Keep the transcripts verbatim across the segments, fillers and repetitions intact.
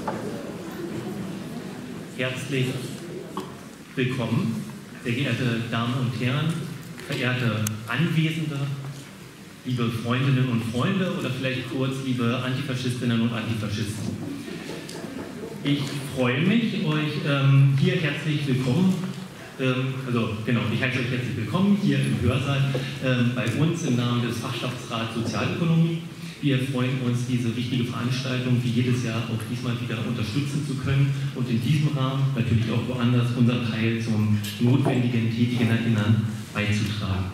Herzlich willkommen, sehr geehrte Damen und Herren, verehrte Anwesende, liebe Freundinnen und Freunde oder vielleicht kurz liebe Antifaschistinnen und Antifaschisten. Ich freue mich, euch ähm, hier herzlich willkommen, ähm, also genau, ich heiße euch herzlich willkommen hier im Hörsaal ähm, bei uns im Namen des Fachschaftsrats Sozialökonomie. Wir freuen uns, diese wichtige Veranstaltung wie jedes Jahr auch diesmal wieder unterstützen zu können und in diesem Rahmen natürlich auch woanders unseren Teil zum notwendigen tätigen Erinnern beizutragen.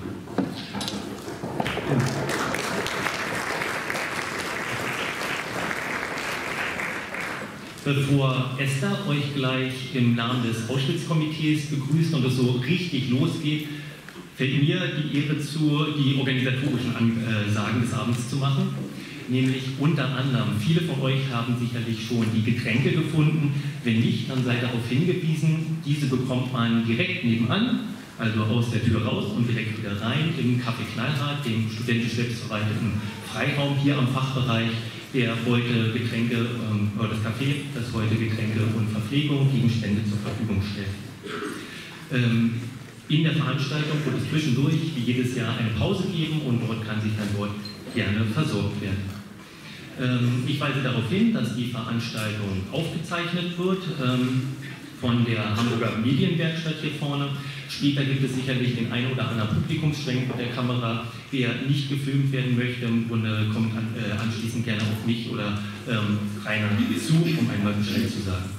Bevor Esther euch gleich im Namen des Auschwitz-Komitees begrüßt und es so richtig losgeht, fällt mir die Ehre zu, die organisatorischen Ansagen des Abends zu machen. Nämlich unter anderem, viele von euch haben sicherlich schon die Getränke gefunden. Wenn nicht, dann seid darauf hingewiesen, diese bekommt man direkt nebenan, also aus der Tür raus und direkt wieder rein im Café Knallhart, dem studentisch selbstverwalteten Freiraum hier am Fachbereich, der heute Getränke, ähm, oder das Café, das heute Getränke und Verpflegung gegen Spende zur Verfügung stellt. Ähm, in der Veranstaltung wird es zwischendurch wie jedes Jahr eine Pause geben und dort kann sich dann dort gerne versorgt werden. Ähm, ich weise darauf hin, dass die Veranstaltung aufgezeichnet wird ähm, von der Hamburger Medienwerkstatt hier vorne. Später gibt es sicherlich den einen oder anderen Publikumsschwenk mit der Kamera. Wer nicht gefilmt werden möchte, im Grunde kommt an, äh, anschließend gerne auf mich oder ähm, Rainer zu, um einmal Bescheid zu sagen.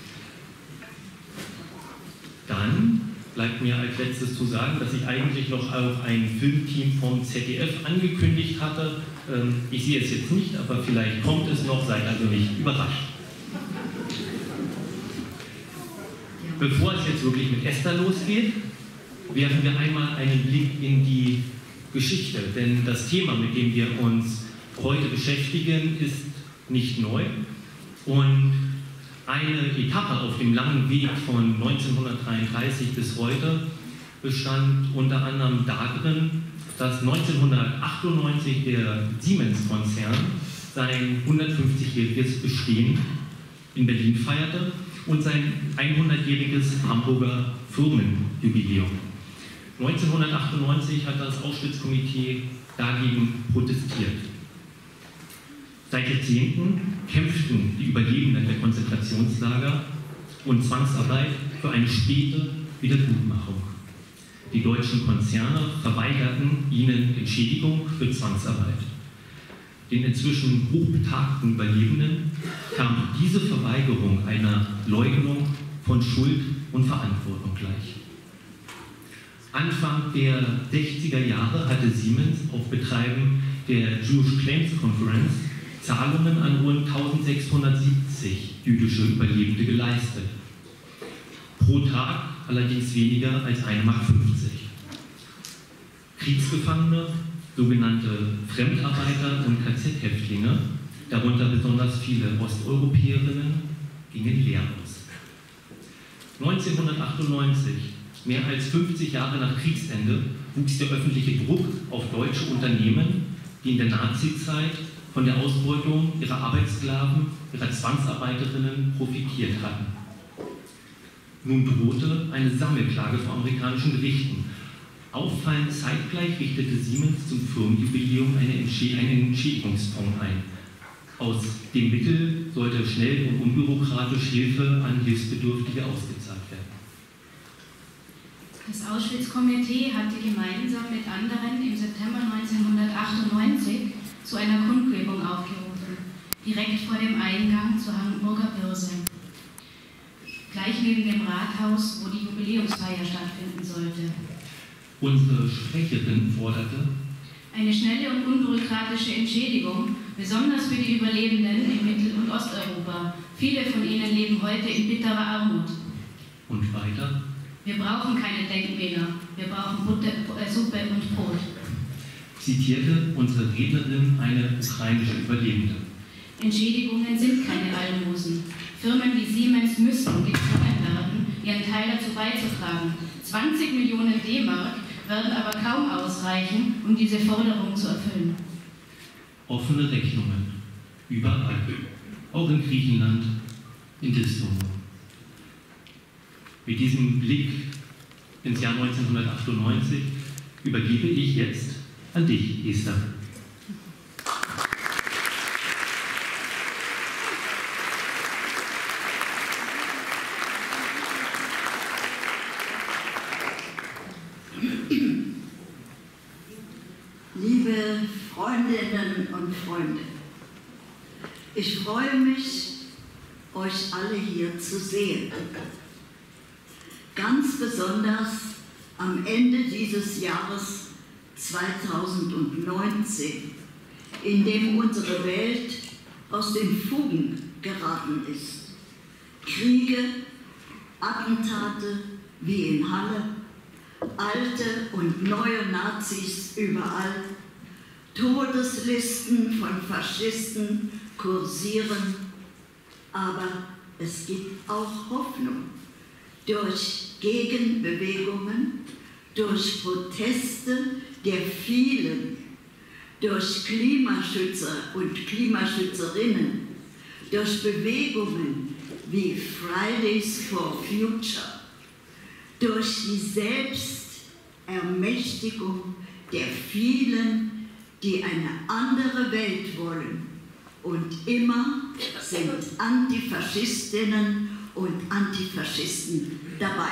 Dann bleibt mir als letztes zu sagen, dass ich eigentlich noch auch ein Filmteam vom Z D F angekündigt hatte. Ähm, ich sehe es jetzt nicht, aber vielleicht kommt es noch, seid also nicht überrascht. Bevor es jetzt wirklich mit Esther losgeht, werfen wir einmal einen Blick in die Geschichte, denn das Thema, mit dem wir uns heute beschäftigen, ist nicht neu und eine Etappe auf dem langen Weg von neunzehnhundertdreiunddreißig bis heute bestand unter anderem darin, dass neunzehnhundertachtundneunzig der Siemens-Konzern sein hundertfünfzigjähriges Bestehen in Berlin feierte und sein hundertjähriges Hamburger Firmenjubiläum. neunzehnhundertachtundneunzig hat das Auschwitz-Komitee dagegen protestiert. Seit Jahrzehnten kämpften die Überlebenden der Konzentrationslager und Zwangsarbeit für eine späte Wiedergutmachung. Die deutschen Konzerne verweigerten ihnen Entschädigung für Zwangsarbeit. Den inzwischen hochbetagten Überlebenden kam diese Verweigerung einer Leugnung von Schuld und Verantwortung gleich. Anfang der sechziger Jahre hatte Siemens auf Betreiben der Jewish Claims Conference Zahlungen an rund eintausendsechshundertsiebzig jüdische Überlebende geleistet. Pro Tag allerdings weniger als eine Mark fünfzig. Kriegsgefangene, sogenannte Fremdarbeiter und K Z-Häftlinge, darunter besonders viele Osteuropäerinnen, gingen leer aus. neunzehnhundertachtundneunzig, mehr als fünfzig Jahre nach Kriegsende, wuchs der öffentliche Druck auf deutsche Unternehmen, die in der Nazizeit von der Ausbeutung ihrer Arbeitssklaven, ihrer Zwangsarbeiterinnen profitiert hatten. Nun drohte eine Sammelklage vor amerikanischen Gerichten. Auffallend zeitgleich richtete Siemens zum Firmenjubiläum eine Entsche- einen Entschädigungsfonds ein. Aus dem Mittel sollte schnell und unbürokratisch Hilfe an Hilfsbedürftige ausgezahlt werden. Das Auschwitz-Komitee hatte gemeinsam mit anderen im September neunzehnhundertachtundneunzig zu einer Kundgebung aufgerufen, direkt vor dem Eingang zur Hamburger Börse, gleich neben dem Rathaus, wo die Jubiläumsfeier stattfinden sollte. Unsere Sprecherin forderte eine schnelle und unbürokratische Entschädigung, besonders für die Überlebenden in Mittel- und Osteuropa. Viele von ihnen leben heute in bitterer Armut. Und weiter? Wir brauchen keine Denkmäler, wir brauchen Butter, äh, Suppe und Brot. Zitierte unsere Rednerin eine ukrainische Überlebende. Entschädigungen sind keine Almosen. Firmen wie Siemens müssen gezwungen werden, ihren Teil dazu beizutragen. zwanzig Millionen D-Mark werden aber kaum ausreichen, um diese Forderung zu erfüllen. Offene Rechnungen. Überall. Auch in Griechenland, in Distum. Mit diesem Blick ins Jahr neunzehnhundertachtundneunzig übergebe ich jetzt an dich, Esther. Liebe Freundinnen und Freunde, ich freue mich, euch alle hier zu sehen. Ganz besonders am Ende dieses Jahres zweitausendneunzehn, in dem unsere Welt aus den Fugen geraten ist. Kriege, Attentate wie in Halle, alte und neue Nazis überall, Todeslisten von Faschisten kursieren, aber es gibt auch Hoffnung. Durch Gegenbewegungen, durch Proteste der vielen, durch Klimaschützer und Klimaschützerinnen, durch Bewegungen wie Fridays for Future, durch die Selbstermächtigung der vielen, die eine andere Welt wollen. Und immer sind Antifaschistinnen und Antifaschisten dabei.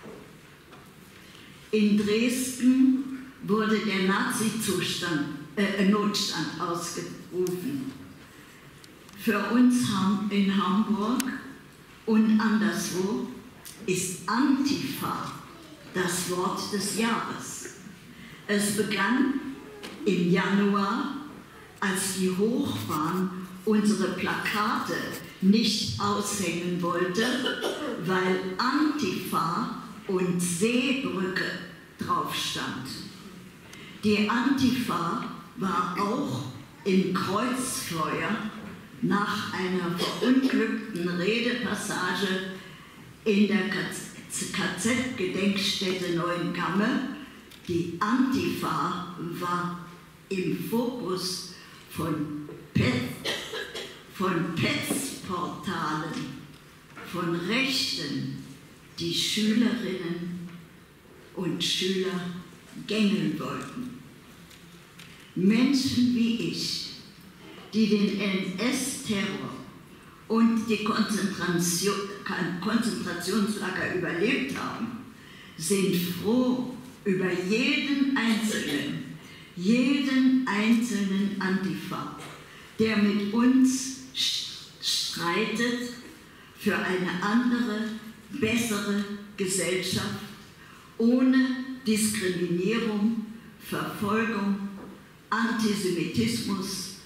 In Dresden wurde der Nazi-Zustand, äh, Notstand ausgerufen. Für uns in Hamburg und anderswo ist Antifa das Wort des Jahres. Es begann im Januar, als die Hochbahn unsere Plakate nicht aushängen wollte, weil Antifa und Seebrücke drauf stand. Die Antifa war auch im Kreuzfeuer nach einer verunglückten Redepassage in der K Z-Gedenkstätte Neuengamme. Die Antifa war im Fokus von Pet, von Petzportalen, von Rechten, die Schülerinnen und Schüler gängeln wollten. Menschen wie ich, die den N S-Terror und die Konzentration, Konzentrationslager überlebt haben, sind froh über jeden Einzelnen, jeden einzelnen Antifa, der mit uns streitet für eine andere, bessere Gesellschaft ohne Diskriminierung, Verfolgung, Antisemitismus,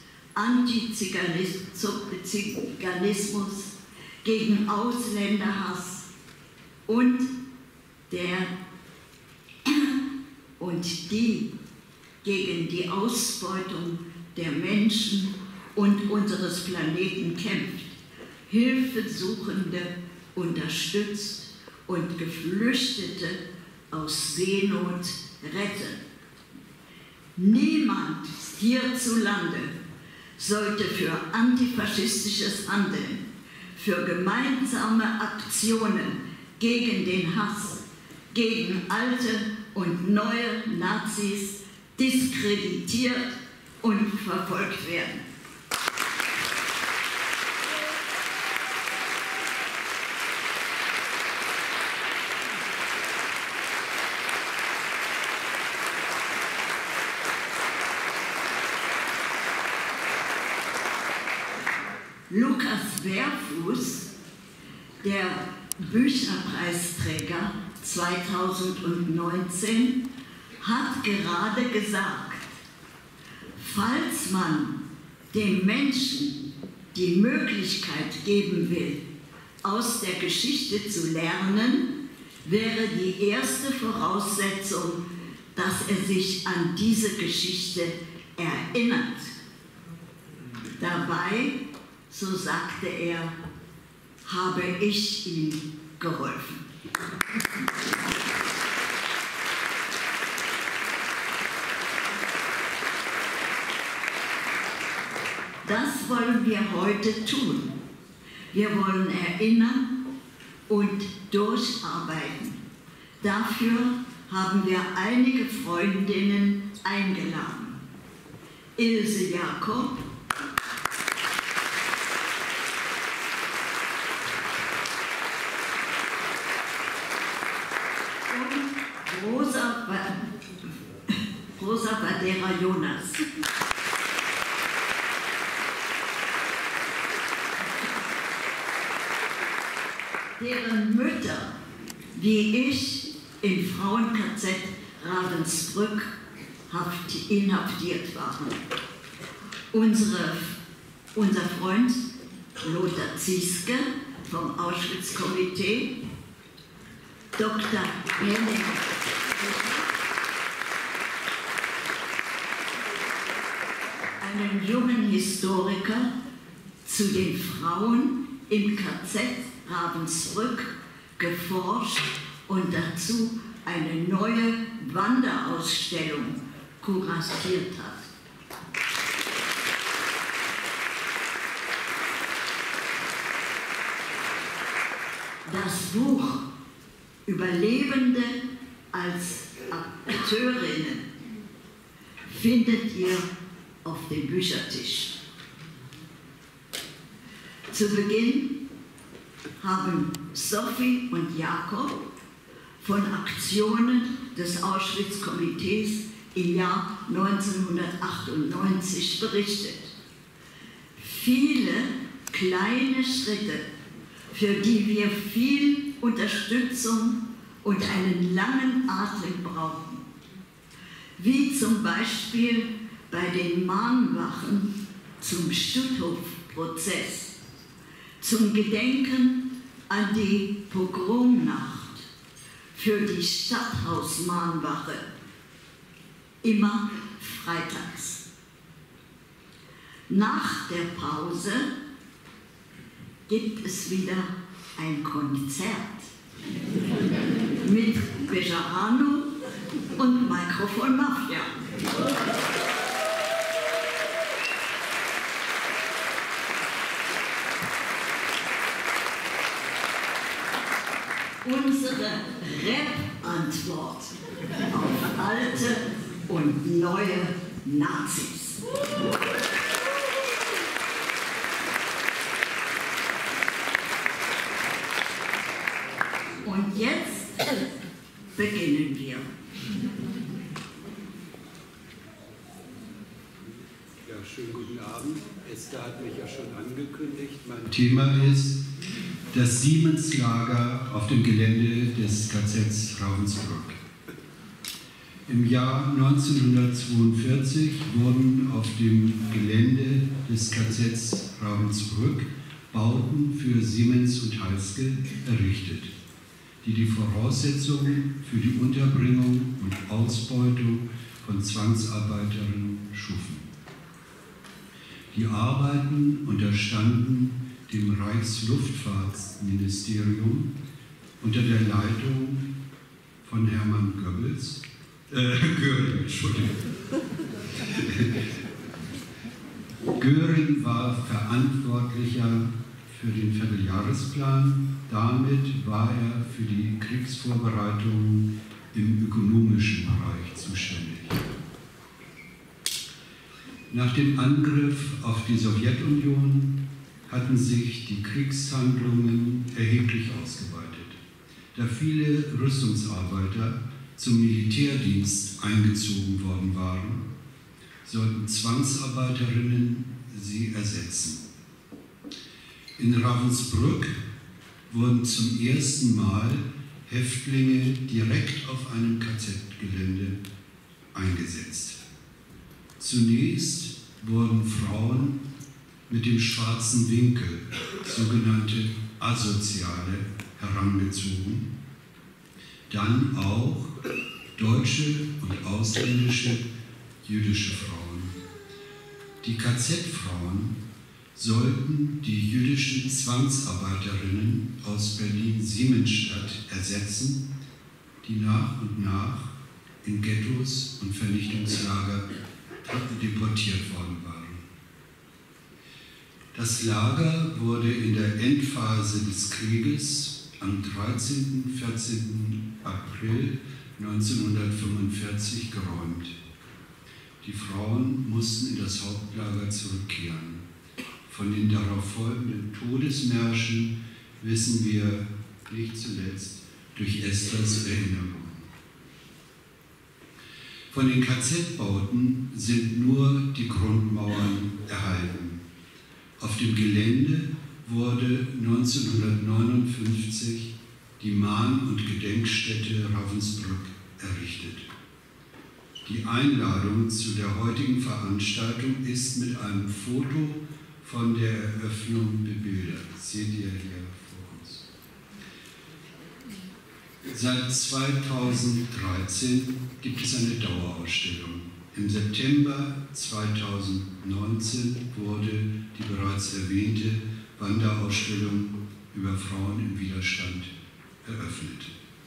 Antiziganismus, gegen Ausländerhass und der und die gegen die Ausbeutung der Menschen und unseres Planeten kämpft, Hilfesuchende unterstützt und Geflüchtete aus Seenot rettet. Niemand hierzulande sollte für antifaschistisches Handeln, für gemeinsame Aktionen gegen den Hass, gegen alte und neue Nazis diskreditiert und verfolgt werden. Lukas Werfuß, der Bücherpreisträger zweitausendneunzehn, hat gerade gesagt, falls man den Menschen die Möglichkeit geben will, aus der Geschichte zu lernen, wäre die erste Voraussetzung, dass er sich an diese Geschichte erinnert. Dabei, so sagte er, habe ich ihm geholfen. Das wollen wir heute tun. Wir wollen erinnern und durcharbeiten. Dafür haben wir einige Freundinnen eingeladen. Ilse Jakob, und Rosa, Rosa Badera Jonas. Deren Mütter, wie ich, im Frauen-K Z Ravensbrück inhaftiert waren. Unsere, unser Freund Lothar Zieske vom Auschwitz-Komitee, Doktor Henning, einen jungen Historiker zu den Frauen im K Z Ravensbrück geforscht und dazu eine neue Wanderausstellung kuratiert hat. Das Buch Überlebende als Akteurinnen findet ihr auf dem Büchertisch. Zu Beginn haben Sophie und Jakob von Aktionen des Auschwitz-Komitees im Jahr neunzehnhundertachtundneunzig berichtet. Viele kleine Schritte, für die wir viel Unterstützung und einen langen Atem brauchen, wie zum Beispiel bei den Mahnwachen zum Stutthof-Prozess, zum Gedenken an die Pogromnacht, für die Stadthausmahnwache, immer freitags. Nach der Pause gibt es wieder ein Konzert mit Bejarano und Mikrofon Mafia. Unsere Rap-Antwort auf alte und neue Nazis. Und jetzt beginnen wir. Ja, schönen guten Abend. Esther hat mich ja schon angekündigt. Mein Thema ist das Siemens-Lager auf dem Gelände des K Z Ravensbrück. Im Jahr neunzehnhundertzweiundvierzig wurden auf dem Gelände des K Z Ravensbrück Bauten für Siemens und Halske errichtet, die die Voraussetzungen für die Unterbringung und Ausbeutung von Zwangsarbeiterinnen schufen. Die Arbeiten unterstanden dem Reichsluftfahrtministerium unter der Leitung von Hermann Goebbels, äh, Göring, Entschuldigung. Göring war Verantwortlicher für den Vierteljahresplan. Damit war er für die Kriegsvorbereitungen im ökonomischen Bereich zuständig. Nach dem Angriff auf die Sowjetunion hatten sich die Kriegshandlungen erheblich ausgeweitet. Da viele Rüstungsarbeiter zum Militärdienst eingezogen worden waren, sollten Zwangsarbeiterinnen sie ersetzen. In Ravensbrück wurden zum ersten Mal Häftlinge direkt auf einem K Z-Gelände eingesetzt. Zunächst wurden Frauen mit dem schwarzen Winkel, sogenannte Asoziale, herangezogen, dann auch deutsche und ausländische jüdische Frauen. Die K Z-Frauen sollten die jüdischen Zwangsarbeiterinnen aus Berlin-Siemensstadt ersetzen, die nach und nach in Ghettos und Vernichtungslager deportiert worden waren. Das Lager wurde in der Endphase des Krieges am dreizehnten und vierzehnten April neunzehnhundertfünfundvierzig geräumt. Die Frauen mussten in das Hauptlager zurückkehren. Von den darauf folgenden Todesmärschen wissen wir nicht zuletzt durch Esthers Erinnerung. Von den K Z-Bauten sind nur die Grundmauern erhalten. Auf dem Gelände wurde neunzehnhundertneunundfünfzig die Mahn- und Gedenkstätte Ravensbrück errichtet. Die Einladung zu der heutigen Veranstaltung ist mit einem Foto von der Eröffnung bebildert. Das seht ihr hier vor uns. Seit zweitausenddreizehn gibt es eine Dauerausstellung. Im September zweitausendneunzehn wurde die bereits erwähnte Wanderausstellung über Frauen im Widerstand eröffnet.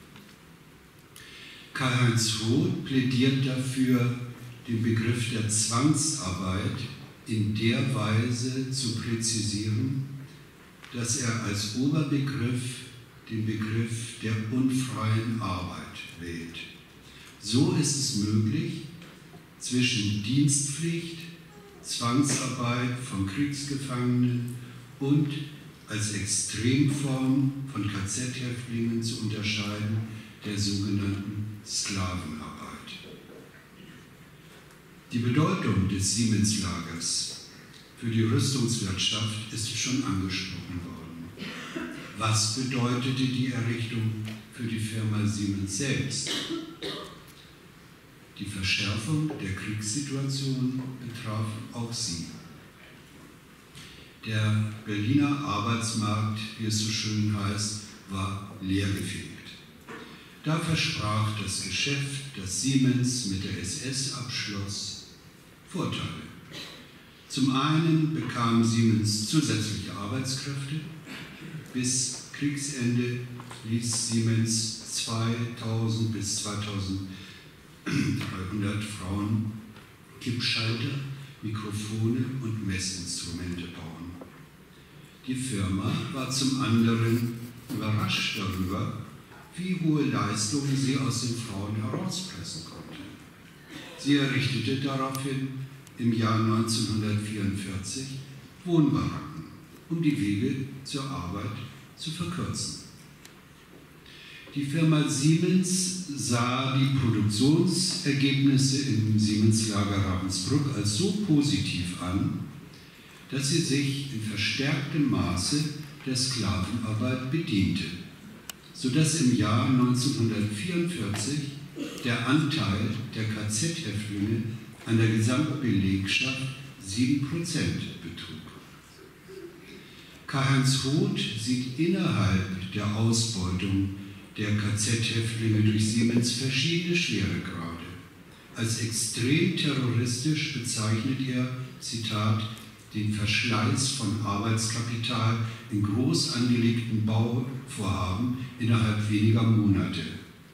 Karl-Heinz Roth plädiert dafür, den Begriff der Zwangsarbeit in der Weise zu präzisieren, dass er als Oberbegriff den Begriff der unfreien Arbeit wählt. So ist es möglich, zwischen Dienstpflicht, Zwangsarbeit von Kriegsgefangenen und als Extremform von K Z-Häftlingen zu unterscheiden, der sogenannten Sklavenarbeit. Die Bedeutung des Siemens-Lagers für die Rüstungswirtschaft ist schon angesprochen worden. Was bedeutete die Errichtung für die Firma Siemens selbst? Die Verschärfung der Kriegssituation betraf auch sie. Der Berliner Arbeitsmarkt, wie es so schön heißt, war leergefegt. Da versprach das Geschäft, das Siemens mit der S S abschloss, Vorteile. Zum einen bekam Siemens zusätzliche Arbeitskräfte. Bis Kriegsende ließ Siemens zweitausend bis zweitausenddreihundert Frauen Kippschalter, Mikrofone und Messinstrumente bauen. Die Firma war zum anderen überrascht darüber, wie hohe Leistungen sie aus den Frauen herauspressen konnte. Sie errichtete daraufhin im Jahr neunzehnhundertvierundvierzig Wohnbaracken, um die Wege zur Arbeit zu verkürzen. Die Firma Siemens sah die Produktionsergebnisse im Siemens-Lager Ravensbrück als so positiv an, dass sie sich in verstärktem Maße der Sklavenarbeit bediente, sodass im Jahr neunzehnhundertvierundvierzig der Anteil der K Z-Häftlinge an der Gesamtbelegschaft sieben Prozent betrug. Karl-Heinz Roth sieht innerhalb der Ausbeutung der K Z-Häftlinge durch Siemens verschiedene Schweregrade. Als extrem terroristisch bezeichnet er, Zitat, den Verschleiß von Arbeitskapital in groß angelegten Bauvorhaben innerhalb weniger Monate.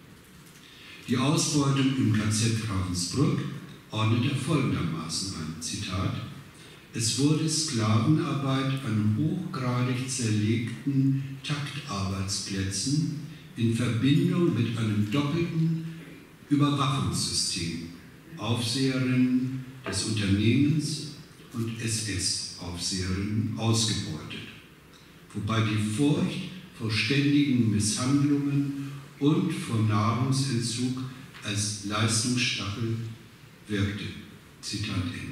Die Ausbeutung im K Z Ravensbrück ordnet er folgendermaßen ein, Zitat, es wurde Sklavenarbeit an hochgradig zerlegten Taktarbeitsplätzen in Verbindung mit einem doppelten Überwachungssystem, Aufseherinnen des Unternehmens und S S-Aufseherinnen ausgebeutet, wobei die Furcht vor ständigen Misshandlungen und vor Nahrungsentzug als Leistungsstachel wirkte. Zitat Ende.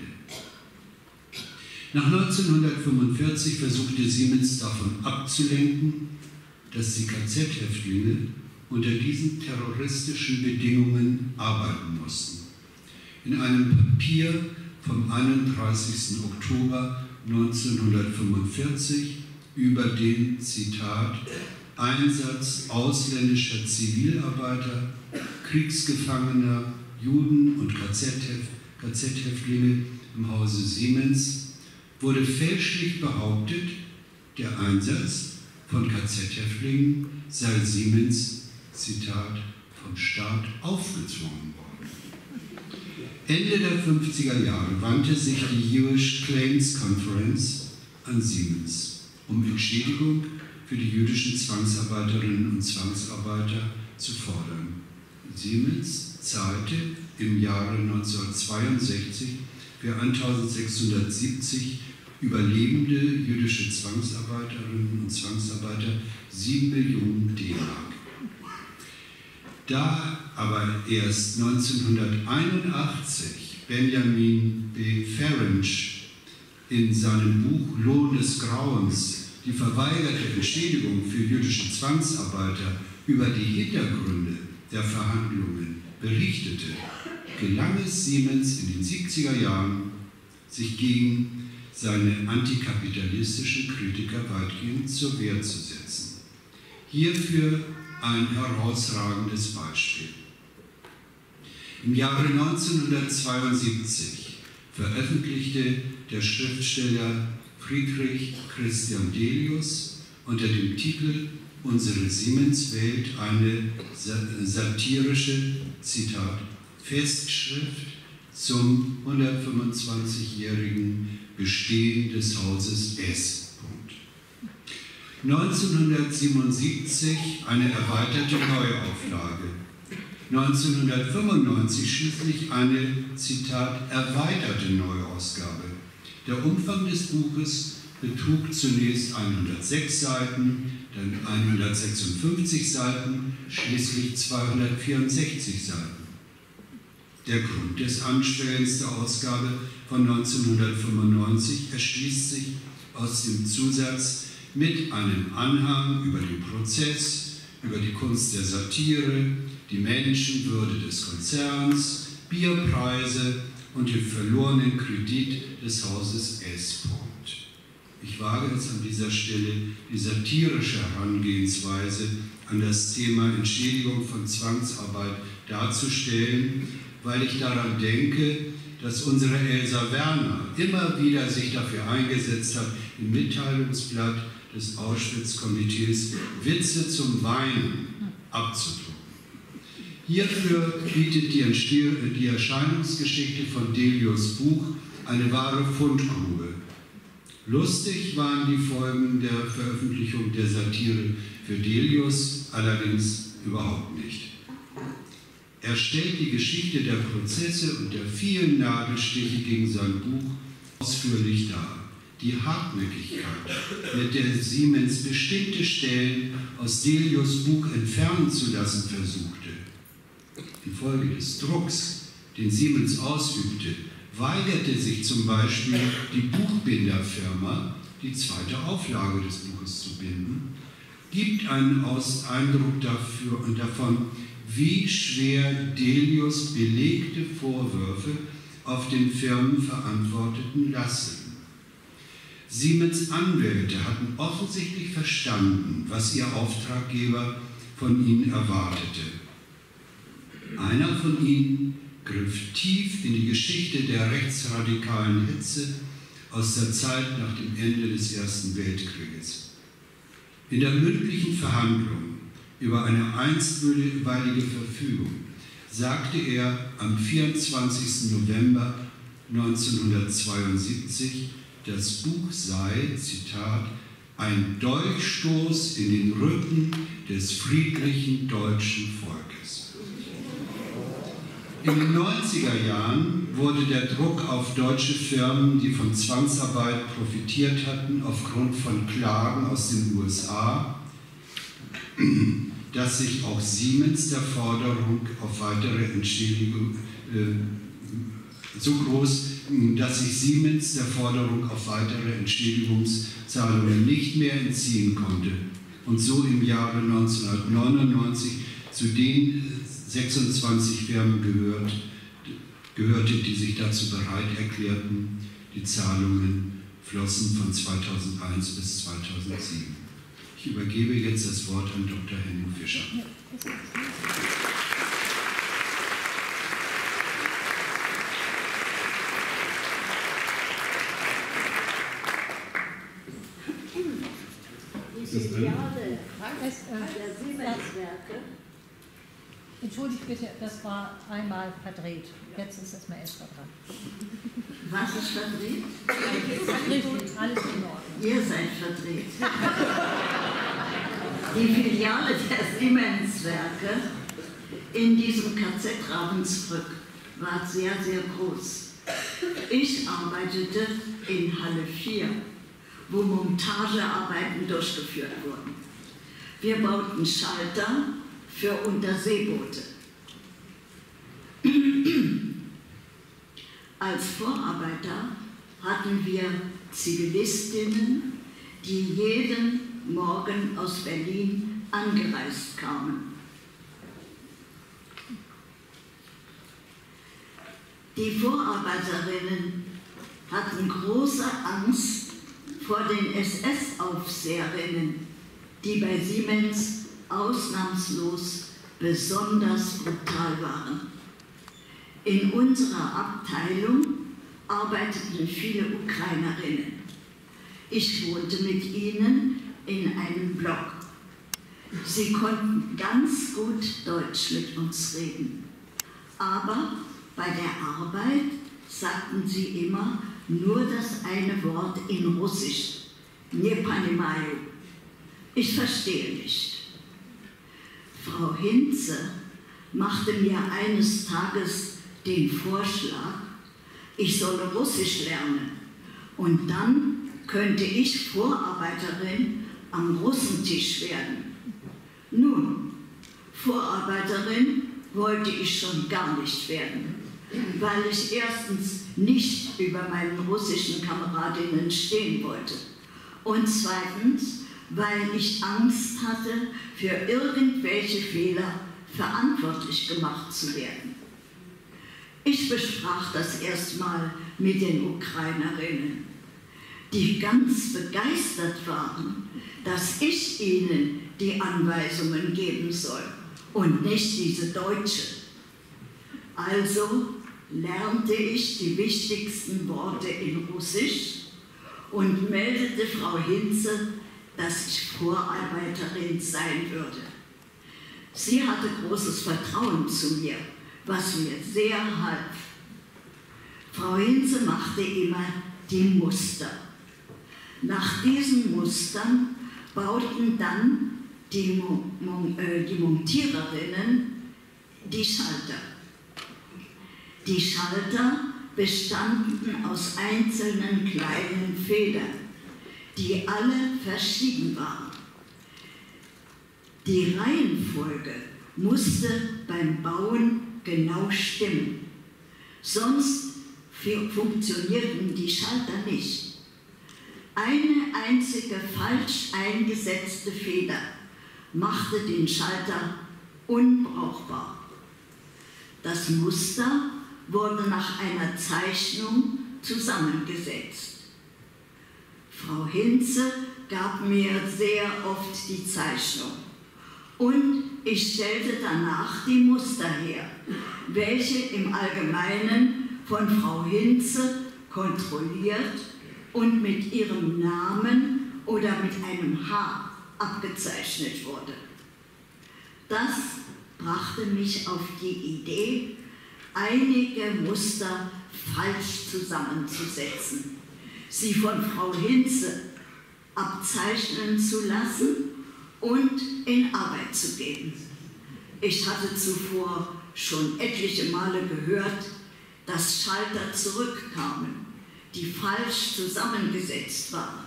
Nach neunzehnhundertfünfundvierzig versuchte Siemens davon abzulenken, dass die K Z-Häftlinge unter diesen terroristischen Bedingungen arbeiten mussten. In einem Papier vom einunddreißigsten Oktober neunzehnhundertfünfundvierzig über den, Zitat, Einsatz ausländischer Zivilarbeiter, Kriegsgefangener, Juden und K Z-Häftlinge im Hause Siemens wurde fälschlich behauptet, der Einsatz von K Z-Häftlingen sei Siemens, Zitat, vom Staat aufgezwungen worden. Ende der fünfziger Jahre wandte sich die Jewish Claims Conference an Siemens, um Entschädigung für die jüdischen Zwangsarbeiterinnen und Zwangsarbeiter zu fordern. Siemens zahlte im Jahre neunzehnhundertzweiundsechzig für eintausendsechshundertsiebzig überlebende jüdische Zwangsarbeiterinnen und Zwangsarbeiter sieben Millionen D-Mark. Da aber erst neunzehnhunderteinundachtzig Benjamin B. Ferencz in seinem Buch Lohn des Grauens die verweigerte Entschädigung für jüdische Zwangsarbeiter über die Hintergründe der Verhandlungen berichtete, gelang es Siemens in den siebziger Jahren, sich gegen seine antikapitalistischen Kritiker weitgehend zur Wehr zu setzen. Hierfür ein herausragendes Beispiel. Im Jahre neunzehnhundertzweiundsiebzig veröffentlichte der Schriftsteller Friedrich Christian Delius unter dem Titel Unsere Siemenswelt eine satirische, Zitat, Festschrift zum hundertfünfundzwanzigjährigen Bestehen des Hauses S. neunzehnhundertsiebenundsiebzig eine erweiterte Neuauflage, neunzehnhundertfünfundneunzig schließlich eine, Zitat, erweiterte Neuausgabe. Der Umfang des Buches betrug zunächst hundertsechs Seiten, dann hundertsechsundfünfzig Seiten, schließlich zweihundertvierundsechzig Seiten. Der Grund des Anstellens der Ausgabe von neunzehnhundertfünfundneunzig erschließt sich aus dem Zusatz mit einem Anhang über den Prozess, über die Kunst der Satire, die Menschenwürde des Konzerns, Bierpreise und den verlorenen Kredit des Hauses S. Ich wage es an dieser Stelle, die satirische Herangehensweise an das Thema Entschädigung von Zwangsarbeit darzustellen, weil ich daran denke, dass unsere Elsa Werner immer wieder sich dafür eingesetzt hat, im Mitteilungsblatt des Auschwitz-Komitees Witze zum Weinen abzudrucken. Hierfür bietet die, die Erscheinungsgeschichte von Delius' Buch eine wahre Fundgrube. Lustig waren die Folgen der Veröffentlichung der Satire für Delius allerdings überhaupt nicht. Er stellt die Geschichte der Prozesse und der vielen Nadelstiche gegen sein Buch ausführlich dar. Die Hartnäckigkeit, mit der Siemens bestimmte Stellen aus Delius' Buch entfernen zu lassen versuchte, infolge des Drucks, den Siemens ausübte, weigerte sich zum Beispiel die Buchbinderfirma, die zweite Auflage des Buches zu binden, gibt einen Eindruck dafür und davon, wie schwer Delius belegte Vorwürfe auf den Firmenverantworteten lasten. Siemens Anwälte hatten offensichtlich verstanden, was ihr Auftraggeber von ihnen erwartete. Einer von ihnen griff tief in die Geschichte der rechtsradikalen Hetze aus der Zeit nach dem Ende des Ersten Weltkrieges. In der mündlichen Verhandlung über eine einstweilige Verfügung sagte er am vierundzwanzigsten November neunzehnhundertzweiundsiebzig, das Buch sei, Zitat, ein Dolchstoß in den Rücken des friedlichen deutschen Volkes. In den neunziger Jahren wurde der Druck auf deutsche Firmen, die von Zwangsarbeit profitiert hatten, aufgrund von Klagen aus den U S A, dass sich auch Siemens der Forderung auf weitere Entschädigung äh, so groß, dass sich Siemens der Forderung auf weitere Entschädigungszahlungen nicht mehr entziehen konnte und so im Jahre neunzehnhundertneunundneunzig zu den sechsundzwanzig Firmen gehört, gehörte, die sich dazu bereit erklärten. Die Zahlungen flossen von zweitausendeins bis zweitausendsieben. Ich übergebe jetzt das Wort an Doktor Henning Fischer. Die Filiale der Siemens-Werke. Entschuldigt bitte, das war einmal verdreht. Jetzt ist erstmal Esther dran. Was ist verdreht? Richtig, alles in Ordnung. Ihr seid verdreht. Die Filiale der Siemens-Werke in diesem K Z Ravensbrück war sehr, sehr groß. Ich arbeitete in Halle vier, wo Montagearbeiten durchgeführt wurden. Wir bauten Schalter für Unterseeboote. Als Vorarbeiter hatten wir Zivilistinnen, die jeden Morgen aus Berlin angereist kamen. Die Vorarbeiterinnen hatten große Angst vor den S S-Aufseherinnen, die bei Siemens ausnahmslos besonders brutal waren. In unserer Abteilung arbeiteten viele Ukrainerinnen. Ich wohnte mit ihnen in einem Block. Sie konnten ganz gut Deutsch mit uns reden. Aber bei der Arbeit sagten sie immer nur das eine Wort in Russisch, "Nie понимаю." Ich verstehe nicht. Frau Hinze machte mir eines Tages den Vorschlag, ich solle Russisch lernen und dann könnte ich Vorarbeiterin am Russentisch werden. Nun, Vorarbeiterin wollte ich schon gar nicht werden, weil ich erstens nicht über meinen russischen Kameradinnen stehen wollte und zweitens, weil ich Angst hatte, für irgendwelche Fehler verantwortlich gemacht zu werden. Ich besprach das erstmal mit den Ukrainerinnen, die ganz begeistert waren, dass ich ihnen die Anweisungen geben soll und nicht diese Deutsche. Also lernte ich die wichtigsten Worte in Russisch und meldete Frau Hinze, dass ich Vorarbeiterin sein würde. Sie hatte großes Vertrauen zu mir, was mir sehr half. Frau Hinze machte immer die Muster. Nach diesen Mustern bauten dann die, Mon äh, die Montiererinnen die Schalter. Die Schalter bestanden aus einzelnen kleinen Federn, die alle verschieden waren. Die Reihenfolge musste beim Bauen genau stimmen, sonst funktionierten die Schalter nicht. Eine einzige falsch eingesetzte Feder machte den Schalter unbrauchbar. Das Muster wurde nach einer Zeichnung zusammengesetzt. Frau Hinze gab mir sehr oft die Zeichnung und ich stellte danach die Muster her, welche im Allgemeinen von Frau Hinze kontrolliert und mit ihrem Namen oder mit einem H abgezeichnet wurde. Das brachte mich auf die Idee, einige Muster falsch zusammenzusetzen, sie von Frau Hinze abzeichnen zu lassen und in Arbeit zu geben. Ich hatte zuvor schon etliche Male gehört, dass Schalter zurückkamen, die falsch zusammengesetzt waren.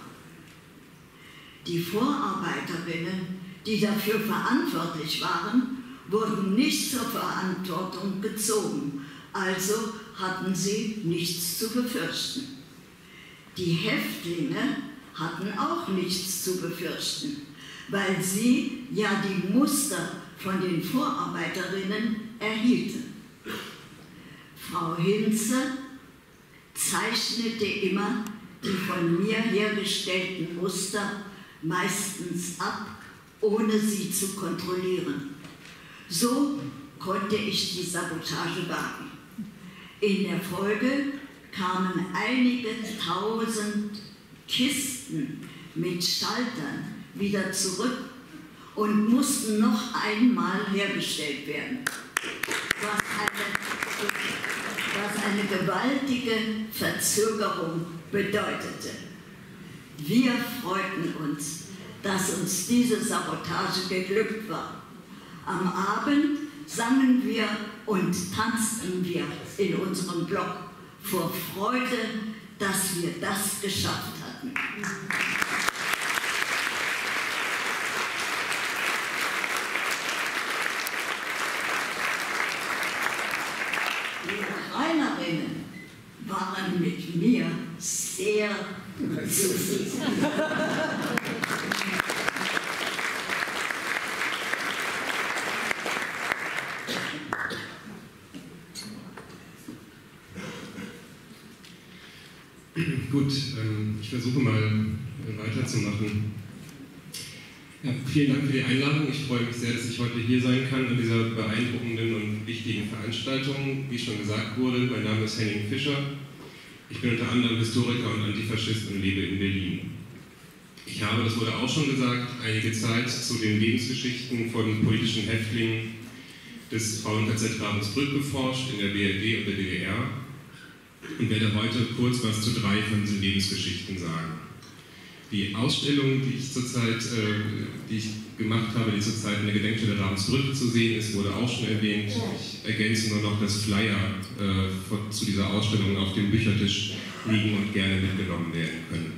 Die Vorarbeiterinnen, die dafür verantwortlich waren, wurden nicht zur Verantwortung gezogen, also hatten sie nichts zu befürchten. Die Häftlinge hatten auch nichts zu befürchten, weil sie ja die Muster von den Vorarbeiterinnen erhielten. Frau Hinze zeichnete immer die von mir hergestellten Muster meistens ab, ohne sie zu kontrollieren. So konnte ich die Sabotage wagen. In der Folge kamen einige tausend Kisten mit Schaltern wieder zurück und mussten noch einmal hergestellt werden, was eine was eine gewaltige Verzögerung bedeutete. Wir freuten uns, dass uns diese Sabotage geglückt war. Am Abend sangen wir und tanzten wir in unserem Block vor Freude, dass wir das geschafft hatten. Die Rainerinnen waren mit mir sehr zufrieden. Gut, ähm, ich versuche mal weiterzumachen. Ja, vielen Dank für die Einladung. Ich freue mich sehr, dass ich heute hier sein kann an dieser beeindruckenden und wichtigen Veranstaltung. Wie schon gesagt wurde, mein Name ist Henning Fischer. Ich bin unter anderem Historiker und Antifaschist und lebe in Berlin. Ich habe, das wurde auch schon gesagt, einige Zeit zu den Lebensgeschichten von politischen Häftlingen des Frauen-K Z Ravensbrück geforscht, in der B R D und der D D R. Und werde heute kurz was zu drei von diesen Lebensgeschichten sagen. Die Ausstellung, die ich zurzeit, äh, die ich gemacht habe, die zurzeit in der Gedenkstätte Ravensbrück zu sehen ist, wurde auch schon erwähnt. Ich ergänze nur noch, dass Flyer äh, zu dieser Ausstellung auf dem Büchertisch liegen und gerne mitgenommen werden können.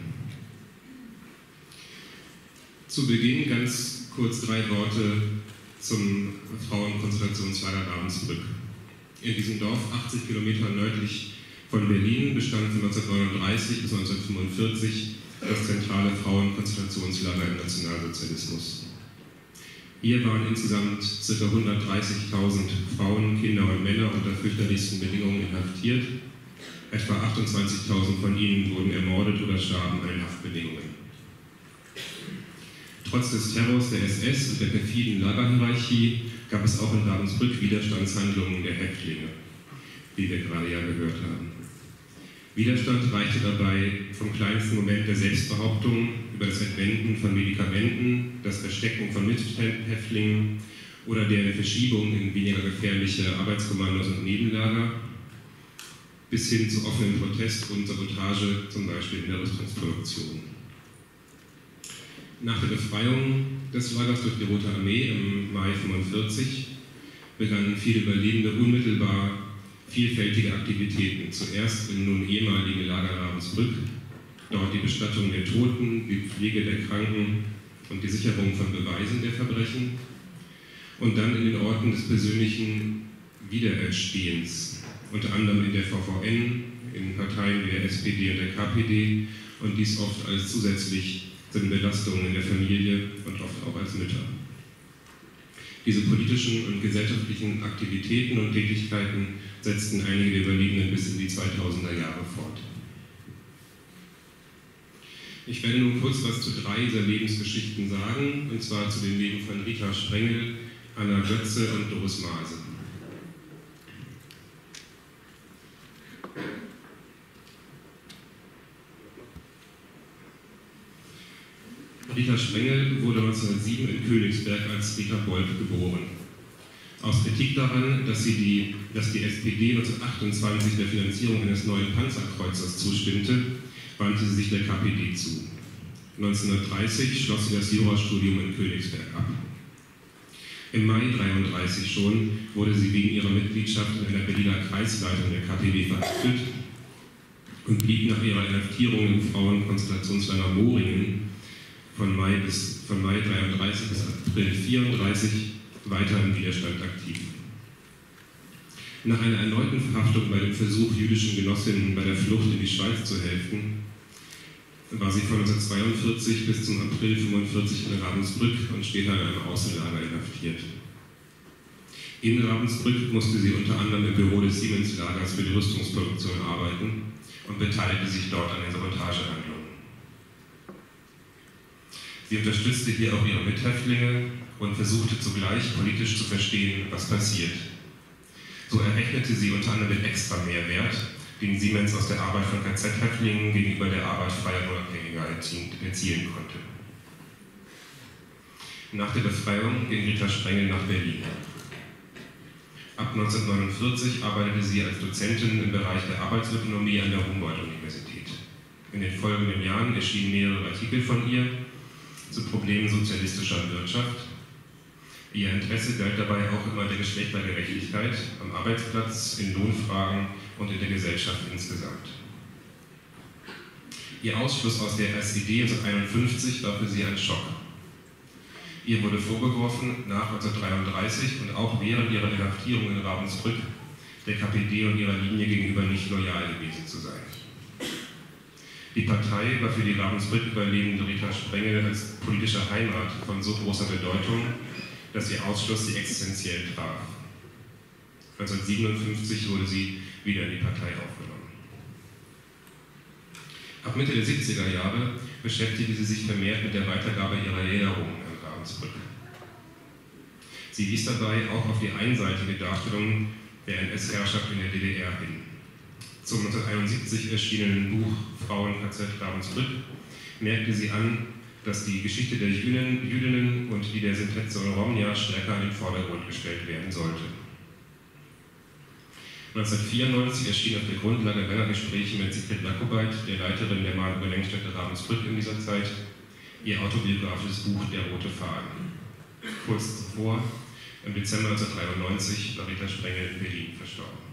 Zu Beginn ganz kurz drei Worte zum Frauenkonzentrationslager Ravensbrück. In diesem Dorf, achtzig Kilometer nördlich von Berlin, bestand von neunzehnhundertneununddreißig bis neunzehnhundertfünfundvierzig das zentrale Frauenkonzentrationslager im Nationalsozialismus. Hier waren insgesamt ca. hundertdreißigtausend Frauen, Kinder und Männer unter fürchterlichsten Bedingungen inhaftiert. Etwa achtundzwanzigtausend von ihnen wurden ermordet oder starben an den Haftbedingungen. Trotz des Terrors der S S und der perfiden Lagerhierarchie gab es auch in Ravensbrück Widerstandshandlungen der Häftlinge, wie wir gerade ja gehört haben. Widerstand reichte dabei vom kleinsten Moment der Selbstbehauptung über das Entwenden von Medikamenten, das Verstecken von Mithäftlingen oder deren Verschiebung in weniger gefährliche Arbeitskommandos und Nebenlager bis hin zu offenem Protest und Sabotage, zum Beispiel in der Rüstungsproduktion. Nach der Befreiung des Lagers durch die Rote Armee im Mai neunzehnhundertfünfundvierzig begannen viele Überlebende unmittelbar vielfältige Aktivitäten. Zuerst im nun ehemaligen Lager Ravensbrück, dort die Bestattung der Toten, die Pflege der Kranken und die Sicherung von Beweisen der Verbrechen. Und dann in den Orten des persönlichen Wiedererstehens, unter anderem in der V V N, in Parteien wie der S P D und der K P D, und dies oft als zusätzlich sind Belastungen in der Familie und oft auch als Mütter. Diese politischen und gesellschaftlichen Aktivitäten und Tätigkeiten setzten einige der Überlebenden bis in die zweitausender Jahre fort. Ich werde nun kurz was zu drei dieser Lebensgeschichten sagen, und zwar zu den Leben von Rita Sprengel, Anna Götze und Doris Maase. Rita Sprengel wurde neunzehnhundertsieben in Königsberg als Rita Bold geboren. Aus Kritik daran, dass, sie die, dass die S P D neunzehnhundertachtundzwanzig der Finanzierung eines neuen Panzerkreuzers zustimmte, wandte sie sich der K P D zu. neunzehnhundertdreißig schloss sie das Jurastudium in Königsberg ab. Im Mai neunzehnhundertdreißig schon wurde sie wegen ihrer Mitgliedschaft in einer Berliner Kreisleitung der K P D verhaftet und blieb nach ihrer Inhaftierung im Frauenkonzentrationslager Moringen von Mai, bis, von Mai neunzehnhundertdreißig bis April neunzehnhundertvierunddreißig weiter im Widerstand aktiv. Nach einer erneuten Verhaftung bei dem Versuch, jüdischen Genossinnen bei der Flucht in die Schweiz zu helfen, war sie von neunzehnhundertzweiundvierzig bis zum April neunzehnhundertfünfundvierzig in Ravensbrück und später in einem Außenlager inhaftiert. In Ravensbrück musste sie unter anderem im Büro des Siemens-Lagers für die Rüstungsproduktion arbeiten und beteiligte sich dort an den Sabotagehandlungen. Sie unterstützte hier auch ihre Mithäftlinge und versuchte zugleich politisch zu verstehen, was passiert. So errechnete sie unter anderem den Extra-Mehrwert, den Siemens aus der Arbeit von K Z-Häftlingen gegenüber der Arbeit freier und Unabhängiger erzielen konnte. Nach der Befreiung ging Rita Sprengel nach Berlin. Ab neunzehnhundertneunundvierzig arbeitete sie als Dozentin im Bereich der Arbeitsökonomie an der Humboldt-Universität. In den folgenden Jahren erschienen mehrere Artikel von ihr zu Problemen sozialistischer Wirtschaft. Ihr Interesse galt dabei auch immer der Geschlechtergerechtigkeit am Arbeitsplatz, in Lohnfragen und in der Gesellschaft insgesamt. Ihr Ausschluss aus der S E D neunzehnhunderteinundfünfzig war für sie ein Schock. Ihr wurde vorgeworfen, nach neunzehnhundertdreiunddreißig und auch während ihrer Inhaftierung in Ravensbrück der K P D und ihrer Linie gegenüber nicht loyal gewesen zu sein. Die Partei war für die Ravensbrück überlebende Rita Sprengel als politische Heimat von so großer Bedeutung, dass ihr Ausschluss sie existenziell traf. neunzehnhundertsiebenundfünfzig wurde sie wieder in die Partei aufgenommen. Ab Mitte der siebziger Jahre beschäftigte sie sich vermehrt mit der Weitergabe ihrer Erinnerungen an Ravensbrück. Sie wies dabei auch auf die einseitige Darstellung der N S-Herrschaft in der D D R hin. Zum neunzehnhunderteinundsiebzig erschienenen Buch Frauen-K Z Ravensbrück merkte sie an, dass die Geschichte der Jüdinnen, Jüdinnen und die der Sintetze und Romnia stärker in den Vordergrund gestellt werden sollte. neunzehnhundertvierundneunzig erschien auf der Grundlage langer Gespräche mit Sigrid Lakobeit, der Leiterin der Gedenkstätte Ravensbrück in dieser Zeit, ihr autobiografisches Buch Der rote Faden. Kurz zuvor, im Dezember neunzehnhundertdreiundneunzig, war Rita Sprengel in Berlin verstorben.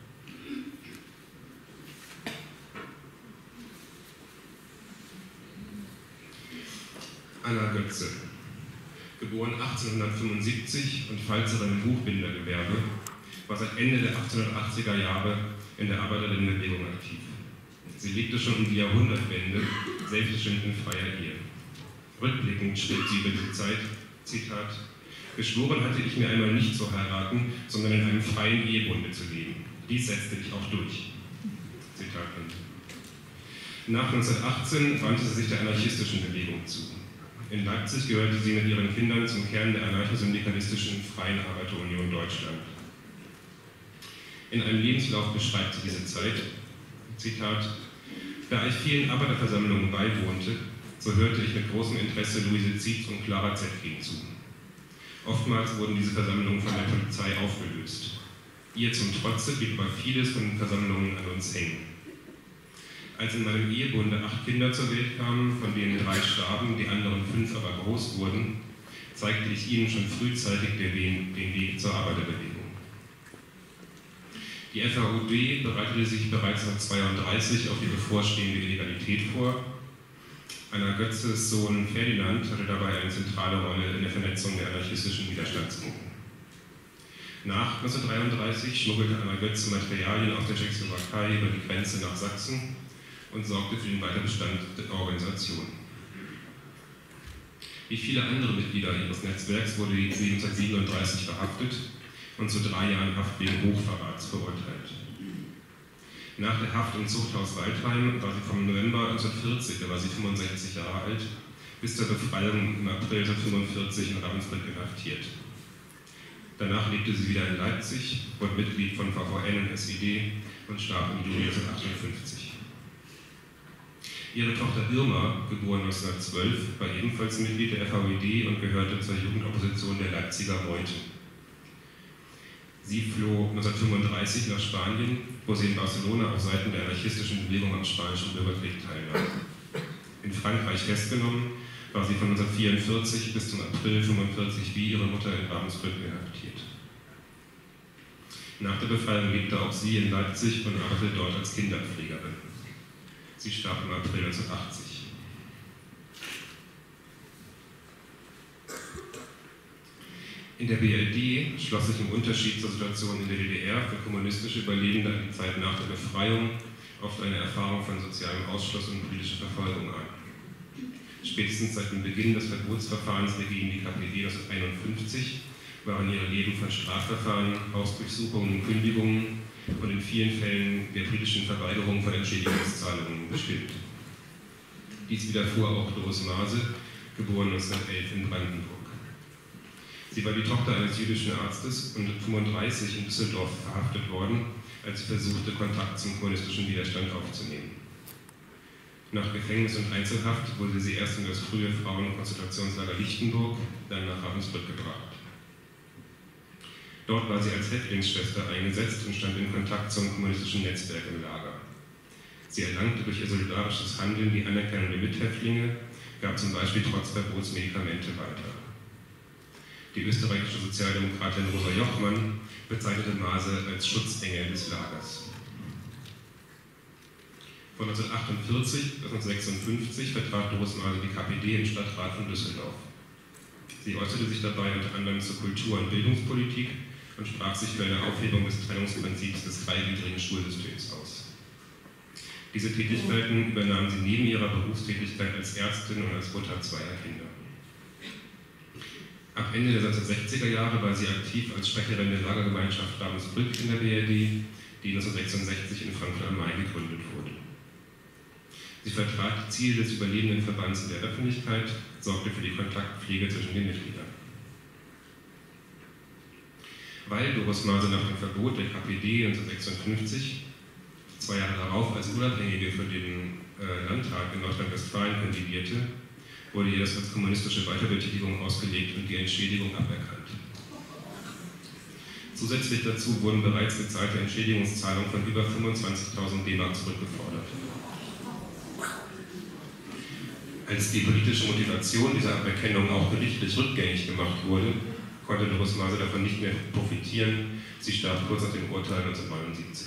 Anna Götze, geboren achtzehnhundertfünfundsiebzig und Pfalzerin im Buchbindergewerbe, war seit Ende der achtzehnhundertachtziger Jahre in der Arbeiterinnenbewegung aktiv. Sie lebte schon um die Jahrhundertwende selbstbestimmt in freier Ehe. Rückblickend schrieb sie über diese Zeit, Zitat, geschworen hatte ich mir einmal nicht zu heiraten, sondern in einem freien Ehebunde zu leben. Dies setzte ich auch durch. Zitat Ende. Nach neunzehnhundertachtzehn wandte sie sich der anarchistischen Bewegung zu. In Leipzig gehörte sie mit ihren Kindern zum Kern der anarcho-syndikalistischen Freien Arbeiterunion Deutschland. In einem Lebenslauf beschreibt sie diese Zeit, Zitat, da ich vielen Arbeiterversammlungen beiwohnte, so hörte ich mit großem Interesse Luise Zietz und Clara Zetkin zu. Oftmals wurden diese Versammlungen von der Polizei aufgelöst. Ihr zum Trotze blieb aber vieles von den Versammlungen an uns hängen. Als in meinem Ehebunde acht Kinder zur Welt kamen, von denen drei starben, die anderen fünf aber groß wurden, zeigte ich ihnen schon frühzeitig den Weg zur Arbeiterbewegung. Die F A U D bereitete sich bereits neunzehnhundertzweiunddreißig auf die bevorstehende Illegalität vor. Anna Götzes Sohn Ferdinand hatte dabei eine zentrale Rolle in der Vernetzung der anarchistischen Widerstandsgruppen. Nach neunzehnhundertdreiunddreißig schmuggelte Anna Götze Materialien aus der Tschechoslowakei über die Grenze nach Sachsen und sorgte für den Weiterbestand der Organisation. Wie viele andere Mitglieder ihres Netzwerks wurde sie neunzehnhundertsiebenunddreißig verhaftet und zu drei Jahren Haft wegen Hochverrats verurteilt. Nach der Haft im Zuchthaus Waldheim war sie vom November neunzehnhundertvierzig, da war sie fünfundsechzig Jahre alt, bis zur Befreiung im April neunzehnhundertfünfundvierzig in Ravensbrück inhaftiert. Danach lebte sie wieder in Leipzig, wurde Mitglied von V V N und S E D und starb im Juli neunzehnhundertachtundfünfzig. Ihre Tochter Irma, geboren neunzehnhundertzwölf, war ebenfalls Mitglied der F A U D und gehörte zur Jugendopposition der Leipziger Meute. Sie floh neunzehnhundertfünfunddreißig nach Spanien, wo sie in Barcelona auf Seiten der anarchistischen Bewegung am Spanischen Bürgerkrieg teilnahm. In Frankreich festgenommen, war sie von neunzehnhundertvierundvierzig bis zum April neunzehnhundertfünfundvierzig wie ihre Mutter in Ravensbrück inhaftiert. Nach der Befreiung lebte auch sie in Leipzig und arbeitete dort als Kinderpflegerin. Sie starb im April neunzehnhundertachtzig. In der B L D schloss sich im Unterschied zur Situation in der D D R für kommunistische Überlebende an die Zeit nach der Befreiung oft eine Erfahrung von sozialem Ausschluss und politischer Verfolgung an. Spätestens seit dem Beginn des Verbotsverfahrens gegen die K P D neunzehnhunderteinundfünfzig waren ihre Leben von Strafverfahren, Hausdurchsuchungen, Kündigungen und in vielen Fällen der politischen Verweigerung von Entschädigungszahlungen bestimmt. Dies widerfuhr auch Doris Maase, geboren neunzehnhundertelf in Brandenburg. Sie war die Tochter eines jüdischen Arztes und neunzehnhundertfünfunddreißig in Düsseldorf verhaftet worden, als sie versuchte, Kontakt zum kommunistischen Widerstand aufzunehmen. Nach Gefängnis und Einzelhaft wurde sie erst in das frühe Frauen- und Konzentrationslager Lichtenburg, dann nach Ravensbrück gebracht. Dort war sie als Häftlingsschwester eingesetzt und stand in Kontakt zum kommunistischen Netzwerk im Lager. Sie erlangte durch ihr solidarisches Handeln die Anerkennung der Mithäftlinge, gab zum Beispiel trotz Verbots Medikamente weiter. Die österreichische Sozialdemokratin Rosa Jochmann bezeichnete Maase als Schutzengel des Lagers. Von neunzehnhundertachtundvierzig bis neunzehnhundertsechsundfünfzig vertrat Doris Maase die K P D im Stadtrat von Düsseldorf. Sie äußerte sich dabei unter anderem zur Kultur- und Bildungspolitik und sprach sich für eine Aufhebung des Trennungsprinzips des dreigliedrigen Schulsystems aus. Diese Tätigkeiten übernahm sie neben ihrer Berufstätigkeit als Ärztin und als Mutter zweier Kinder. Ab Ende der neunzehnhundertsechziger Jahre war sie aktiv als Sprecherin der Lagergemeinschaft Ravensbrück in der B R D, die neunzehnhundertsechsundsechzig in Frankfurt am Main gegründet wurde. Sie vertrat die Ziele des überlebenden Verbands in der Öffentlichkeit, sorgte für die Kontaktpflege zwischen den Mitgliedern. Weil Doris Maase nach dem Verbot der K P D neunzehnhundertsechsundfünfzig zwei Jahre darauf als Unabhängige für den äh, Landtag in Nordrhein-Westfalen kandidierte, wurde ihr das als kommunistische Weiterbetätigung ausgelegt und die Entschädigung aberkannt. Zusätzlich dazu wurden bereits gezahlte Entschädigungszahlungen von über fünfundzwanzigtausend D-Mark zurückgefordert. Als die politische Motivation dieser Aberkennung auch gerichtlich rückgängig gemacht wurde, konnte Doris Maase davon nicht mehr profitieren. Sie starb kurz nach dem Urteil neunzehnhundertneunundsiebzig.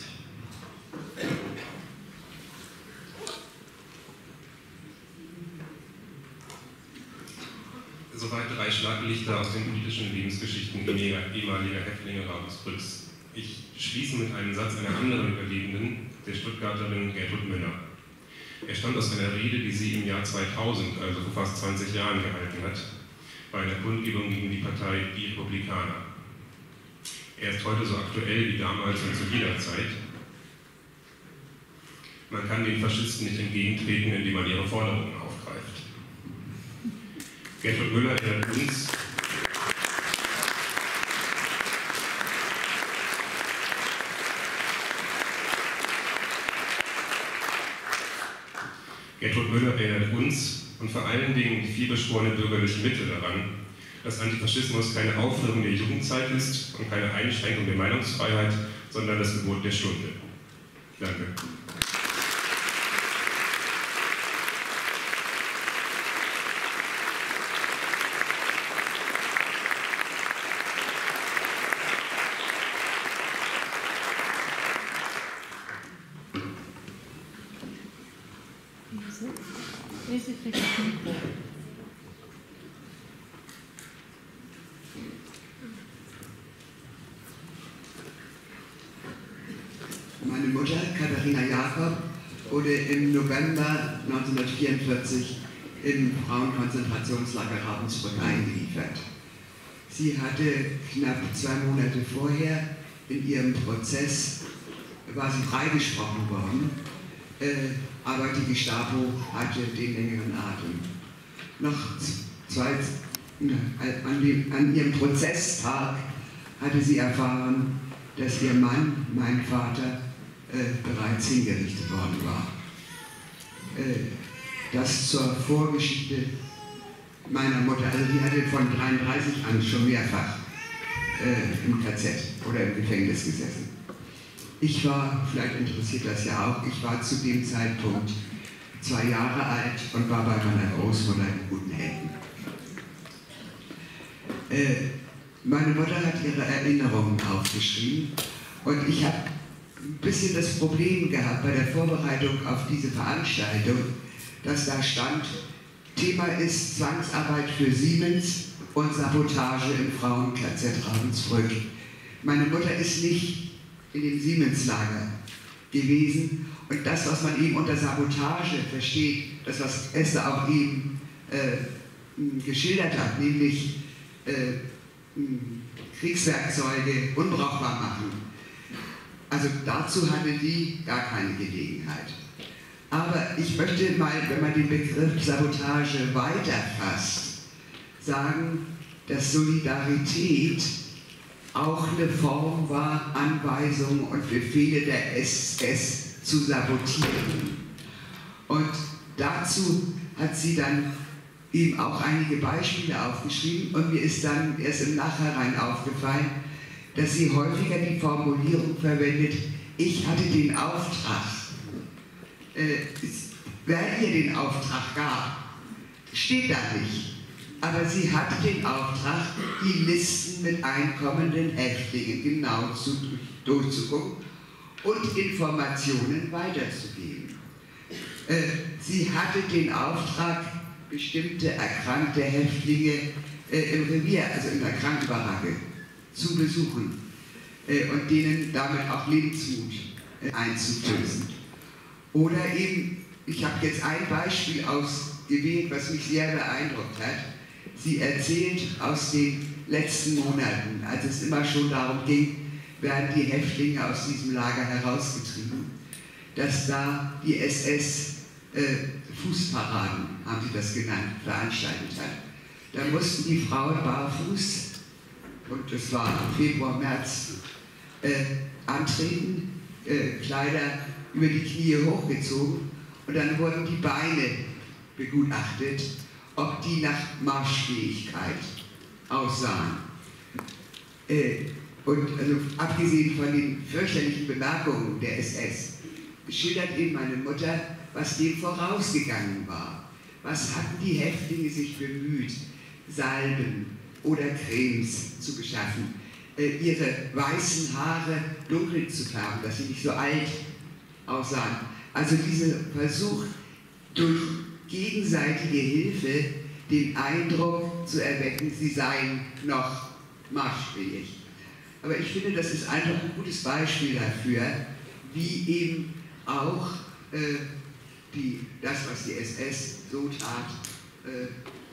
Soweit drei Schlaglichter aus den politischen Lebensgeschichten ehemaliger Häftlinge Ravensbrücks. Ich schließe mit einem Satz einer anderen Überlebenden, der Stuttgarterin Gertrud Müller. Er stammt aus einer Rede, die sie im Jahr zweitausend, also vor fast zwanzig Jahren, gehalten hat, bei einer Kundgebung gegen die Partei Die Republikaner. Er ist heute so aktuell wie damals und zu jeder Zeit. Man kann den Faschisten nicht entgegentreten, indem man ihre Forderungen aufgreift. Gertrud Müller erinnert uns, Gertrud Müller erinnert uns und vor allen Dingen die vielbeschworene bürgerliche Mitte daran, dass Antifaschismus keine Aufführung der Jugendzeit ist und keine Einschränkung der Meinungsfreiheit, sondern das Gebot der Stunde. Danke. Meine Mutter, Katharina Jakob, wurde im November neunzehnhundertvierundvierzig im Frauenkonzentrationslager Ravensbrück eingeliefert. Sie hatte knapp zwei Monate vorher in ihrem Prozess, war sie freigesprochen worden, äh, aber die Gestapo hatte den längeren Atem. Noch zwei, an, dem, an ihrem Prozesstag hatte sie erfahren, dass ihr Mann, mein Vater, äh, bereits hingerichtet worden war. Äh, das zur Vorgeschichte meiner Mutter, also die hatte von dreiunddreißig an schon mehrfach äh, im K Z oder im Gefängnis gesessen. Ich war, vielleicht interessiert das ja auch, ich war zu dem Zeitpunkt zwei Jahre alt und war bei meiner Großmutter in guten Händen. Äh, meine Mutter hat ihre Erinnerungen aufgeschrieben und ich habe ein bisschen das Problem gehabt bei der Vorbereitung auf diese Veranstaltung, dass da stand, Thema ist Zwangsarbeit für Siemens und Sabotage im Frauen-K Z Ravensbrück. Meine Mutter ist nicht in dem Siemens-Lager gewesen und das, was man eben unter Sabotage versteht, das, was Esther auch eben äh, geschildert hat, nämlich äh, Kriegswerkzeuge unbrauchbar machen. Also dazu hatte die gar keine Gelegenheit. Aber ich möchte mal, wenn man den Begriff Sabotage weiterfasst, sagen, dass Solidarität auch eine Form war, Anweisungen und Befehle der S S zu sabotieren. Und dazu hat sie dann eben auch einige Beispiele aufgeschrieben und mir ist dann erst im Nachhinein aufgefallen, dass sie häufiger die Formulierung verwendet, ich hatte den Auftrag. Äh, wer ihr den Auftrag gab, steht da nicht. Aber sie hatte den Auftrag, die Listen mit einkommenden Häftlingen genau zu, durchzugucken und Informationen weiterzugeben. Äh, sie hatte den Auftrag, bestimmte erkrankte Häftlinge äh, im Revier, also in der Krankenbaracke, zu besuchen äh, und denen damit auch Lebensmut äh, einzuflößen. Oder eben, ich habe jetzt ein Beispiel ausgewählt, was mich sehr beeindruckt hat. Sie erzählt aus den letzten Monaten, als es immer schon darum ging, werden die Häftlinge aus diesem Lager herausgetrieben, dass da die S S äh, Fußparaden, haben sie das genannt, veranstaltet hat. Da mussten die Frauen barfuß, und das war Februar, März, äh, antreten, äh, Kleider über die Knie hochgezogen, und dann wurden die Beine begutachtet, ob die nach Marschfähigkeit aussahen. Äh, und also, abgesehen von den fürchterlichen Bemerkungen der S S, schildert eben meine Mutter, was dem vorausgegangen war. Was hatten die Häftlinge sich bemüht, Salben oder Cremes zu beschaffen, äh, ihre weißen Haare dunkel zu färben, dass sie nicht so alt aussahen. Also dieser Versuch, durch gegenseitige Hilfe den Eindruck zu erwecken, sie seien noch marschfähig. Aber ich finde, das ist einfach ein gutes Beispiel dafür, wie eben auch äh, die, das, was die S S so tat, äh,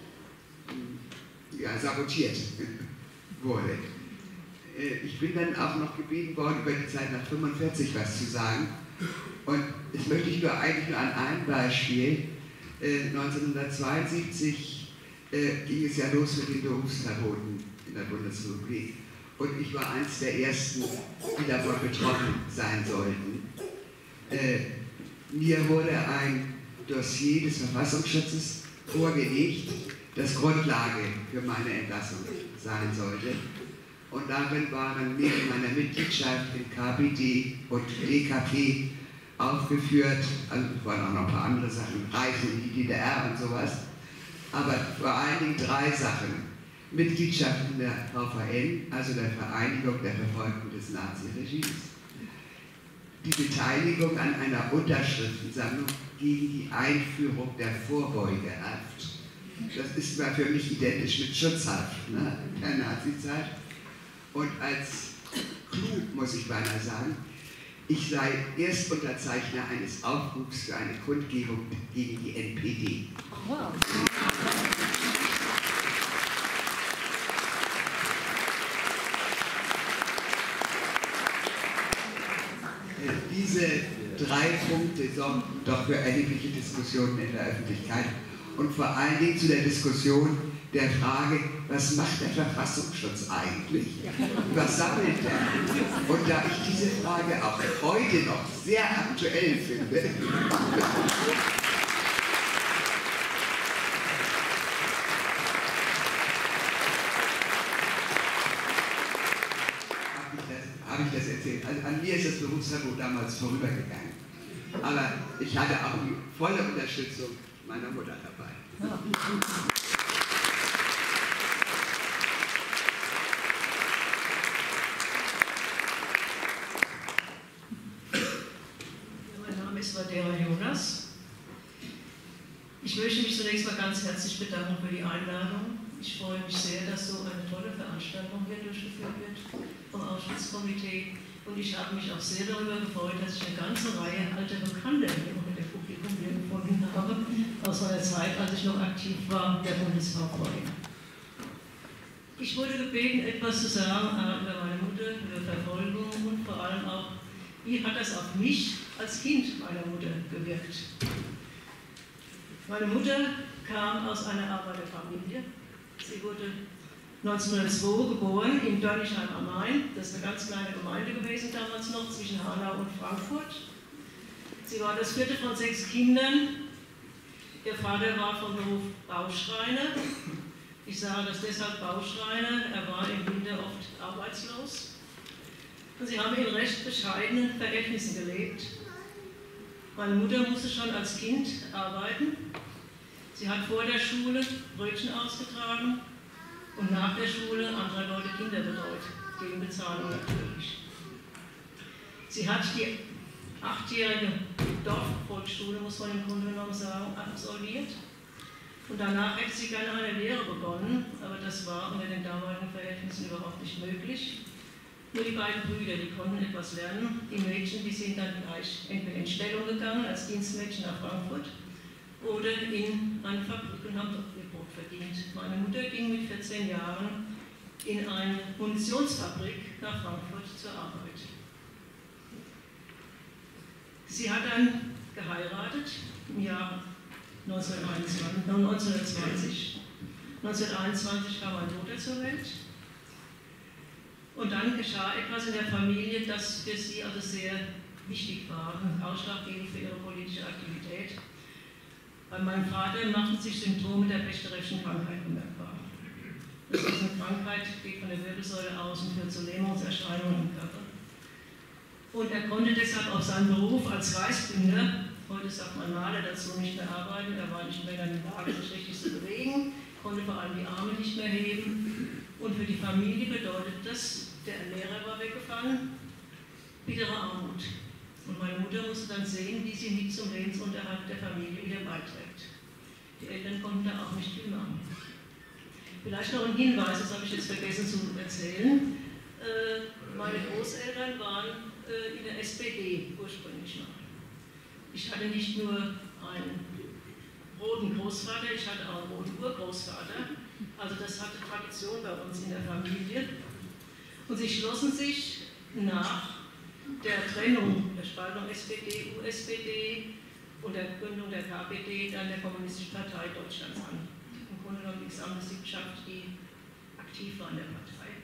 ja, sabotiert wurde. Äh, ich bin dann auch noch gebeten worden, über die Zeit nach fünfundvierzig was zu sagen. Und das möchte ich nur eigentlich nur an einem Beispiel. Äh, neunzehnhundertzweiundsiebzig äh, ging es ja los mit den Berufsverboten in der Bundesrepublik. Und ich war eines der ersten, die davon betroffen sein sollten. Äh, mir wurde ein Dossier des Verfassungsschutzes vorgelegt, das Grundlage für meine Entlassung sein sollte. Und darin waren neben meiner Mitgliedschaft in K P D und D K P aufgeführt, also waren auch noch ein paar andere Sachen, Reisen in die D D R und sowas, aber vor allen Dingen drei Sachen. Mitgliedschaft in der V V N, also der Vereinigung der Verfolgten des Naziregimes. Die Beteiligung an einer Unterschriftensammlung gegen die Einführung der Vorbeugehaft. Das ist mal für mich identisch mit Schutzhaft, ne, der Nazizeit. Und als Clou, muss ich beinahe sagen, ich sei Erstunterzeichner eines Aufrufs für eine Kundgebung gegen die N P D. Wow. Diese drei Punkte sorgten doch für erhebliche Diskussionen in der Öffentlichkeit und vor allen Dingen zu der Diskussion der Frage, was macht der Verfassungsschutz eigentlich? Was sammelt er? Und da ich diese Frage auch heute noch sehr aktuell finde, habe ich das erzählt. Also an mir ist das Berufsverbot damals vorübergegangen. Aber ich hatte auch die volle Unterstützung meiner Mutter dabei. Ja. Mein Name ist Vadera Jonas. Ich möchte mich zunächst mal ganz herzlich bedanken für die Einladung. Ich freue mich sehr, dass so eine tolle Veranstaltung hier durchgeführt wird vom Ausschutzkomitee. Und ich habe mich auch sehr darüber gefreut, dass ich eine ganze Reihe alter Bekannte hier auch in der Publikum hier gefunden habe, aus meiner Zeit, als ich noch aktiv war, der Bundesv V. Ich wurde gebeten, etwas zu sagen äh, über meine Mutter, über Verfolgung und vor allem auch, wie hat das auf mich als Kind meiner Mutter gewirkt. Meine Mutter kam aus einer Arbeiterfamilie. Sie wurde neunzehnhundertzwei geboren in Dörnigheim am Main. Das ist eine ganz kleine Gemeinde gewesen damals noch, zwischen Hanau und Frankfurt. Sie war das vierte von sechs Kindern. Ihr Vater war vom Beruf Bauschreiner. Ich sage das deshalb Bauschreiner. Er war im Winter oft arbeitslos. Und sie haben in recht bescheidenen Verhältnissen gelebt. Meine Mutter musste schon als Kind arbeiten. Sie hat vor der Schule Brötchen ausgetragen und nach der Schule anderer Leute Kinder betreut, gegen Bezahlung natürlich. Sie hat die achtjährige Dorfvolksschule, muss man im Grunde genommen sagen, absolviert. Und danach hätte sie gerne eine Lehre begonnen, aber das war unter den damaligen Verhältnissen überhaupt nicht möglich. Nur die beiden Brüder, die konnten etwas lernen. Die Mädchen, die sind dann gleich entweder in Stellung gegangen als Dienstmädchen nach Frankfurt oder in eine Fabrik und haben dort ihr Brot verdient. Meine Mutter ging mit vierzehn Jahren in eine Munitionsfabrik nach Frankfurt zur Arbeit. Sie hat dann geheiratet im Jahr neunzehnhundertzwanzig. neunzehnhunderteinundzwanzig kam mein Bruder zur Welt. Und dann geschah etwas in der Familie, das für sie also sehr wichtig war und ausschlaggebend für ihre politische Aktivität. Bei meinem Vater machten sich Symptome der Bechtere'schen Krankheit bemerkbar. Das ist eine Krankheit, geht von der Wirbelsäule aus und führt zu Lähmungserscheinungen im Körper. Und er konnte deshalb auf seinen Beruf als Reichsbinder, heute sagt man Maler, dazu nicht mehr arbeiten, er war nicht mehr in der Lage, sich richtig zu bewegen, konnte vor allem die Arme nicht mehr heben. Und für die Familie bedeutet das, der Ernährer war weggefallen, bittere Armut. Und meine Mutter musste dann sehen, wie sie nicht zum Lebensunterhalt der Familie wieder beiträgt. Die Eltern konnten da auch nicht viel machen. Vielleicht noch ein Hinweis, das habe ich jetzt vergessen zu erzählen. Meine Großeltern waren in der S P D ursprünglich mal. Ich hatte nicht nur einen roten Großvater, ich hatte auch einen roten Urgroßvater. Also das hatte Tradition bei uns in der Familie. Und sie schlossen sich nach der Trennung, der Spaltung S P D, U S P D und der Gründung der K P D dann der Kommunistischen Partei Deutschlands an. Im Grunde genommen die gesamte Sippschaft, die aktiv war in der Partei.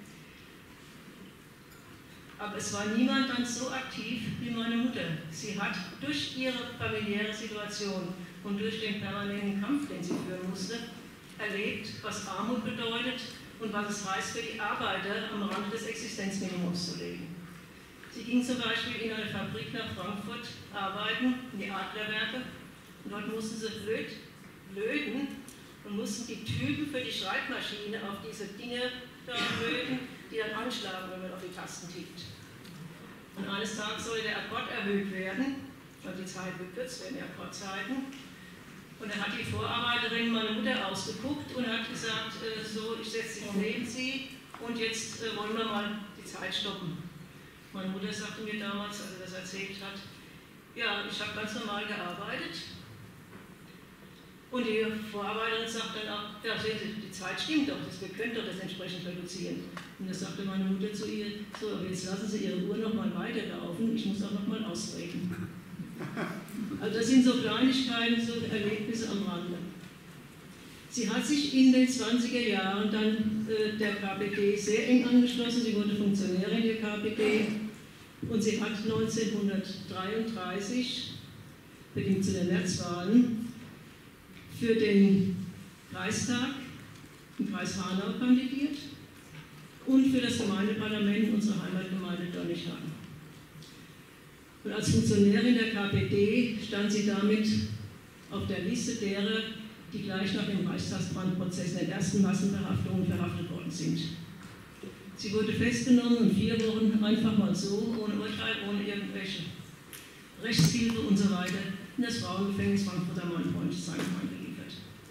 Aber es war niemand dann so aktiv wie meine Mutter. Sie hat durch ihre familiäre Situation und durch den permanenten Kampf, den sie führen musste, erlebt, was Armut bedeutet und was es heißt, für die Arbeiter am Rande des Existenzminimums zu leben. Sie ging zum Beispiel in eine Fabrik nach Frankfurt arbeiten, in die Adlerwerke, und dort mussten sie blöd, blöden und mussten die Typen für die Schreibmaschine auf diese Dinge da blöden, die dann anschlagen, wenn man auf die Tasten tippt. Und eines Tages soll der Akkord erhöht werden, weil die Zeit gekürzt werden, die Akkordzeiten. Und da hat die Vorarbeiterin meine Mutter ausgeguckt und hat gesagt, äh, so, ich setze mich neben sie und jetzt äh, wollen wir mal die Zeit stoppen. Meine Mutter sagte mir damals, als sie das erzählt hat, ja, ich habe ganz normal gearbeitet. Und die Vorarbeiterin sagt dann auch, ja, sehen Sie, die Zeit stimmt doch, das, wir können doch das entsprechend reduzieren. Und da sagte meine Mutter zu ihr, so, aber jetzt lassen Sie Ihre Uhr nochmal weiterlaufen, ich muss auch nochmal ausreden. Also das sind so Kleinigkeiten, so Erlebnisse am Rande. Sie hat sich in den zwanziger Jahren dann äh, der K P D sehr eng angeschlossen, sie wurde Funktionärin der K P D und sie hat neunzehnhundertdreiunddreißig, bedingt zu den Märzwahlen, für den Kreistag im Kreis Hanau kandidiert und für das Gemeindeparlament unserer Heimatgemeinde Dörnighagen. Und als Funktionärin der K P D stand sie damit auf der Liste derer, die gleich nach dem Reichstagsbrandprozess in den ersten Massenverhaftungen verhaftet worden sind. Sie wurde festgenommen und vier Wochen einfach mal so, ohne Urteil, ohne irgendwelche Rechtshilfe und so weiter, in das Frauengefängnis Frankfurt am Main-Freundesheim eingeliefert.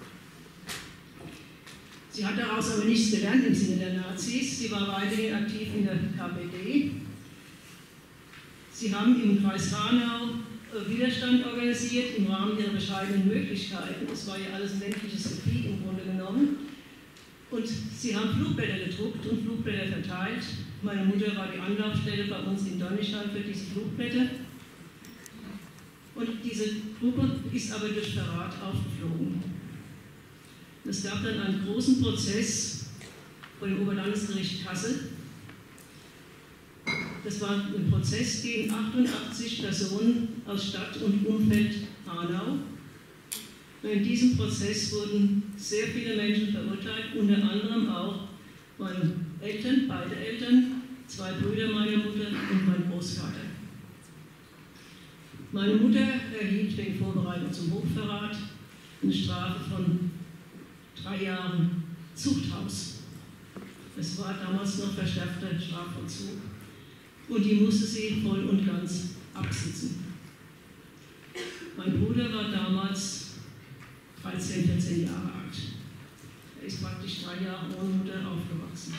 Sie hat daraus aber nichts gelernt im Sinne der Nazis. Sie war weiterhin aktiv in der K P D. Sie haben im Kreis Hanau Widerstand organisiert im Rahmen ihrer bescheidenen Möglichkeiten. Es war ja alles ein ländliches Gebiet im Grunde genommen. Und sie haben Flugblätter gedruckt und Flugblätter verteilt. Meine Mutter war die Anlaufstelle bei uns in Dörnighagen für diese Flugblätter. Und diese Gruppe ist aber durch Verrat aufgeflogen. Es gab dann einen großen Prozess vor dem Oberlandesgericht Kassel. Das war ein Prozess gegen achtundachtzig Personen aus Stadt und Umfeld Hanau. Und in diesem Prozess wurden sehr viele Menschen verurteilt, unter anderem auch meine Eltern, beide Eltern, zwei Brüder meiner Mutter und mein Großvater. Meine Mutter erhielt wegen Vorbereitung zum Hochverrat eine Strafe von drei Jahren Zuchthaus. Es war damals noch verschärfter Strafvollzug. Und die musste sie voll und ganz absitzen. Mein Bruder war damals dreizehn, vierzehn Jahre alt. Er ist praktisch drei Jahre ohne Mutter aufgewachsen.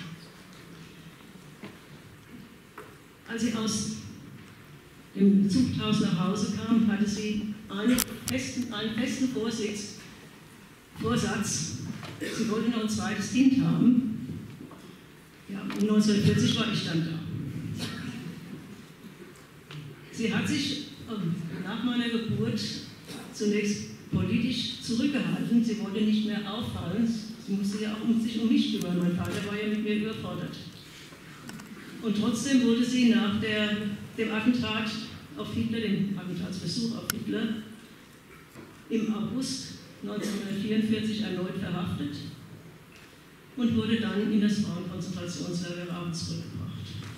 Als sie aus dem Zuchthaus nach Hause kam, hatte sie einen festen, einen festen Vorsitz, Vorsatz, sie wollte noch ein zweites Kind haben. Ja, um neunzehnhundertvierzig war ich dann da. Sie hat sich nach meiner Geburt zunächst politisch zurückgehalten. Sie wollte nicht mehr auffallen. Sie musste ja auch um sich um mich kümmern. Mein Vater war ja mit mir überfordert. Und trotzdem wurde sie nach der, dem Attentat auf Hitler, dem Attentatsversuch auf Hitler, im August neunzehnhundertvierundvierzig erneut verhaftet und wurde dann in das Frauenkonzentrationslager Ravensbrück gebracht.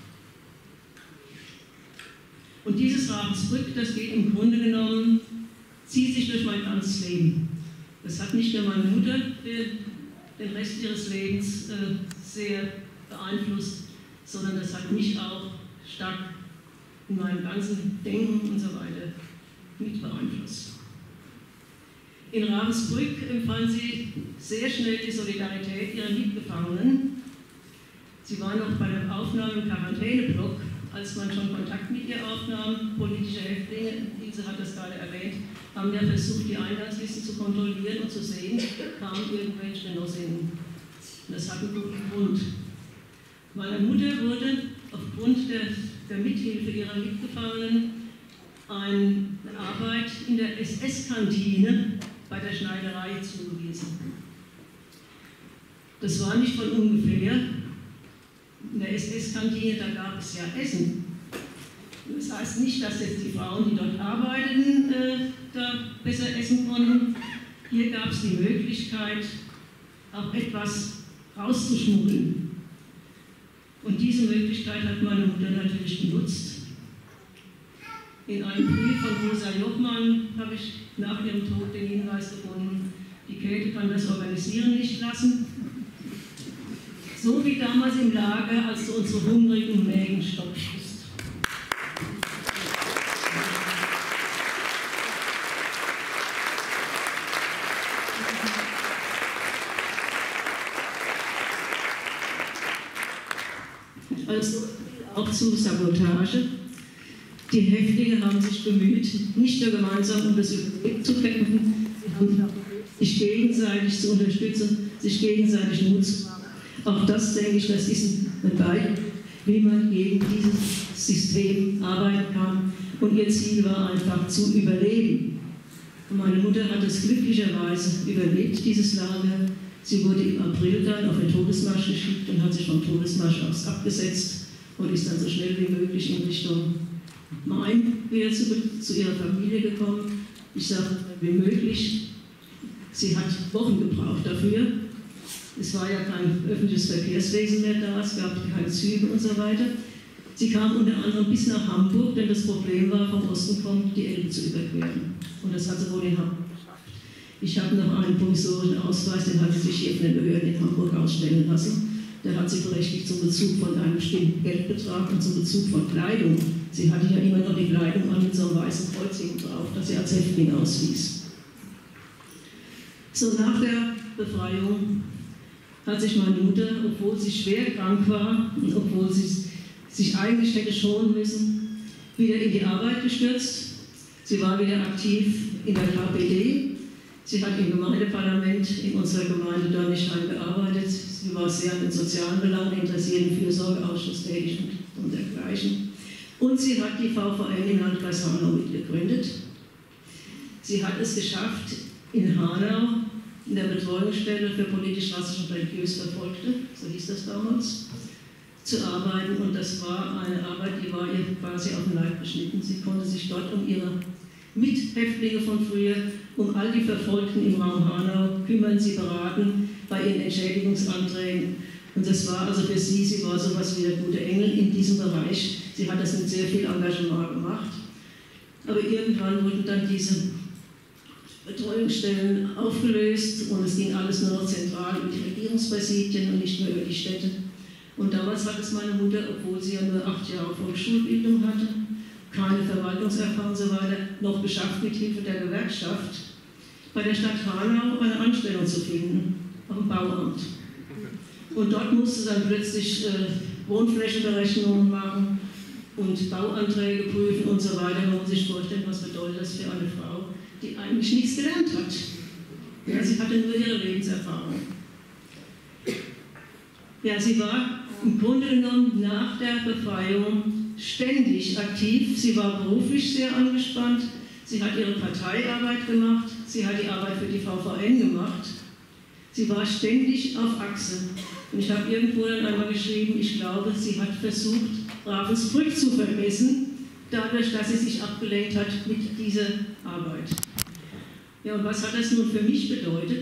Und dieses Ravensbrück, das geht im Grunde genommen, zieht sich durch mein ganzes Leben. Das hat nicht nur meine Mutter für den Rest ihres Lebens äh, sehr beeinflusst, sondern das hat mich auch stark in meinem ganzen Denken und so weiter mit beeinflusst. In Ravensbrück empfand sie sehr schnell die Solidarität ihrer Mitgefangenen. Sie war noch bei der Aufnahme im Quarantäneblock, als man schon Kontakt mit ihr aufnahm. Politische Häftlinge, Ilse hat das gerade erwähnt, haben ja versucht, die Eingangslisten zu kontrollieren und zu sehen, kamen irgendwelche Genossinnen. Das hat einen guten Grund. Meiner Mutter wurde aufgrund der, der Mithilfe ihrer Mitgefangenen eine Arbeit in der S S-Kantine bei der Schneiderei zugewiesen. Das war nicht von ungefähr. In der S S-Kantine, da gab es ja Essen. Das heißt nicht, dass jetzt die Frauen, die dort arbeiteten, äh, da besser essen konnten. Hier gab es die Möglichkeit, auch etwas rauszuschmuggeln. Und diese Möglichkeit hat meine Mutter natürlich genutzt. In einem Brief von Rosa Jochmann habe ich nach ihrem Tod den Hinweis gefunden, die Käthe kann das Organisieren nicht lassen. So wie damals im Lager, als du unsere hungrigen Mägen stopfst. Also auch zu Sabotage. Die Häftlinge haben sich bemüht, nicht nur gemeinsam um das Überleben zu kämpfen, sie haben sich gegenseitig zu unterstützen, sich gegenseitig Mut zu machen. Auch das, denke ich, das ist ein Beispiel, wie man gegen dieses System arbeiten kann. Und ihr Ziel war einfach zu überleben. Und meine Mutter hat es glücklicherweise überlebt, dieses Lager. Sie wurde im April dann auf den Todesmarsch geschickt und hat sich vom Todesmarsch aus abgesetzt und ist dann so schnell wie möglich in Richtung Main wieder zu, zu ihrer Familie gekommen. Ich sage, wie möglich. Sie hat Wochen gebraucht dafür. Es war ja kein öffentliches Verkehrswesen mehr da, es gab keine Züge und so weiter. Sie kam unter anderem bis nach Hamburg, denn das Problem war, vom Osten kommt, die Elbe zu überqueren. Und das hat sie wohl in Hamburg geschafft. Ich habe noch einen provisorischen Ausweis, den hat sie sich hier von den Behörden in Hamburg ausstellen lassen. Der hat sie berechtigt zum Bezug von einem bestimmten Geldbetrag und zum Bezug von Kleidung. Sie hatte ja immer noch die Kleidung an mit so einem weißen Kreuz hinten drauf, das sie als Häftling auswies. So, nach der Befreiung hat sich meine Mutter, obwohl sie schwer krank war und obwohl sie sich eigentlich hätte schonen müssen, wieder in die Arbeit gestürzt. Sie war wieder aktiv in der K P D. Sie hat im Gemeindeparlament in unserer Gemeinde Dörnichheim gearbeitet. Sie war sehr an den sozialen Belangen interessiert, im Fürsorgeausschuss tätig und, und dergleichen. Und sie hat die V V N im Landkreis Hanau mitgegründet. Sie hat es geschafft, in Hanau, in der Betreuungsstelle für politisch, rassisch und religiös Verfolgte, so hieß das damals, zu arbeiten. Und das war eine Arbeit, die war ihr quasi auf den Leib geschnitten. Sie konnte sich dort um ihre Mithäftlinge von früher, um all die Verfolgten im Raum Hanau kümmern, sie beraten bei ihren Entschädigungsanträgen Und das war also für sie, sie war sowas wie der gute Engel in diesem Bereich. Sie hat das mit sehr viel Engagement gemacht. Aber irgendwann wurden dann diese Betreuungsstellen aufgelöst und es ging alles nur noch zentral über die Regierungspräsidien und nicht mehr über die Städte. Und damals hat es meine Mutter, obwohl sie ja nur acht Jahre Volksschulbildung hatte, keine Verwaltungserfahrung und so weiter, noch geschafft, mit Hilfe der Gewerkschaft bei der Stadt Hanau eine Anstellung zu finden, auf dem Bauamt. Und dort musste sie dann plötzlich äh, Wohnflächenberechnungen machen und Bauanträge prüfen und so weiter. Man muss sich vorstellen, was bedeutet das für eine Frau, die eigentlich nichts gelernt hat. Ja, sie hatte nur ihre Lebenserfahrung. Ja, sie war im Grunde genommen nach der Befreiung ständig aktiv. Sie war beruflich sehr angespannt. Sie hat ihre Parteiarbeit gemacht. Sie hat die Arbeit für die V V N gemacht. Sie war ständig auf Achse. Und ich habe irgendwo dann einmal geschrieben, ich glaube, sie hat versucht, Ravensbrück zu vergessen, dadurch, dass sie sich abgelenkt hat mit dieser Arbeit. Ja, und was hat das nun für mich bedeutet?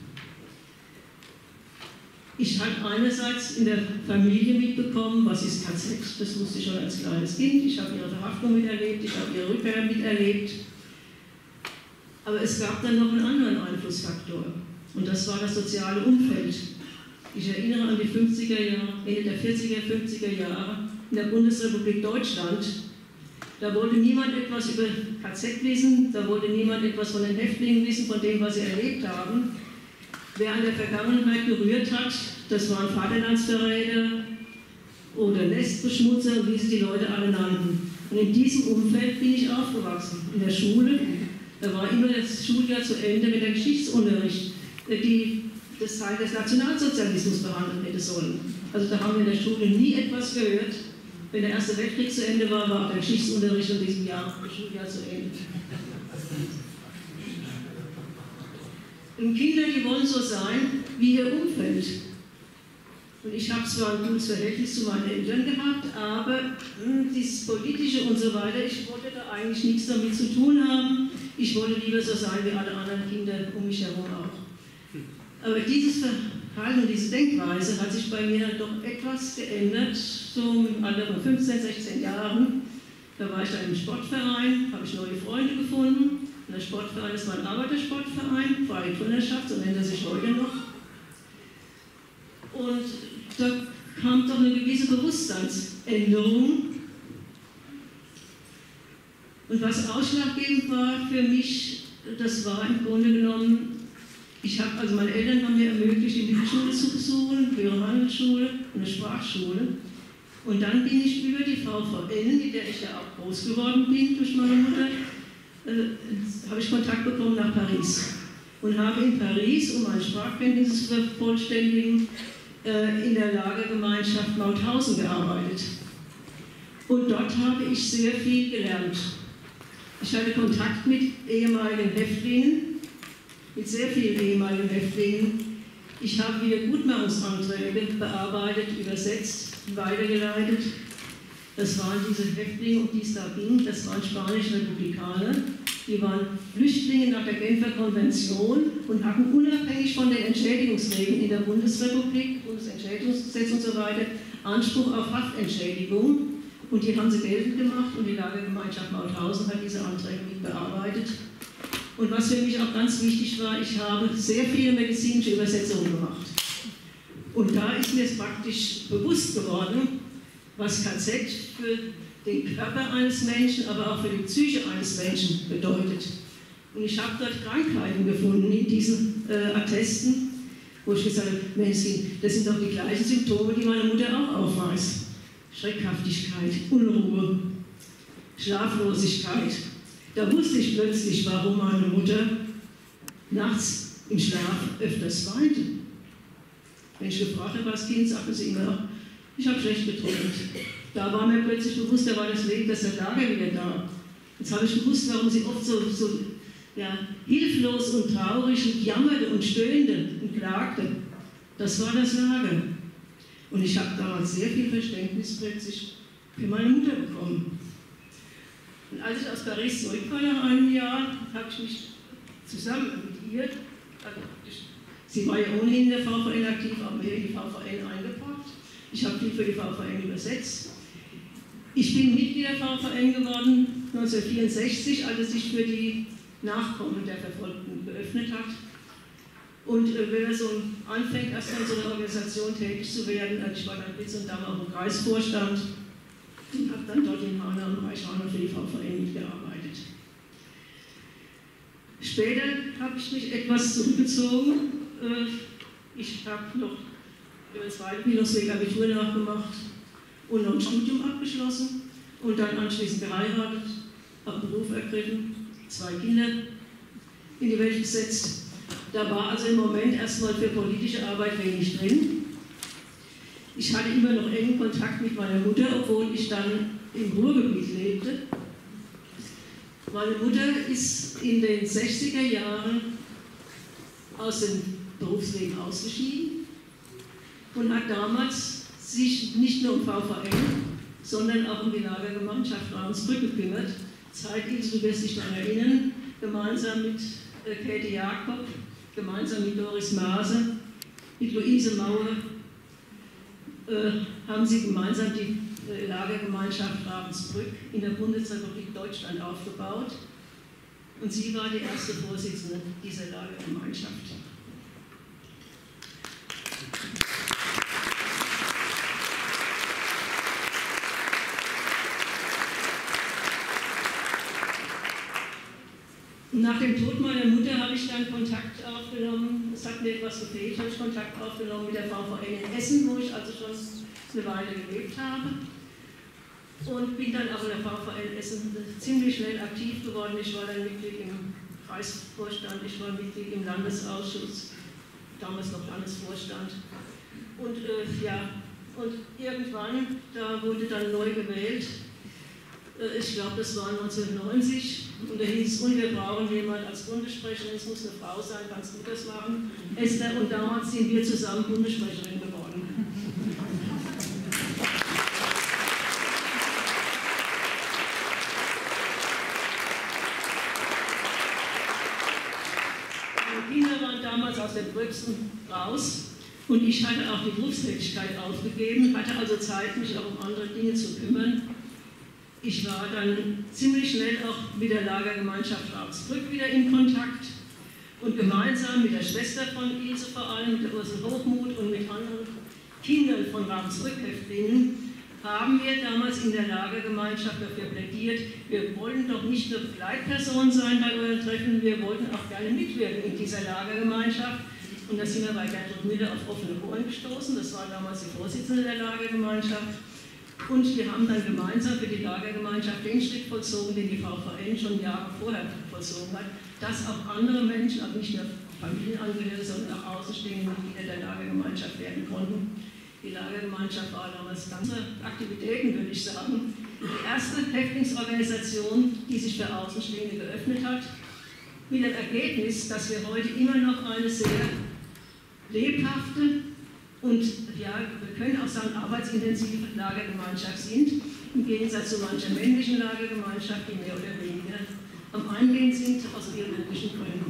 Ich habe einerseits in der Familie mitbekommen, was ist K Z, das wusste ich schon als kleines Kind, ich habe ihre Verhaftung miterlebt, ich habe ihre Rückkehr miterlebt. Aber es gab dann noch einen anderen Einflussfaktor und das war das soziale Umfeld. Ich erinnere an die fünfziger Jahre, Ende der vierziger, fünfziger Jahre in der Bundesrepublik Deutschland. Da wollte niemand etwas über K Z wissen, da wollte niemand etwas von den Häftlingen wissen, von dem, was sie erlebt haben. Wer an der Vergangenheit gerührt hat, das waren Vaterlandsverräter oder Nestbeschmutzer, wie sie die Leute alle nannten. Und in diesem Umfeld bin ich aufgewachsen. In der Schule, da war immer das Schuljahr zu Ende mit der Geschichtsunterricht, die das Teil des Nationalsozialismus behandeln hätte sollen. Also da haben wir in der Schule nie etwas gehört. Wenn der Erste Weltkrieg zu Ende war, war auch der Geschichtsunterricht in diesem Jahr, Schuljahr zu Ende. Und Kinder, die wollen so sein wie ihr Umfeld. Und ich habe zwar ein gutes Verhältnis zu meinen Eltern gehabt, aber mh, dieses Politische und so weiter, ich wollte da eigentlich nichts damit zu tun haben. Ich wollte lieber so sein wie alle anderen Kinder um mich herum auch. Aber dieses Verhalten, diese Denkweise hat sich bei mir doch etwas geändert, so im Alter von fünfzehn, sechzehn Jahren. Da war ich dann im Sportverein, habe ich neue Freunde gefunden. Und der Sportverein ist mein Arbeitersportverein, Freie Turnerschaft, so nennt er sich heute noch. Und da kam doch eine gewisse Bewusstseinsänderung. Und was ausschlaggebend war für mich, das war im Grunde genommen, ich habe, also meine Eltern haben mir ermöglicht, in die Schule zu besuchen, höhere Handelsschule und eine Sprachschule. Und dann bin ich über die V V N, mit der ich ja auch groß geworden bin durch meine Mutter, äh, habe ich Kontakt bekommen nach Paris. Und habe in Paris, um meine Sprachkenntnisse zu vervollständigen, äh, in der Lagergemeinschaft Mauthausen gearbeitet. Und dort habe ich sehr viel gelernt. Ich hatte Kontakt mit ehemaligen Häftlingen, mit sehr vielen ehemaligen Häftlingen. Ich habe Wiedergutmachungsanträge bearbeitet, übersetzt, weitergeleitet. Das waren diese Häftlinge, um die es da ging. Das waren spanische Republikaner. Die waren Flüchtlinge nach der Genfer Konvention und hatten unabhängig von den Entschädigungsregeln in der Bundesrepublik, Bundesentschädigungsgesetz und so weiter, Anspruch auf Haftentschädigung. Und die haben sie geltend gemacht und die Lagergemeinschaft Mauthausen hat diese Anträge mit bearbeitet. Und was für mich auch ganz wichtig war, ich habe sehr viele medizinische Übersetzungen gemacht. Und da ist mir praktisch bewusst geworden, was K Z für den Körper eines Menschen, aber auch für die Psyche eines Menschen bedeutet. Und ich habe dort Krankheiten gefunden in diesen äh, Attesten, wo ich gesagt habe, Mensch, das sind doch die gleichen Symptome, die meine Mutter auch aufweist. Schreckhaftigkeit, Unruhe, Schlaflosigkeit. Da wusste ich plötzlich, warum meine Mutter nachts im Schlaf öfters weinte. Wenn ich gefragt habe als Kind, sagte sie immer, ich habe schlecht geträumt. Da war mir plötzlich bewusst, da war das Leben, das Lager wieder da. Jetzt habe ich gewusst, warum sie oft so, so ja, hilflos und traurig und jammerte und stöhnte und klagte. Das war das Lager. Und ich habe damals sehr viel Verständnis plötzlich für meine Mutter bekommen. Und als ich aus Paris zurück war nach einem Jahr, habe ich mich zusammen mit ihr, also Sie war ja ohnehin in der V V N aktiv, aber mir in die V V N eingebracht. Ich habe viel für die V V N übersetzt. Ich bin Mitglied der V V N geworden neunzehnhundertvierundsechzig, als es sich für die Nachkommen der Verfolgten geöffnet hat. Und äh, wenn man so anfängt, erst in so einer Organisation tätig zu werden, also ich war dann Witz und Damm auch im Kreisvorstand und habe dann dort in Hanau und Reichhanau für die V V N mitgearbeitet. Später habe ich mich etwas zurückgezogen. Ich habe noch über den zweiten Bildungsweg Abitur nachgemacht und noch ein Studium abgeschlossen und dann anschließend geheiratet, habe einen Beruf ergriffen, zwei Kinder in die Welt gesetzt. Da war also im Moment erstmal für politische Arbeit wenig drin. Ich hatte immer noch engen Kontakt mit meiner Mutter, obwohl ich dann im Ruhrgebiet lebte. Meine Mutter ist in den sechziger Jahren aus dem Berufsleben ausgeschieden und hat damals sich nicht nur um V V N, sondern auch um die Lagergemeinschaft Ravensbrück gekümmert. Zeitig, du wirst dich daran erinnern, gemeinsam mit äh, Käthe Jakob, gemeinsam mit Doris Maase, mit Luise Mauer, äh, haben sie gemeinsam die äh, Lagergemeinschaft Ravensbrück in der Bundesrepublik Deutschland aufgebaut. Und sie war die erste Vorsitzende dieser Lagergemeinschaft. Nach dem Tod meiner Mutter habe ich dann Kontakt aufgenommen, es hat mir etwas gefehlt, habe ich Kontakt aufgenommen mit der V V N in Essen, wo ich also schon eine Weile gelebt habe. Und bin dann auch in der V V N Essen ziemlich schnell aktiv geworden. Ich war dann Mitglied im Kreisvorstand, ich war Mitglied im Landesausschuss, damals noch Landesvorstand. Und äh, ja, und irgendwann, da wurde dann neu gewählt. Ich glaube, das war neunzehnhundertneunzig und da hieß es, und wir brauchen jemanden als Bundessprecherin, es muss eine Frau sein, kannst du das machen? Esther, und damals sind wir zusammen Bundessprecherin geworden. Meine Kinder waren damals aus dem Gröbsten raus und ich hatte auch die Berufstätigkeit aufgegeben, hatte also Zeit, mich auch um andere Dinge zu kümmern. Ich war dann ziemlich schnell auch mit der Lagergemeinschaft Ravensbrück wieder in Kontakt und gemeinsam mit der Schwester von Ilse vor allem, mit der Ursel Hochmuth und mit anderen Kindern von Ravensbrück-Häftlingen haben wir damals in der Lagergemeinschaft dafür plädiert, wir wollen doch nicht nur Begleitpersonen sein bei euren Treffen, wir wollten auch gerne mitwirken in dieser Lagergemeinschaft. Und da sind wir bei Gertrud Müller auf offene Ohren gestoßen, das war damals die Vorsitzende der Lagergemeinschaft. Und wir haben dann gemeinsam für die Lagergemeinschaft den Schritt vollzogen, den die V V N schon Jahre vorher vollzogen hat, dass auch andere Menschen, also nicht nur Familienangehörige, sondern auch außenstehende Mitglieder der Lagergemeinschaft werden konnten. Die Lagergemeinschaft war damals ganze Aktivitäten, würde ich sagen. Die erste Häftlingsorganisation, die sich für Außenstehende geöffnet hat, mit dem Ergebnis, dass wir heute immer noch eine sehr lebhafte und ja, wir können auch sagen, arbeitsintensive Lagergemeinschaft sind, im Gegensatz zu mancher männlichen Lagergemeinschaft, die mehr oder weniger am Eingehen sind, aus biologischen Gründen.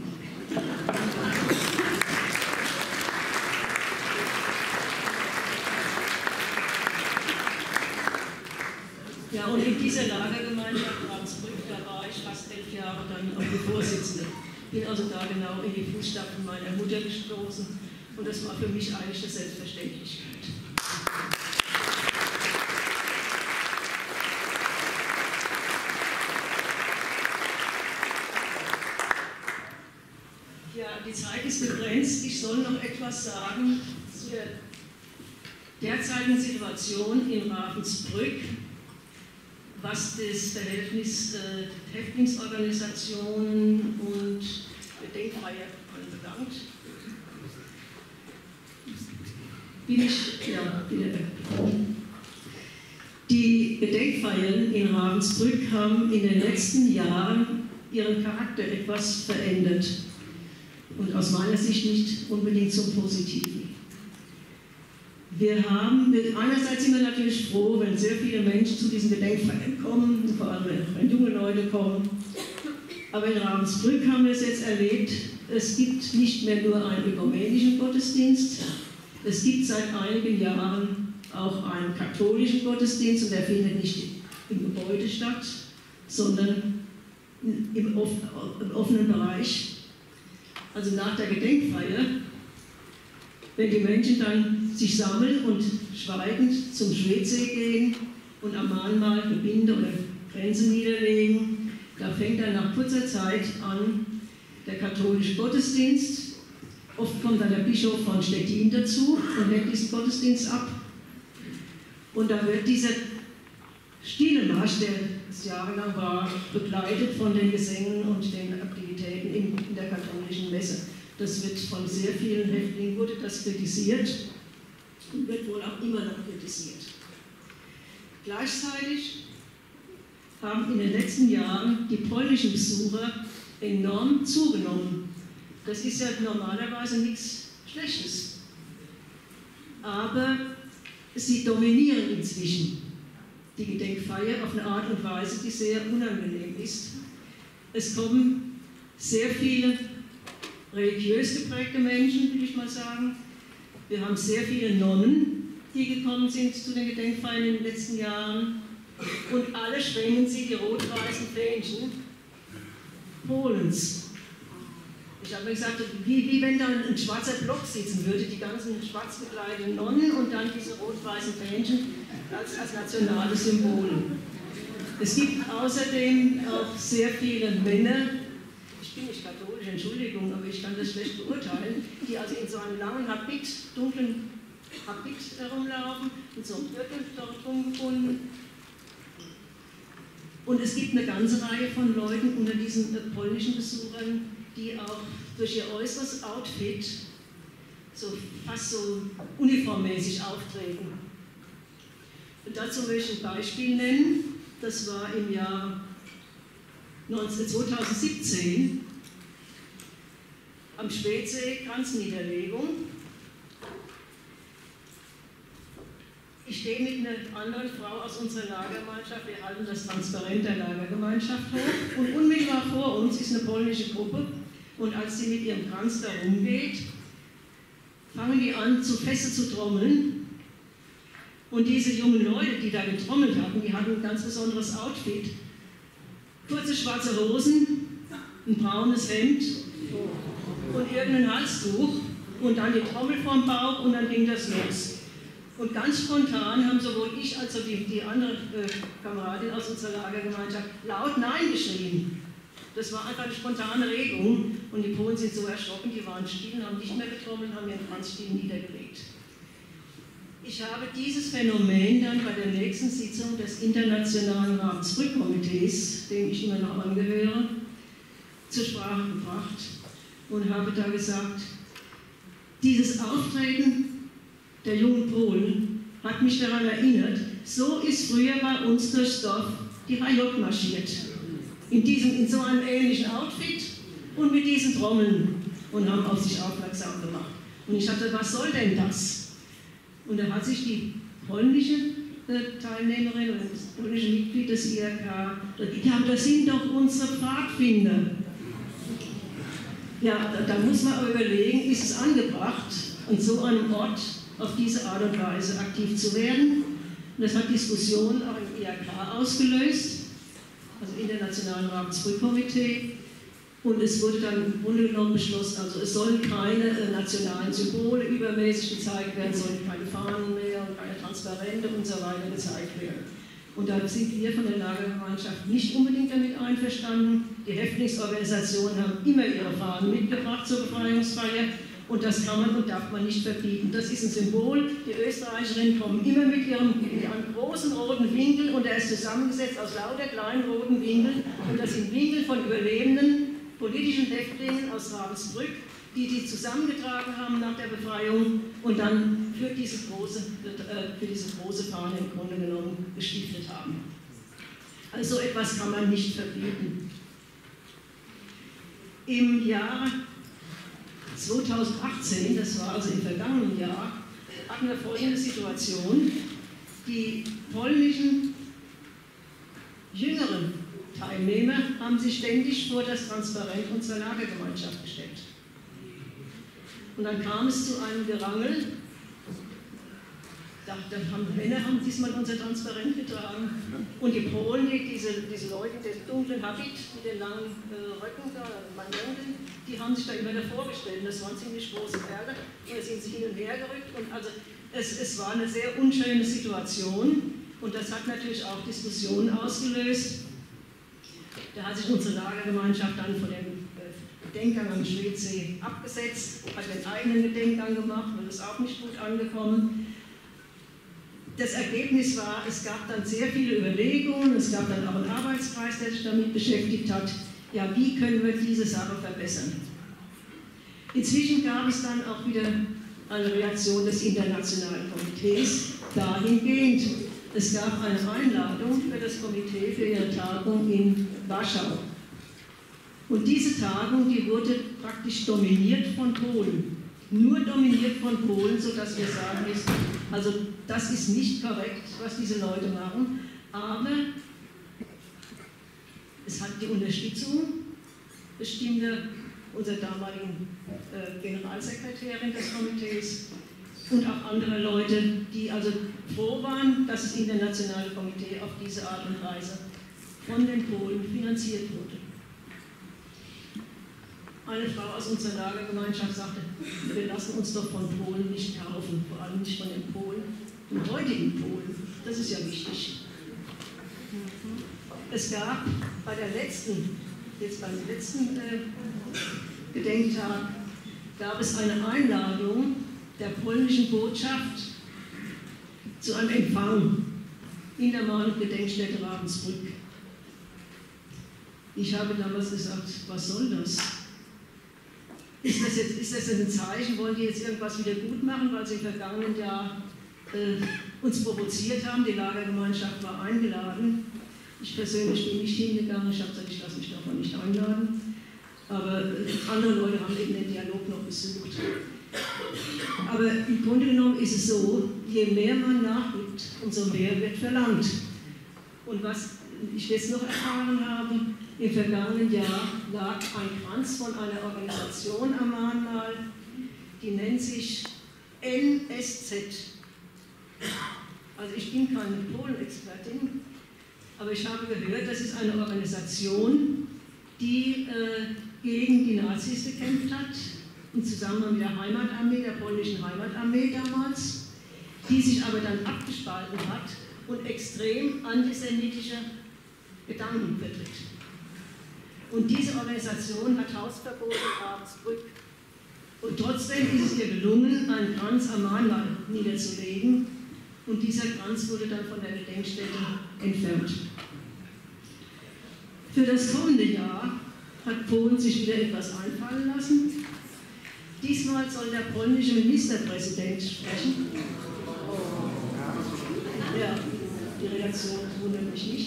Ja, und in dieser Lagergemeinschaft Ravensbrück, da war ich fast elf Jahre dann auch die Vorsitzende. Bin also da genau in die Fußstapfen meiner Mutter gestoßen. Und das war für mich eigentlich eine Selbstverständlichkeit. Ja, die Zeit ist begrenzt. Ich soll noch etwas sagen zu der derzeitigen Situation in Ravensbrück, was das Verhältnis äh, Häftlingsorganisationen und Gedenkfeier anbelangt. Bin ich, ja, bitte. Die Gedenkfeiern in Ravensbrück haben in den letzten Jahren ihren Charakter etwas verändert und aus meiner Sicht nicht unbedingt zum Positiven. Wir haben, einerseits sind wir natürlich froh, wenn sehr viele Menschen zu diesen Gedenkfeiern kommen, vor allem wenn junge Leute kommen, aber in Ravensbrück haben wir es jetzt erlebt, es gibt nicht mehr nur einen ökumenischen Gottesdienst, es gibt seit einigen Jahren auch einen katholischen Gottesdienst und der findet nicht im Gebäude statt, sondern im offenen Bereich. Also nach der Gedenkfeier, wenn die Menschen dann sich sammeln und schweigend zum Schwedsee gehen und am Mahnmal eine Binde oder Grenze niederlegen, da fängt dann nach kurzer Zeit an der katholische Gottesdienst. Oft kommt dann der Bischof von Stettin dazu und hält diesen Gottesdienst ab. Und da wird dieser stille Marsch, der es jahrelang war, begleitet von den Gesängen und den Aktivitäten in der katholischen Messe. Das wird von sehr vielen Häftlingen, wurde das kritisiert und wird wohl auch immer noch kritisiert. Gleichzeitig haben in den letzten Jahren die polnischen Besucher enorm zugenommen. Das ist ja normalerweise nichts Schlechtes. Aber sie dominieren inzwischen die Gedenkfeier auf eine Art und Weise, die sehr unangenehm ist. Es kommen sehr viele religiös geprägte Menschen, will ich mal sagen. Wir haben sehr viele Nonnen, die gekommen sind zu den Gedenkfeiern in den letzten Jahren. Und alle schwenken sie die rot-weißen Fähnchen Polens. Ich habe mir gesagt, wie, wie wenn da ein schwarzer Block sitzen würde, die ganzen schwarz gekleideten Nonnen und dann diese rot-weißen Fähnchen als, als nationales Symbol. Es gibt außerdem auch sehr viele Männer, ich bin nicht katholisch, Entschuldigung, aber ich kann das schlecht beurteilen, die also in so einem langen Habit, dunklen Habit herumlaufen, mit so einem Gürtel dort rumgebunden. Und es gibt eine ganze Reihe von Leuten unter diesen äh, polnischen Besuchern, die auch durch ihr äußeres Outfit so fast so uniformmäßig auftreten. Und dazu möchte ich ein Beispiel nennen. Das war im Jahr zweitausendsiebzehn am Schwedsee, Kranzniederlegung. Ich stehe mit einer anderen Frau aus unserer Lagergemeinschaft, wir halten das Transparent der Lagergemeinschaft hoch und unmittelbar vor uns ist eine polnische Gruppe und als sie mit ihrem Kranz da rumgeht, fangen die an, zu feste zu trommeln und diese jungen Leute, die da getrommelt hatten, die hatten ein ganz besonderes Outfit, kurze schwarze Hosen, ein braunes Hemd und irgendein Halstuch und dann die Trommel vorm Bauch und dann ging das los. Und ganz spontan haben sowohl ich als auch die, die andere äh, Kameradin aus unserer Lagergemeinschaft laut Nein geschrien. Das war einfach eine spontane Regung und die Polen sind so erschrocken, die waren still, haben nicht mehr getrommelt, haben ihren Kranz still niedergelegt. Ich habe dieses Phänomen dann bei der nächsten Sitzung des Internationalen Ravensbrück-Komitees, dem ich immer noch angehöre, zur Sprache gebracht und habe da gesagt, dieses Auftreten der jungen Polen hat mich daran erinnert, so ist früher bei uns durchs Dorf die H J marschiert. In, diesem, in so einem ähnlichen Outfit und mit diesen Trommeln und haben auf sich aufmerksam gemacht. Und ich dachte, was soll denn das? Und da hat sich die polnische äh, Teilnehmerin oder das polnische Mitglied des I R K, ja, das sind doch unsere Pfadfinder. Ja, da, da muss man überlegen, ist es angebracht, an so einem Ort auf diese Art und Weise aktiv zu werden. Und das hat Diskussionen auch im I R K ausgelöst, also Internationalen Ravensbrück-Komitee. Und es wurde dann im Grunde genommen beschlossen, also es sollen keine äh, nationalen Symbole übermäßig gezeigt werden, sollen keine Fahnen mehr und keine Transparente und so weiter gezeigt werden. Und da sind wir von der Lagergemeinschaft nicht unbedingt damit einverstanden. Die Häftlingsorganisationen haben immer ihre Fahnen mitgebracht zur Befreiungsfeier. Und das kann man und darf man nicht verbieten. Das ist ein Symbol. Die Österreicherinnen kommen immer mit ihrem einem großen roten Winkel und der ist zusammengesetzt aus lauter kleinen roten Winkeln. Und das sind Winkel von überlebenden politischen Häftlingen aus Ravensbrück, die die zusammengetragen haben nach der Befreiung und dann für diese große, äh, für diese große Fahne im Grunde genommen gestiftet haben. Also so etwas kann man nicht verbieten. Im Jahre zweitausendachtzehn, das war also im vergangenen Jahr, hatten wir folgende Situation. Die polnischen jüngeren Teilnehmer haben sich ständig vor das Transparent unserer Lagergemeinschaft gestellt. Und dann kam es zu einem Gerangel. Da, da haben Männer haben diesmal unser Transparent getragen. Und die Polen, die, diese, diese Leute, den dunklen Habit mit den langen äh, Röcken da, Mandanten, die haben sich da immer davor gestellt. Das waren ziemlich große Kerle. Und da sind sie hin und her gerückt. Und also es, es war eine sehr unschöne Situation. Und das hat natürlich auch Diskussionen ausgelöst. Da hat sich unsere Lagergemeinschaft dann von dem Gedenkgang am Schwedsee abgesetzt, hat den eigenen Gedenkgang gemacht, weil das auch nicht gut angekommen. Das Ergebnis war, es gab dann sehr viele Überlegungen, es gab dann auch einen Arbeitskreis, der sich damit beschäftigt hat, ja, wie können wir diese Sache verbessern. Inzwischen gab es dann auch wieder eine Reaktion des Internationalen Komitees dahingehend. Es gab eine Einladung für das Komitee für ihre Tagung in Warschau. Und diese Tagung, die wurde praktisch dominiert von Polen. Nur dominiert von Polen, sodass wir sagen müssen, also das ist nicht korrekt, was diese Leute machen, aber es hat die Unterstützung bestimmter, unserer damaligen äh, Generalsekretärin des Komitees und auch andere Leute, die also froh waren, dass das internationale Komitee auf diese Art und Weise von den Polen finanziert wurde. Eine Frau aus unserer Lagergemeinschaft sagte, wir lassen uns doch von Polen nicht kaufen, vor allem nicht von den Polen, den heutigen Polen. Das ist ja wichtig. Es gab bei der letzten, jetzt beim letzten äh, Gedenktag, gab es eine Einladung der polnischen Botschaft zu einem Empfang in der Mahngedenkstätte Ravensbrück. Ich habe damals gesagt, was soll das? Ist das jetzt ist das ein Zeichen, wollen die jetzt irgendwas wieder gut machen, weil sie im vergangenen Jahr äh, uns provoziert haben? Die Lagergemeinschaft war eingeladen. Ich persönlich bin nicht hingegangen, ich habe gesagt, ich lasse mich davon nicht einladen. Aber äh, andere Leute haben eben den Dialog noch besucht. Aber im Grunde genommen ist es so, je mehr man nachgibt, umso mehr wird verlangt. Und was ich jetzt noch erfahren habe, im vergangenen Jahr lag ein Kranz von einer Organisation am Mahnmal, die nennt sich N S Z. Also ich bin keine Polen-Expertin, aber ich habe gehört, das ist eine Organisation, die äh, gegen die Nazis gekämpft hat, im Zusammenhang mit der Heimatarmee, der polnischen Heimatarmee damals, die sich aber dann abgespalten hat und extrem antisemitische Gedanken vertritt. Und diese Organisation hat Hausverbot in Ravensbrück. Und trotzdem ist es ihr gelungen, einen Kranz am Mahnmal niederzulegen. Und dieser Kranz wurde dann von der Gedenkstätte entfernt. Für das kommende Jahr hat Polen sich wieder etwas einfallen lassen. Diesmal soll der polnische Ministerpräsident sprechen. Ja, die Reaktion wundert mich nicht.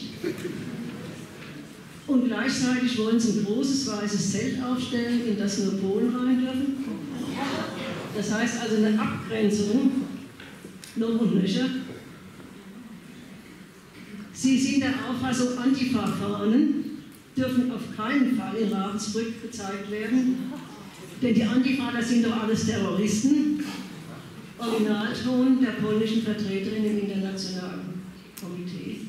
Und gleichzeitig wollen sie ein großes weißes Zelt aufstellen, in das nur Polen rein dürfen. Das heißt also eine Abgrenzung, noch und nöcher. Sie sind der Auffassung, Antifa-Fahnen dürfen auf keinen Fall in Ravensbrück gezeigt werden, denn die Antifa, das sind doch alles Terroristen. Originalton der polnischen Vertreterin im Internationalen Komitee.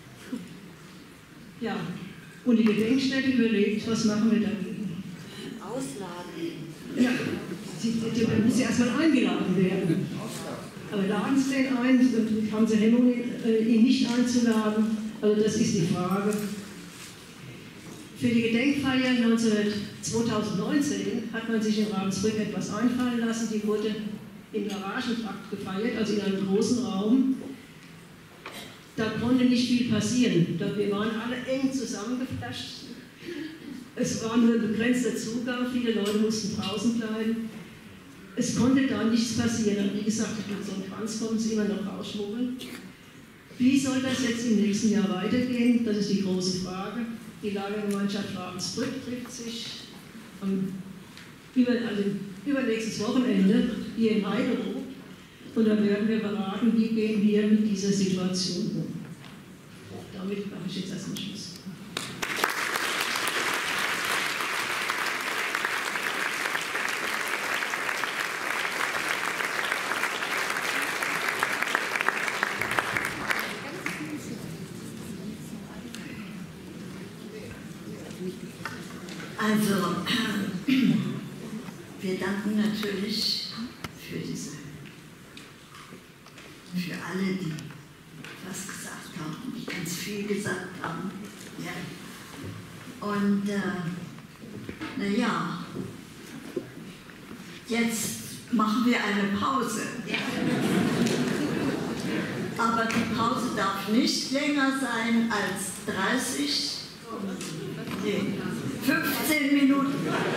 Ja. Und die Gedenkstätte überlegt, was machen wir dagegen? Ausladen. Ja, sie, die müssen erstmal eingeladen werden. Aber laden Sie den ein, und haben Sie Hemmungen, ihn nicht einzuladen? Also das ist die Frage. Für die Gedenkfeier zweitausendneunzehn hat man sich in Ravensbrück etwas einfallen lassen. Die wurde im Garagentrakt gefeiert, also in einem großen Raum. Da konnte nicht viel passieren. Wir waren alle eng zusammengeflasht. Es war nur ein begrenzter Zugang, viele Leute mussten draußen bleiben. Es konnte da nichts passieren. Und wie gesagt, mit so einem Kranz konnten sie immer noch rausschmuggeln. Wie soll das jetzt im nächsten Jahr weitergehen? Das ist die große Frage. Die Lagergemeinschaft Ravensbrück trifft sich am über, also übernächstes Wochenende hier in Heiderow. Und dann werden wir beraten, wie gehen wir mit dieser Situation um. Damit mache ich jetzt erstmal Schluss. Also, wir danken natürlich für diese, für alle, die was gesagt haben, die ganz viel gesagt haben. Ja. Und äh, naja, jetzt machen wir eine Pause. Aber die Pause darf nicht länger sein als dreißig, nee, fünfzehn Minuten.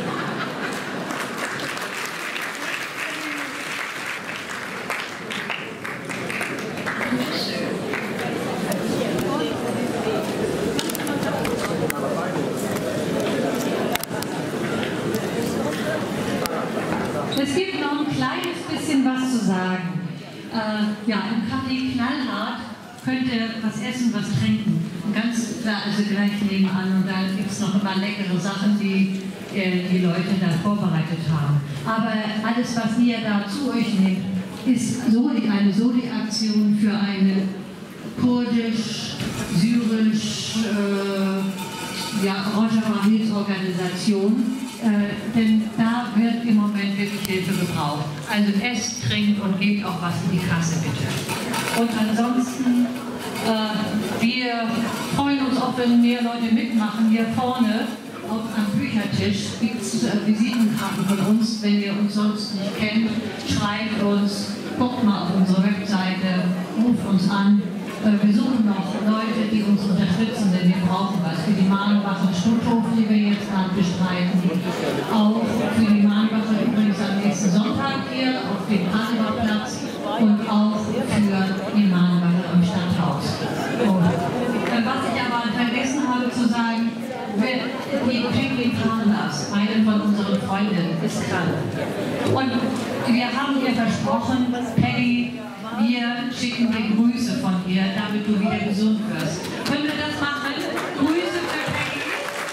Es gibt noch ein kleines bisschen was zu sagen. Äh, ja, im Café Knallhart könnt ihr was essen, was trinken. Ganz klar, also gleich nebenan. Und da gibt es noch immer leckere Sachen, die äh, die Leute da vorbereitet haben. Aber alles, was ihr da zu euch nehmt, ist Soli, eine Soli-Aktion für eine kurdisch, syrisch, äh, ja, Rojava-Hilfsorganisation. Äh, denn da wird im Moment wirklich Hilfe gebraucht. Also esst, trinkt und gebt auch was in die Kasse, bitte. Und ansonsten, äh, wir freuen uns auch, wenn mehr Leute mitmachen. Hier vorne auf, am Büchertisch gibt es äh, Visitenkarten von uns. Wenn ihr uns sonst nicht kennt, schreibt uns, guckt mal auf unsere Webseite, ruft uns an. Wir suchen noch Leute, die uns unterstützen, denn wir brauchen was für die Mahnwache Stutthof, die wir jetzt gerade bestreiten. Auch für die Mahnwache übrigens am nächsten Sonntag hier auf dem Karnevalplatz und auch für die Mahnwache im Stadthaus. Und, äh, was ich aber vergessen habe zu sagen, die Peggy Parnas, eine von unseren Freundinnen, ist krank. Und wir haben ihr versprochen, Peggy, wir schicken dir Grüße von ihr, damit du wieder gesund wirst. Können wir das machen? Grüße für Peggy.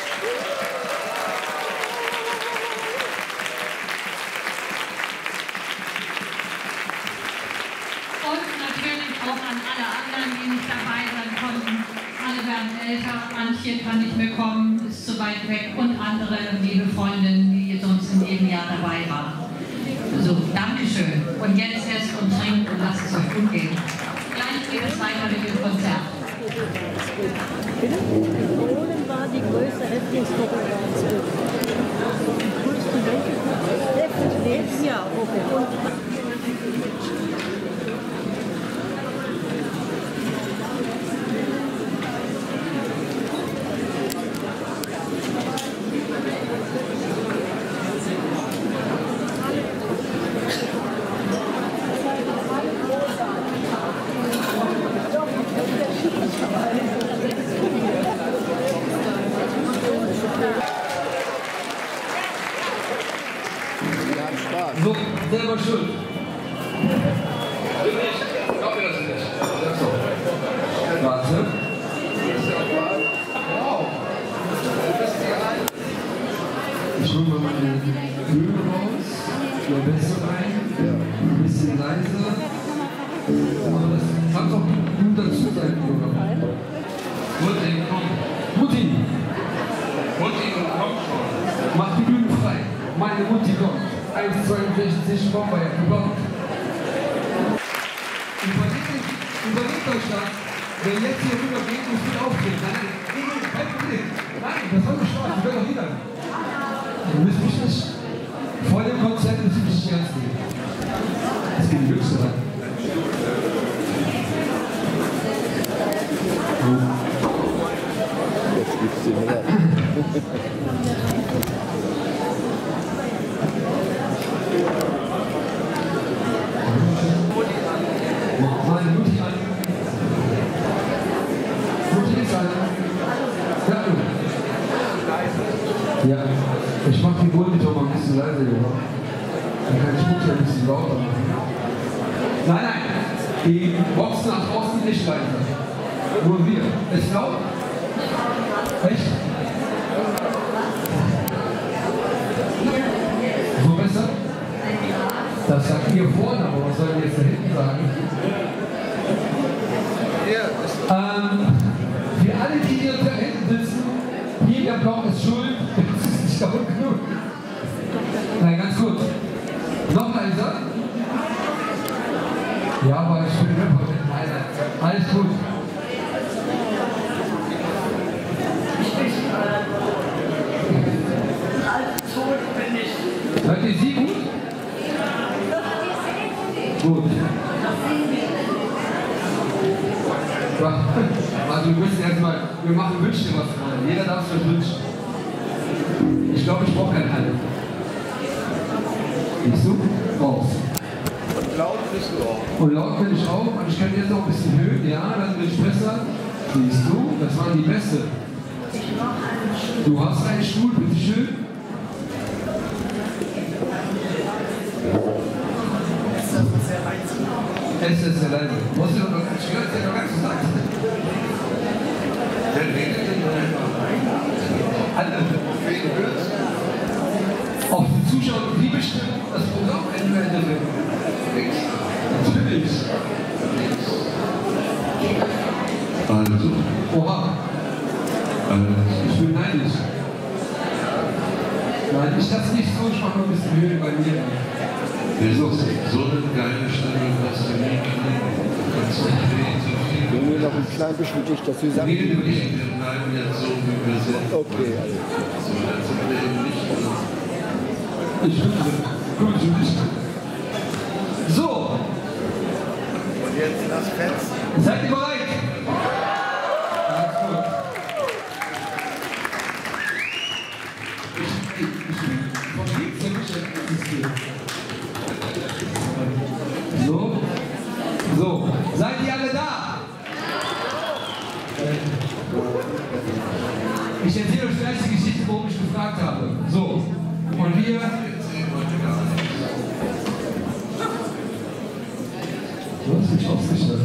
Und natürlich auch an alle anderen, die nicht dabei sein konnten. Alle werden älter, Antje kann nicht mehr kommen, ist zu weit weg und andere liebe Freundinnen, die sonst in jedem Jahr dabei waren. So, Dankeschön. Und jetzt esst und trinkt und lasst es euch gut gehen. Gleich geht es weiter mit dem Konzert. Polen war die größte Häftlingskooperation. Die größte welche? Ja, okay. So, selber schuld. Ich nicht. Ich glaube mir das nicht. So. Warte. Wow. Ich hole mal meine Höhe raus. Der Beste rein. Ein bisschen leiser. Aber das kann doch gut dazu sein, Junge. Mutti, komm. Mutti. Mutti, komm schon. Mach die Bühne frei. Meine Mutti kommt. eins Komma zweiundsechzig Bomber gebaut. Überlegt euch das, wenn jetzt hier rüber geht und viel auftreten. Nein, nein, kein Problem. Nein, das soll nicht Spaß, ich will doch wieder. Ihr müsst mich nicht vor dem Konzert müsst ihr mich nicht ernst nehmen. Das geht die höchste rein. Jetzt gibt's den her. Meine Mutti an. Mutti ist an. Ja, du. Ja, ich mach die Monitor mal ein bisschen leiser, Junge. Dann kann ich Mutti ein bisschen lauter machen. Nein, nein, die Box nach draußen nicht leiser. Nur wir. Ist laut? Echt? So besser? Das sagt ihr vorne, aber was soll ich jetzt da hinten sagen? Ähm, für alle, die hier da hinten sitzen, jeder Block ist schuld, das ist nicht der Warte, wir müssen erstmal, wir machen Wünsch dir was rein. Jeder darf sich wünschen. Ich glaube, ich brauche keinen Halt. Siehst du? Raus. Und laut bist du auch. Und laut bin ich auch. Und ich kann jetzt noch ein bisschen höhen. Ja, dann bin ich besser. Siehst du? Das waren die Beste. Du hast einen Stuhl, bitteschön. Es ist sehr leise. Muss ich doch noch ganz schön, der noch ganz gesagt. Der redet denn alle. Auch die Zuschauer, die bestimmen das Programm entweder. Natürlich. Also. Oha. Also. Ich bin neidisch. Nein, ich lasse nicht so, ich mache noch ein bisschen Höhe bei mir. Das ist so eine geile Stimme, was du nie kriegst. Du kannst nicht reden, so viel. Wir nehmen noch ein klein bisschen dichter zusammen. Wir bleiben jetzt so, wie wir sind. Okay, also. So, dann sind wir eben nicht drin. Ich bin drin. Gut, du bist drin. So. Und jetzt das Fenster. Seid ihr bereit? Ganz gut. Ich, ich, ich bin von links der Beschäftigten. So. So. Seid ihr alle da? Ich erzähle euch gleich die Geschichte, warum ich gefragt habe. So. Und wir. Du hast mich ausgestattet.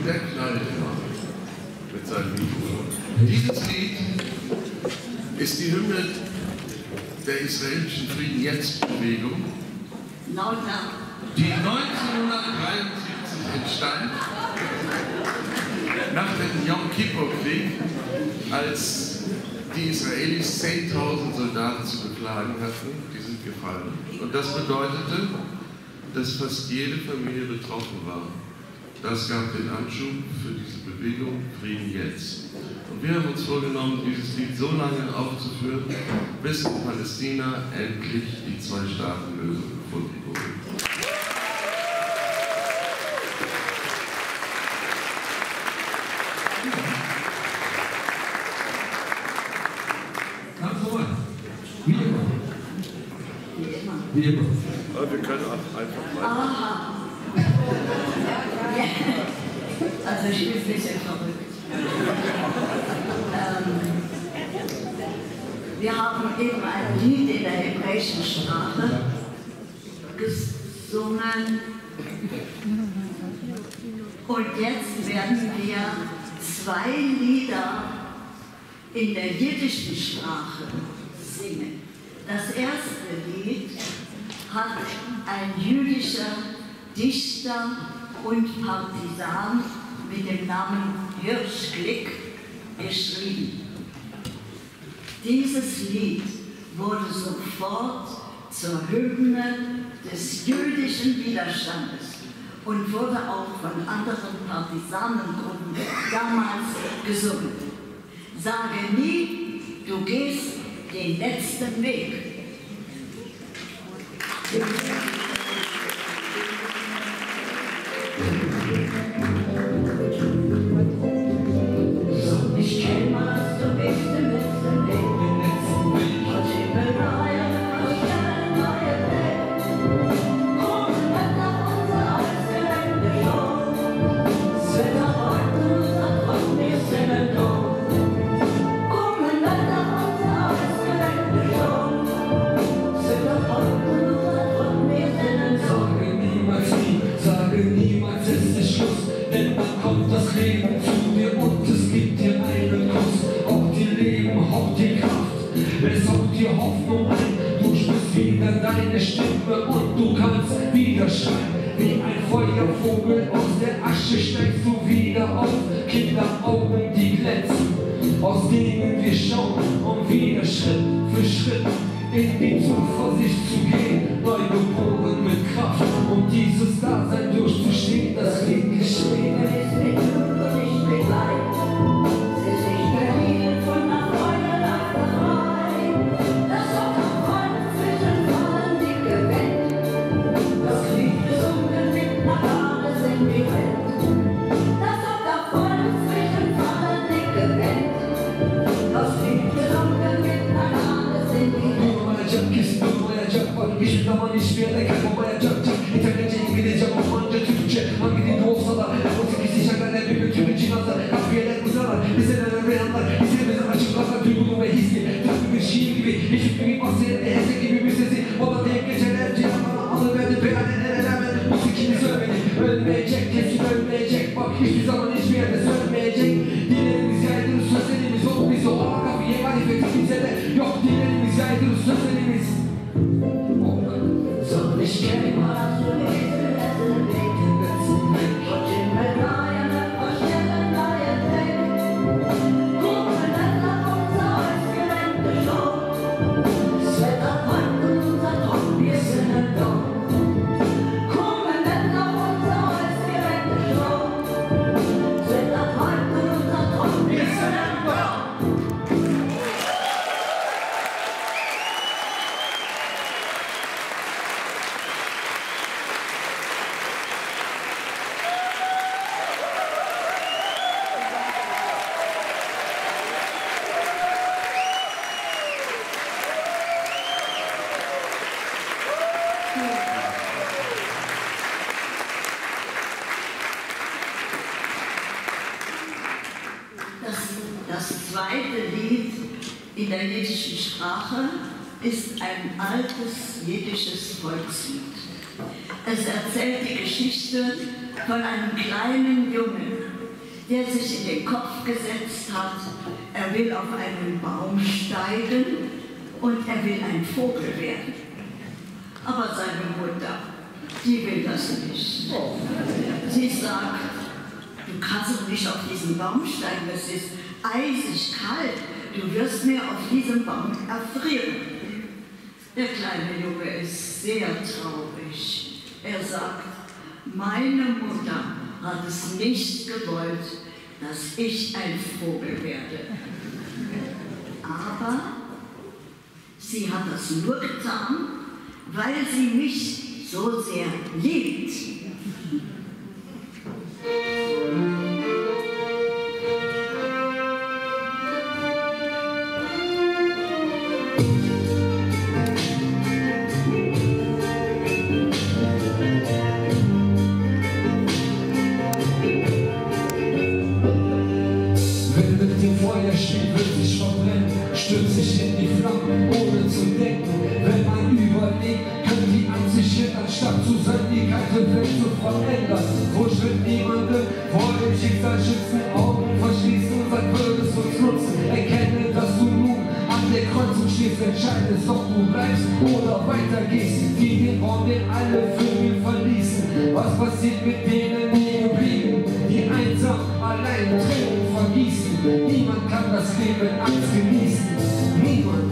der knallt immer mit seinem Mikrofon. Dieses Lied ist die Hymne der israelischen Frieden-Jetzt-Bewegung, die neunzehnhundertdreiundsiebzig entstand, nach dem Yom Kippur-Krieg, als die Israelis zehntausend Soldaten zu beklagen hatten, die sind gefallen. Und das bedeutete, dass fast jede Familie betroffen war. Das gab den Anschub für diese Bewegung Frieden jetzt. Und wir haben uns vorgenommen, dieses Lied so lange aufzuführen, bis in Palästina endlich die Zwei-Staaten-Lösung gefunden wurde. Wie immer. Wie immer. Aber wir können auch einfach weiter. Aha. Ja. Also ich bin ein bisschen verrückt. ähm, wir haben eben ein Lied in der hebräischen Sprache gesungen. Und jetzt werden wir zwei Lieder in der jiddischen Sprache singen. Das erste Lied hat ein jüdischer Dichter und Partisan mit dem Namen Hirschglick geschrieben. Dieses Lied wurde sofort zur Hymne des jüdischen Widerstandes und wurde auch von anderen Partisanengruppen damals gesungen. Sage nie, du gehst den letzten Weg. So, ich kenn mal, du gehst den letzten Weg. Und ich bin neue, und ich bin neue Weg. Und wenn auf unser Ausgelände schaut, es wird auch heute unser Traum, wir sind ein Traum. Das Leben zu dir und es gibt dir einen Kuss. Auch dir Leben, auch dir Kraft, es haucht dir Hoffnung ein. Du spürst wieder deine Stimme und du kannst wieder schreien. Wie ein Feuervogel aus der Asche steigst du wieder auf. Kinderaugen, die glänzen, aus denen wir schauen, um wieder Schritt für Schritt in die Zuversicht zu gehen. Neu geboren mit Kraft, um dieses Dasein durchzustehen. Das Leben geschrieben ist mit Blut und nicht mit Leid. Es ist nicht verliehen von der Freude nach der Frei. Das Opferfreund zwischen Fallen dicke Welt. Das Lied gesungen mit einer Gnade in die Welt. Das Opferfreund zwischen Fallen dicke Welt. Das Lied gesungen mit einer Gnade in die Welt. Junkies, du moja jumpa, hiçbir zaman hiçbir yere kaybolmayacak. İtalyanca, İngilizce, Almanca, Türkçe, hangi dilde olsa da otuz kişi şakalar bir bütün cihazlar, kafiyeler uzalar, liseler beyanlar, lisemizin açıklarlar, duygulu ve hisli, tıpkı bir şiir gibi, hiçbir bir bahsede heze gibi bir sesi, bana denk geceler cihanlara alıverdi, beyanene rağmen musikini söylemedi, ölmeyecek, kesin ölmeyecek, bak hiçbir zaman hiçbir yerde söylemeyecek, dillerimiz yaydır, sözlerimiz ol bizi, o kafiye marifeti kimsede yok, dillerimiz yaydır, sözlerimiz. So, ich kenne mal das du nicht den letzten Weg, den letzten Weg. Und in Medaillen, verstellen neue Weg. Gucken dann auf unser ausgelenkte Show. Es wird erfreut und unser Traum, wir sind ein Dom. Gucken dann auf unser ausgelenkte Show. Es wird erfreut und unser Traum, wir sind ein Dom. Das, das zweite Lied in der jiddischen Sprache ist ein altes jiddisches Volkslied. Es erzählt die Geschichte von einem kleinen Jungen, der sich in den Kopf gesetzt hat, er will auf einen Baum steigen und er will ein Vogel werden. Aber seine Mutter, die will das nicht. Sie sagt, du kannst doch nicht auf diesen Baum steigen, das ist eisig kalt, du wirst mir auf diesem Baum erfrieren. Der kleine Junge ist sehr traurig. Er sagt, meine Mutter hat es nicht gewollt, dass ich ein Vogel werde. Aber sie hat das nur getan, weil sie mich so sehr liebt. Stürzt sich in die Flammen, ohne zu denken. Wenn man überlegt, können die Ansicht hin, anstatt zu sein, die ganze Welt zu verändern. Wuschelt niemandem vor dem Schicksal, schützen Augen, verschließen und sagt, würde es uns nutzen. Erkenne, dass du nun an der Kreuzung stehst, entscheidest, ob du bleibst oder weitergehst. Die den Raum, den alle Vögel verließen. Was passiert mit denen, die geblieben, die einsam, allein Tränen vergießen? Niemand kann das Leben ganz genießen. Niemand.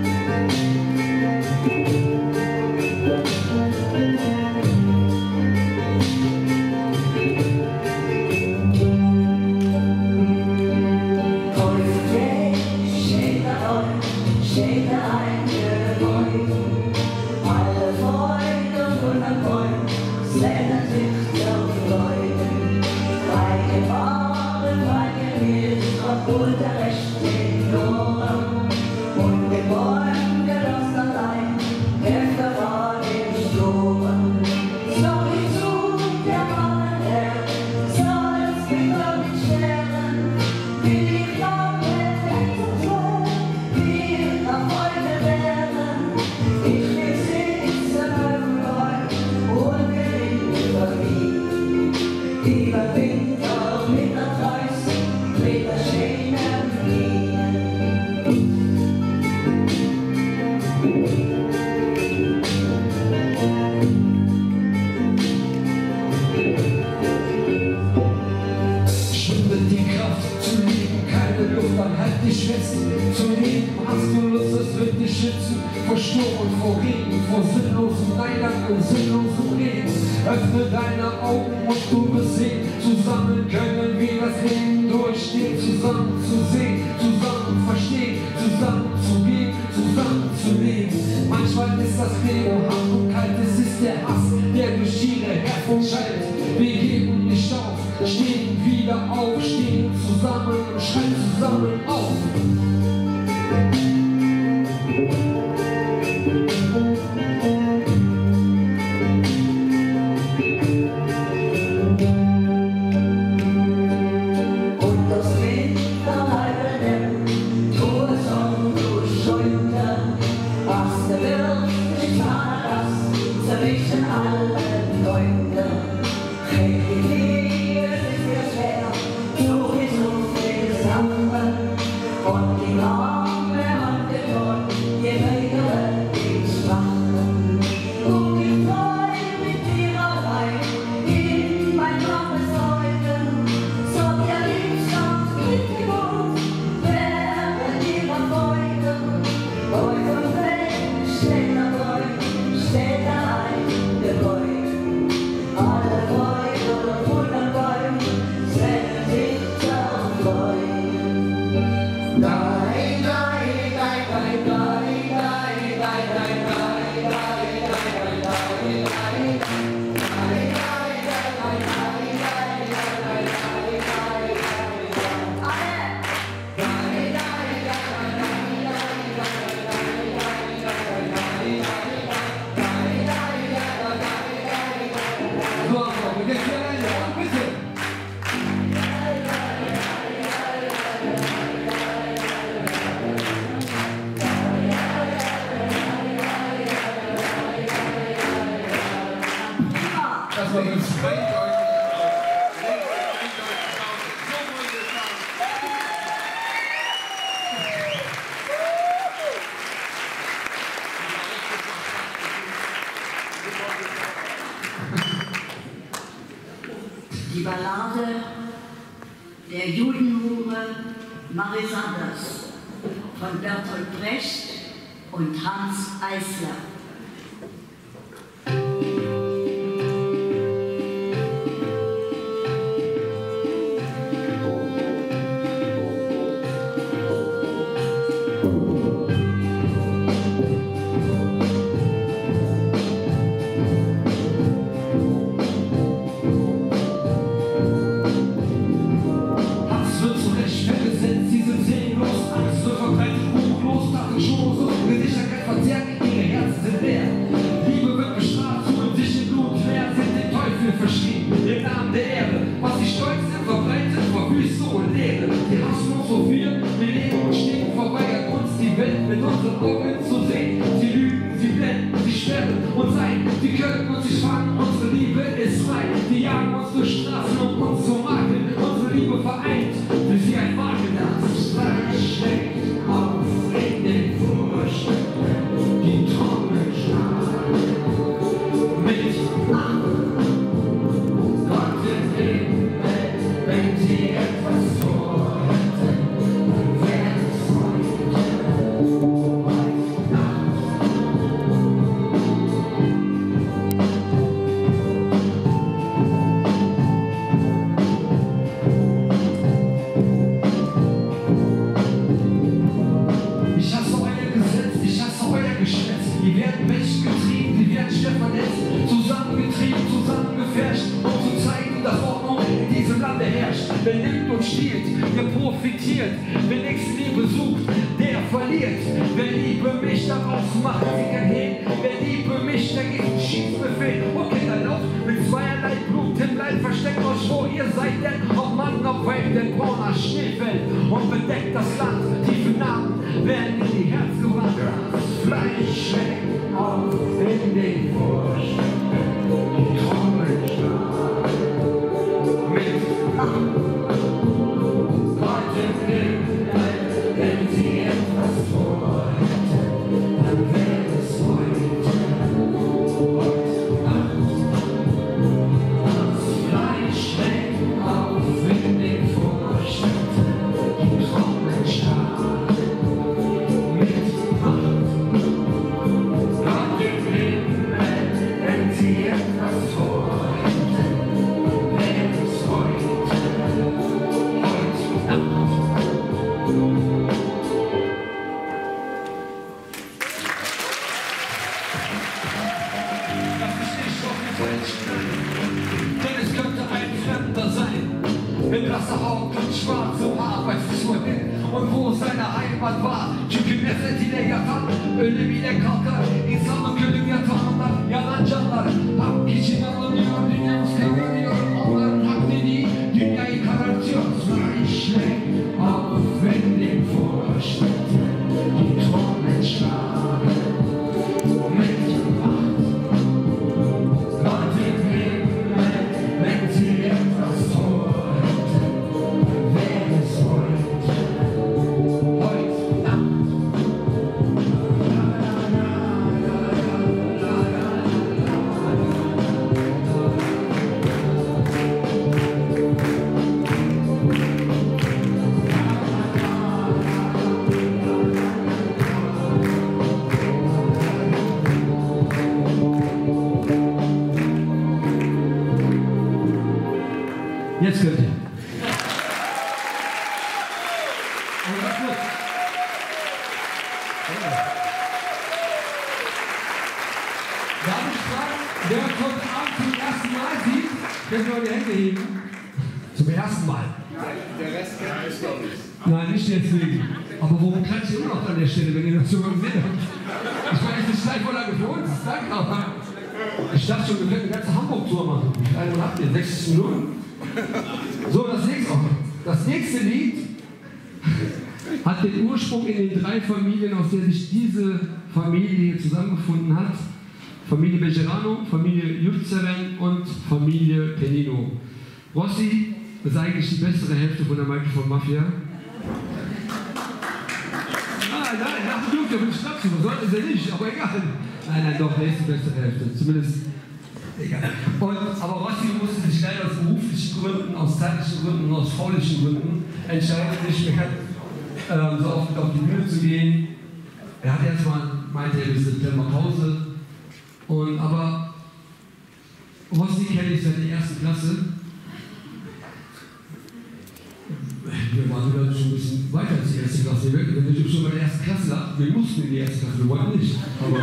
Heute steht da euch, steht da ein Gebäude. Alle Freunde von einem Freund sehnen sich zum Leuten. Bei Gefahren, bei Gewiss, obwohl der Recht steht Ohren. Und geboren, gelost allein, Kämpfer vor den Sturm. Soll ich zu, der Mann, der soll es mir doch nicht scheren, wie die Flamme wegzuschwören, wie noch heute wären. Ich will sitzen im Gold und will überwiegen, über Winter mit der Treus, mit der schönen Linie. Schwindet die Kraft zu leben, keine Luft, dann halt dich fest. Zu leben hast du Lust, es wird dich schützen vor Sturm und vor Regen, vor sinnlosen Neidern und sinnlosem Reden. Öffne deine Augen und du wirst sehen, zusammen können wir das Leben durchstehen, zusammen zu sehen, zusammen verstehen, zusammen zu gehen, zusammen zu leben. Manchmal ist das Leben hart und kalt, es ist der Hass, der durch ihre Herzen schallt. Wir geben nicht auf, stehen wieder auf, stehen zusammen und schreien zusammen auf. Und das Winterleiden, du Sonne, du Schulter, was der Wirt nicht war, das zerrichten alle Leute. Krieg die Liebe ist mir schwer, such ich so viel zusammen. Und die Arme an den Mund, je weiter die Schwachen. Und die Freude mit ihrer Wein, in mein warmes Leuchten, so der Liebstand mitgewohnt, während ihrer Freude. Euch und Welt steht da Freund, steht da ein Gebäude. Alle Freude von den Bäumen, sehnen sich zum Freund. Das war ganz Die Ballade der Judenhure Marie Sanders von Bertolt Brecht und Hans Eisler. Jetzt könnt ihr. Darf ich fragen, wer heute Abend zum ersten Mal sieht, können wir die Hände heben? Zum ersten Mal. Nein, der Rest kennt es doch nicht. Nein, nicht deswegen. Aber warum klatscht ihr immer noch an der Stelle, wenn ihr das so gesehen habt? Ich meine, es ist gleich voll lange für uns, danke, aber ich dachte schon, wir könnten eine ganze Hamburg-Tour machen. Wie viele habt ihr? sechzig Minuten? So, das nächste, das nächste Lied hat den Ursprung in den drei Familien, aus der sich diese Familie zusammengefunden hat. Familie Bejerano, Familie Jurtseren und Familie Penino. Rossi ist eigentlich die bessere Hälfte von der Microphone Mafia. Ah, nein, nach dem Glück, der will Schnaps, was soll das denn nicht, aber egal. Nein, nein, doch, der ist die bessere Hälfte. Zumindest egal. Und, aber Rossi musste sich leider aus beruflichen Gründen, aus zeitlichen Gründen und aus faulichen Gründen entscheiden, nicht mehr ähm, so oft auf die Bühne zu gehen. Er hat erstmal, meinte er, bis September Pause. Und, aber Rossi kenne ich seit der ersten Klasse. Wir waren wieder schon ein bisschen weiter als die erste Klasse. Wenn wir schon bei der ersten Klasse lag, wir mussten in die erste Klasse, wir wollten nicht. Aber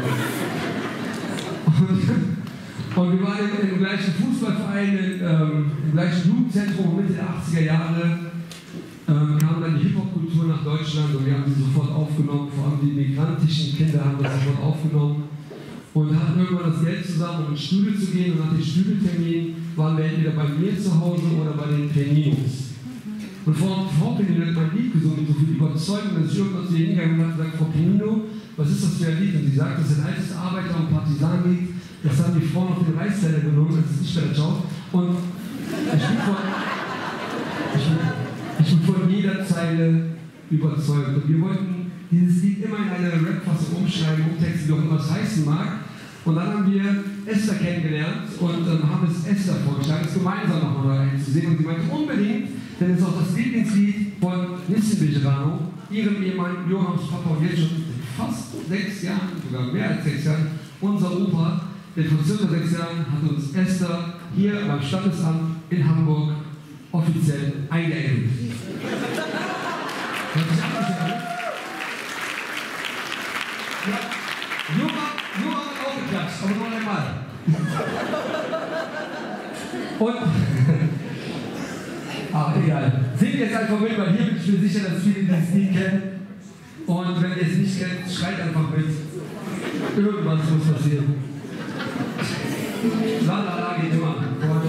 und, und wir waren im, im gleichen Fußballverein, ähm, im gleichen Jugendzentrum Mitte der achtziger Jahre. Ähm, kam dann die Hip-Hop-Kultur nach Deutschland und wir haben sie sofort aufgenommen. Vor allem die migrantischen Kinder haben das sofort aufgenommen. Und hatten irgendwann das Geld zusammen, um ins Studio zu gehen. Und nach dem Studiotermin waren wir entweder bei mir zu Hause oder bei den Peninos. Und Frau, Frau Penino hat mein Lied gesungen mit so viel Überzeugung, dass ich irgendwann zu ihr hingegangen und habe gesagt, Frau Penino, was ist das für ein Lied? Und sie sagt, das ist ein altes Arbeiter- und Partisanenlied, das haben die Frauen auf den Reißleiter genommen, das ist nicht mehr der Job. Und ich bin, von, ich, ich bin von jeder Zeile überzeugt. Und wir wollten dieses Lied immer in eine Rap-Fassung umschreiben, umtexten, wie auch immer es heißen mag. Und dann haben wir Esther kennengelernt und ähm, haben es Esther vorgeschlagen, es gemeinsam nochmal einzusehen. Und sie meinte unbedingt, denn es ist auch das Lieblingslied von Nissim Bejerano, ihrem Ehemann Johanns Papa, und jetzt schon fast sechs Jahren, sogar mehr als sechs Jahren, unser Opa, der vor circa sechs Jahren hat uns Esther hier beim Standesamt in Hamburg offiziell eingeengelt. Hört sich an, ja, Jura hat auch geklatscht, aber nur einmal. Und ach, egal. Singt jetzt einfach mit, weil hier bin ich mir sicher, dass viele dieses Lied kennen. Und wenn ihr es nicht kennt, schreit einfach mit. Irgendwas muss passieren. La la la geht immer.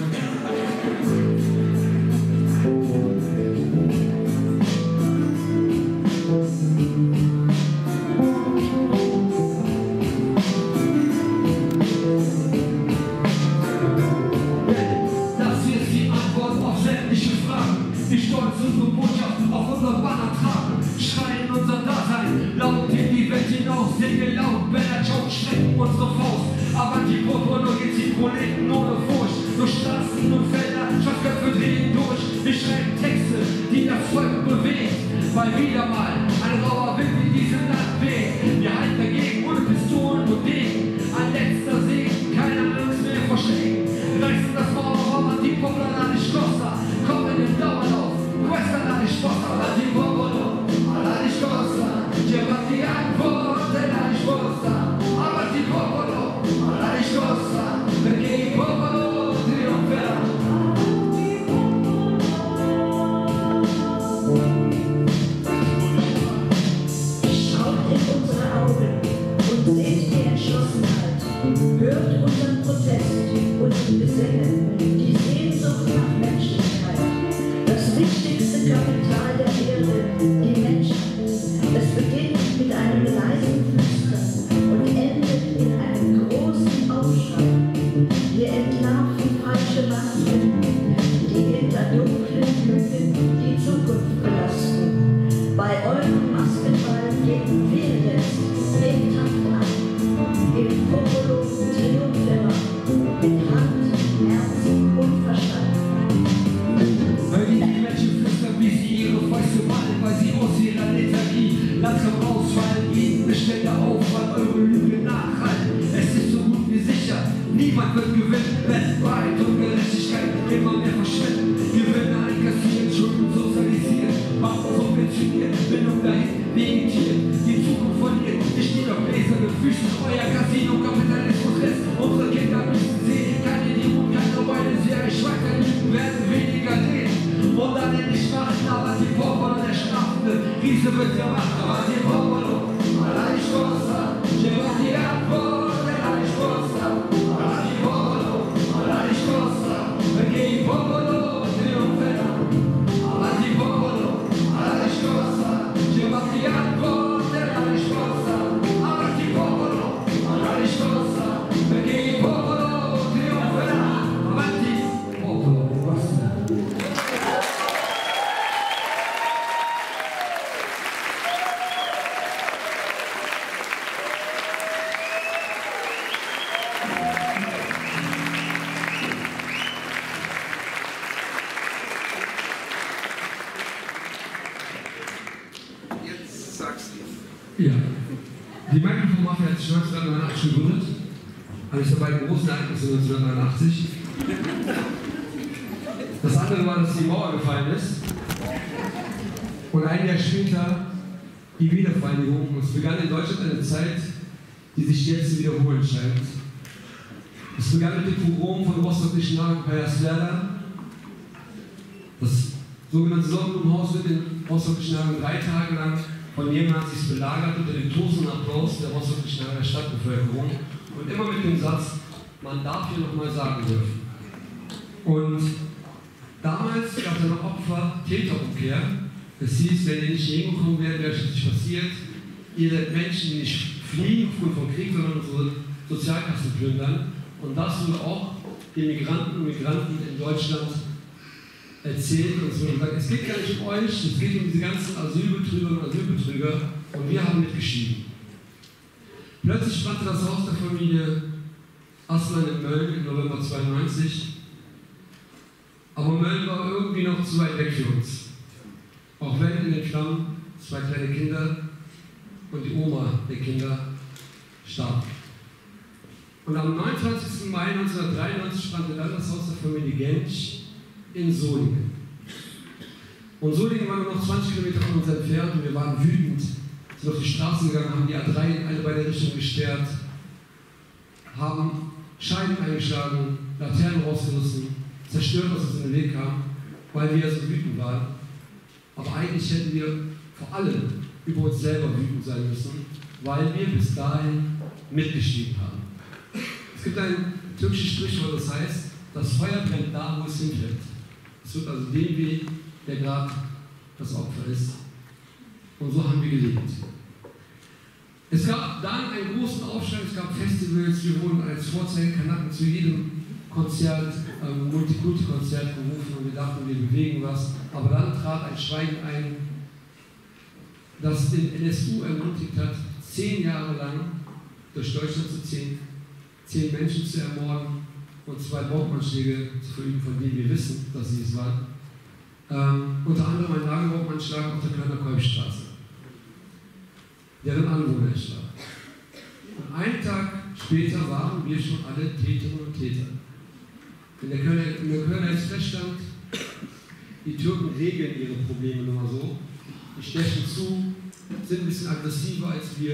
Unsere Botschaft auf unser Banner tragen, schreien unser Dasein laut in die Welt hinaus, singen laut, Bella Ciao, strecken unsere Faust. Aber die Popolo jetzt die Proleten ohne Furcht, durch Straßen und Felder, Schwarzköpfe drehen durch. Wir schreiben Texte, die das Volk bewegt, weil wieder mal ein rauer Wind in diesem Land weht. Wir halten dagegen ohne Pistolen und Degen, ein letzter Segen, keine Angst mehr vor Schlägen. Reißen das Mauerraum an die Popolo an die Schlosser, kommen in Dauerlauf. Questa è la risposta alla di popolo, alla risposta, llevati al voto della risposta, alla di popolo, alla risposta, perché il popolo trionferà. Schaut in unsere Augen und seht die Entschlossenheit, hört unseren Protest, unsere Gesänge, die Sehnsucht nach Menschlichkeit. Das wichtigste Kapital der Erde, die Menschen. Es beginnt mit einem leisen Flüstern und endet in einem großen Aufschrei. Wir entlarven falsche Wahrheiten, die hinter dunklen Lügen die Zukunft belasten. Bei eurem Maskenball geben wir jetzt den Takt an. Im Popolo Triumphera, mit Hand, Herz und Verstand. Weil die Menschen flüstern, wie sie ihre Fäuste ballen, weil sie aus ihrer Lethargie langsam rausfallen, jeden Bestände auf, weil eure Lügen nachhallen. Es ist so gut wie sicher, niemand wird gewinnen, wenn Wahrheit und Gerechtigkeit immer mehr verschwinden. Gewinne einkassieren, Schulden sozialisieren, Macht subventioniert, Bildung dahin vegetiert, die Zukunft verliert, nicht nur auf gläserne Füßen, euer Casino-Kapitalismus lässt unsere Kinder müssen sehen, keine Demut, keine Weile, sie euch weiter lügen, werden weniger reden. Und dann endlich machen, aber die Popolo der Strafende, Riese wird gemacht, aber die Popolo, alla risposta, llevati al voto della risposta, alla di popolo, alla risposta, perché il popolo trionferà, alla di popolo, alla risposta, llevati al voto della risposta, alla di popolo, alla risposta, perché il popolo trionferà, avanti popolo, basta. Ja. Die Microphone-Mafia hat sich neunzehnhundertneunundachtzig gegründet. Eines der beiden großen Ereignisse neunzehnhundertneunundachtzig. Das andere war, dass die Mauer gefallen ist. Und ein Jahr später die Wiedervereinigung. Und es begann in Deutschland eine Zeit, die sich jetzt zu wiederholen scheint. Es begann mit dem Pogrom von Rostock-Lichtenhagen und Hoyerswerda. Das sogenannte Sonnenblumenhaus wird in Rostock-Lichtenhagen drei Tage lang von Neonazis belagert unter dem tosenden Applaus der Rostock-Lichtenhagener Stadtbevölkerung und immer mit dem Satz, man darf hier nochmal sagen dürfen. Und damals gab es noch Opfer Täterumkehr. Es hieß, wenn ihr nicht hier hingekommen wärt, wäre das nicht passiert. Ihr seid Menschen, die nicht fliehen aufgrund von Krieg, sondern unsere Sozialkassen plündern. Und das wurde auch den Migranten und Migranten in Deutschland erzählt. Und es wurde gesagt, es geht gar nicht um euch, es geht um diese ganzen Asylbetrüger und Asylbetrüger. Und wir haben mitgeschieden. Plötzlich brannte das Haus der Familie Assmann in Mölln im November zweiundneunzig. Aber Mölln war irgendwie noch zu weit weg für uns. Auch wenn in den Flammen zwei kleine Kinder und die Oma der Kinder starben. Und am neunundzwanzigsten Mai neunzehnhundertdreiundneunzig brannte dann das Haus der Familie Gensch in Solingen. Und Solingen war nur noch zwanzig Kilometer von uns entfernt und wir waren wütend, sind auf die Straße gegangen, haben die A drei in alle beide Richtungen gesperrt, haben Scheiben eingeschlagen, Laternen rausgerissen, zerstört, was uns in den Weg kam, weil wir so wütend waren. Aber eigentlich hätten wir vor allem über uns selber wütend sein müssen, weil wir bis dahin mitgeschrieben haben. Es gibt ein türkisches Sprichwort, das heißt, das Feuer brennt da, wo es hinfällt. Es wird also dem weh, der gerade das Opfer ist. Und so haben wir gelebt. Es gab dann einen großen Aufstand, es gab Festivals, wir wurden als Vorzeigenkanaken zu jedem Konzert, ähm, Multikulti-Konzert gerufen und wir dachten, wir bewegen was. Aber dann trat ein Schweigen ein, das den N S U ermutigt hat, zehn Jahre lang durch Deutschland zu ziehen, zehn Menschen zu ermorden und zwei Bombenanschläge zu verüben, von denen wir wissen, dass sie es waren. Ähm, unter anderem ein Nagelbombenanschlag auf der Kölner Kolbstraße, deren Anwohner erschlagen. Und einen Tag später waren wir schon alle Täterinnen und Täter. In der Kölner, in der Kölner Express stand, die Türken regeln ihre Probleme nur mal so. Die stechen zu, sind ein bisschen aggressiver als wir.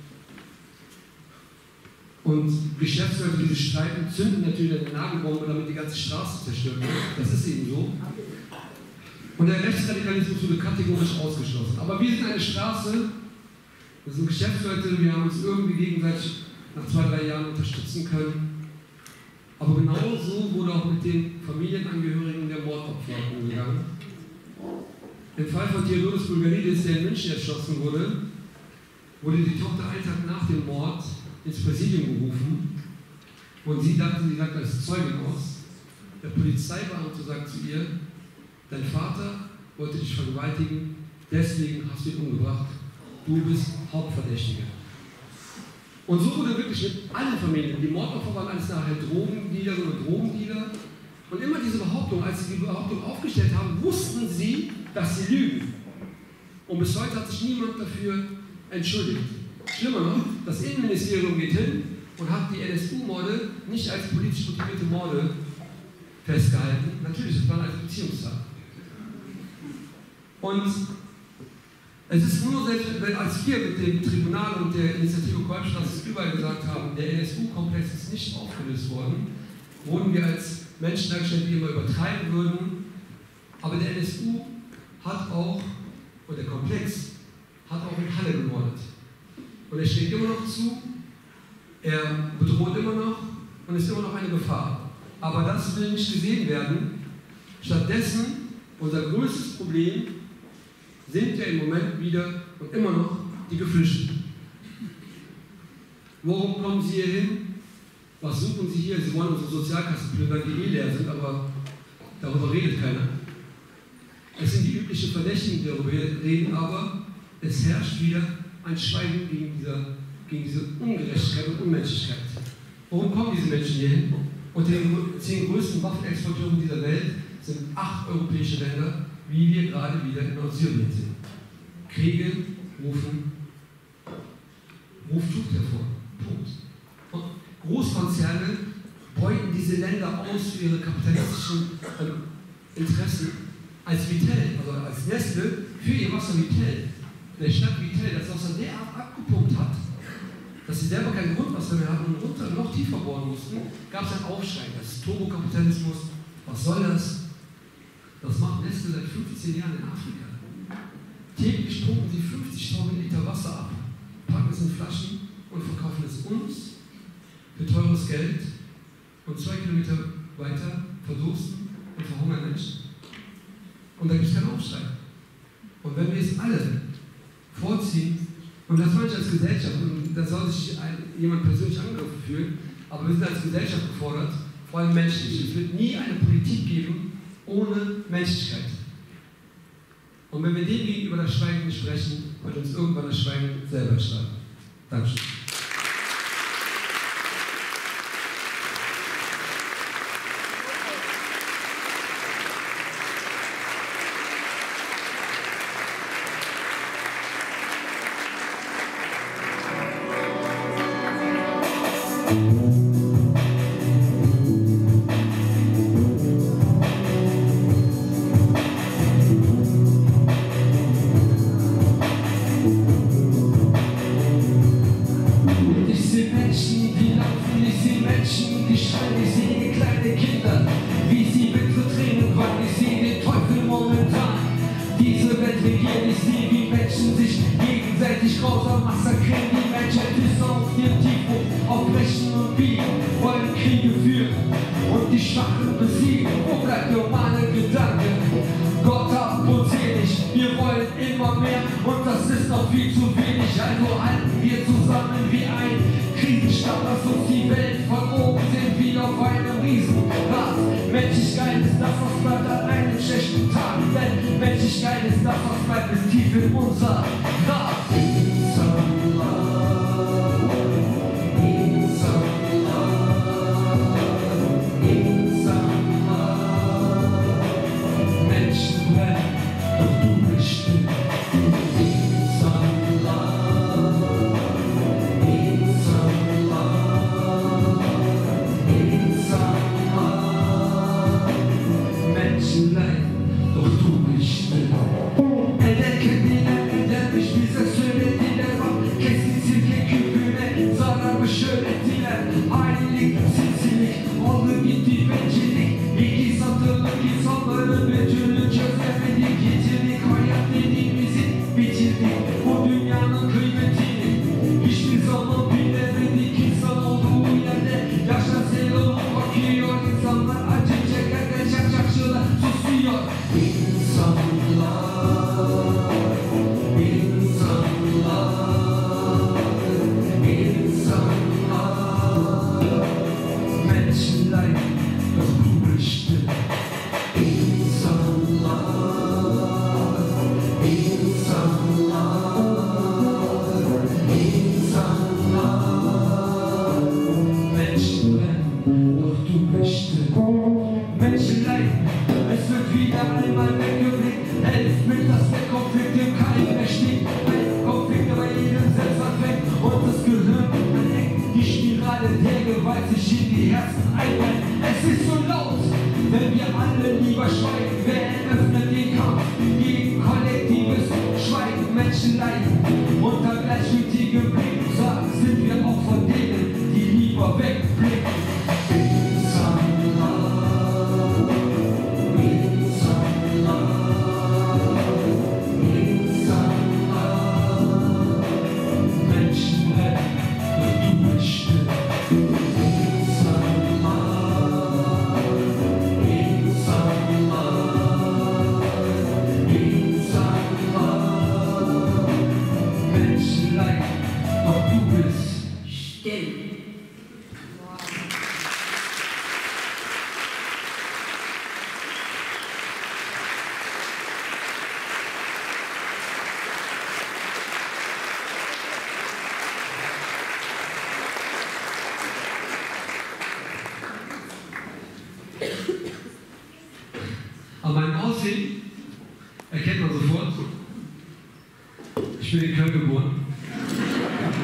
Und Geschäftsleute, die sich streiten, zünden natürlich eine Nagelbombe, damit die ganze Straße zerstört wird. Das ist eben so. Und der Rechtsradikalismus wurde kategorisch ausgeschlossen. Aber wir sind eine Straße, wir sind Geschäftsleute, wir haben uns irgendwie gegenseitig nach zwei, drei Jahren unterstützen können. Aber genau so wurde auch mit den Familienangehörigen der Mordopfer umgegangen. Im Fall von Theodoros Bulganidis, der in München erschossen wurde, wurde die Tochter einen Tag nach dem Mord ins Präsidium gerufen und sie dachte, sie sagt als Zeugin aus. Der Polizeibeamte sagt zu ihr, dein Vater wollte dich vergewaltigen, deswegen hast du ihn umgebracht. Du bist Hauptverdächtiger. Und so wurde wirklich mit allen Familien, die Mordopfer waren alles nachher Drogendealer oder Drogendealer. Und immer diese Behauptung, als sie die Behauptung aufgestellt haben, wussten sie, dass sie lügen. Und bis heute hat sich niemand dafür entschuldigt. Schlimmer noch, das Innenministerium geht hin und hat die N S U-Morde nicht als politisch motivierte Morde festgehalten. Natürlich, das war als Beziehungstat. Und es ist nur selbst, wenn als wir mit dem Tribunal und der Initiative Kolbstraße überall gesagt haben, der N S U-Komplex ist nicht aufgelöst worden, wurden wir als Menschen dargestellt, die immer übertreiben würden. Aber der N S U hat auch, und der Komplex, hat auch in Halle gemordet. Und er steht immer noch zu, er bedroht immer noch und ist immer noch eine Gefahr. Aber das will nicht gesehen werden. Stattdessen, unser größtes Problem sind ja im Moment wieder und immer noch die Geflüchteten. Worum kommen sie hier hin? Was suchen sie hier? Sie wollen unsere Sozialkassen plündern, die eh leer sind, aber darüber redet keiner. Es sind die üblichen Verdächtigen, die darüber reden, aber es herrscht wieder ein Schweigen gegen, dieser, gegen diese Ungerechtigkeit und Unmenschlichkeit. Worum kommen diese Menschen hier hin? Unter den zehn größten Waffenexporteuren dieser Welt sind acht europäische Länder, wie wir gerade wieder in Nordsyrien sind. Kriege rufen ruft Flucht hervor. Punkt. Und Großkonzerne beuten diese Länder aus für ihre kapitalistischen äh, Interessen. Als Vittel, also als Nestle, für ihr Wasser Vittel, der Stadt Vittel, das Wasser derart abgepumpt hat, dass sie selber kein Grundwasser mehr hatten und runter noch tiefer bohren mussten, gab es einen Aufschrei. Das ist Turbokapitalismus. Was soll das? Das macht Nestle seit fünfzehn Jahren in Afrika. Täglich pumpen sie fünfzigtausend Liter Wasser ab, packen es in Flaschen und verkaufen es uns für teures Geld und zwei Kilometer weiter verdursten und verhungern Menschen. Und da gibt es keinen Aufschrei. Und wenn wir es alle vorziehen, und das meine ich als Gesellschaft, und da soll sich ein, jemand persönlich angegriffen fühlen, aber wir sind als Gesellschaft gefordert, vor allem menschlich. Es wird nie eine Politik geben ohne Menschlichkeit. Und wenn wir dem gegenüber das Schweigen sprechen, wird uns irgendwann das Schweigen selber schlagen. Dankeschön. An meinem Aussehen erkennt man sofort, ich bin in Köln geboren.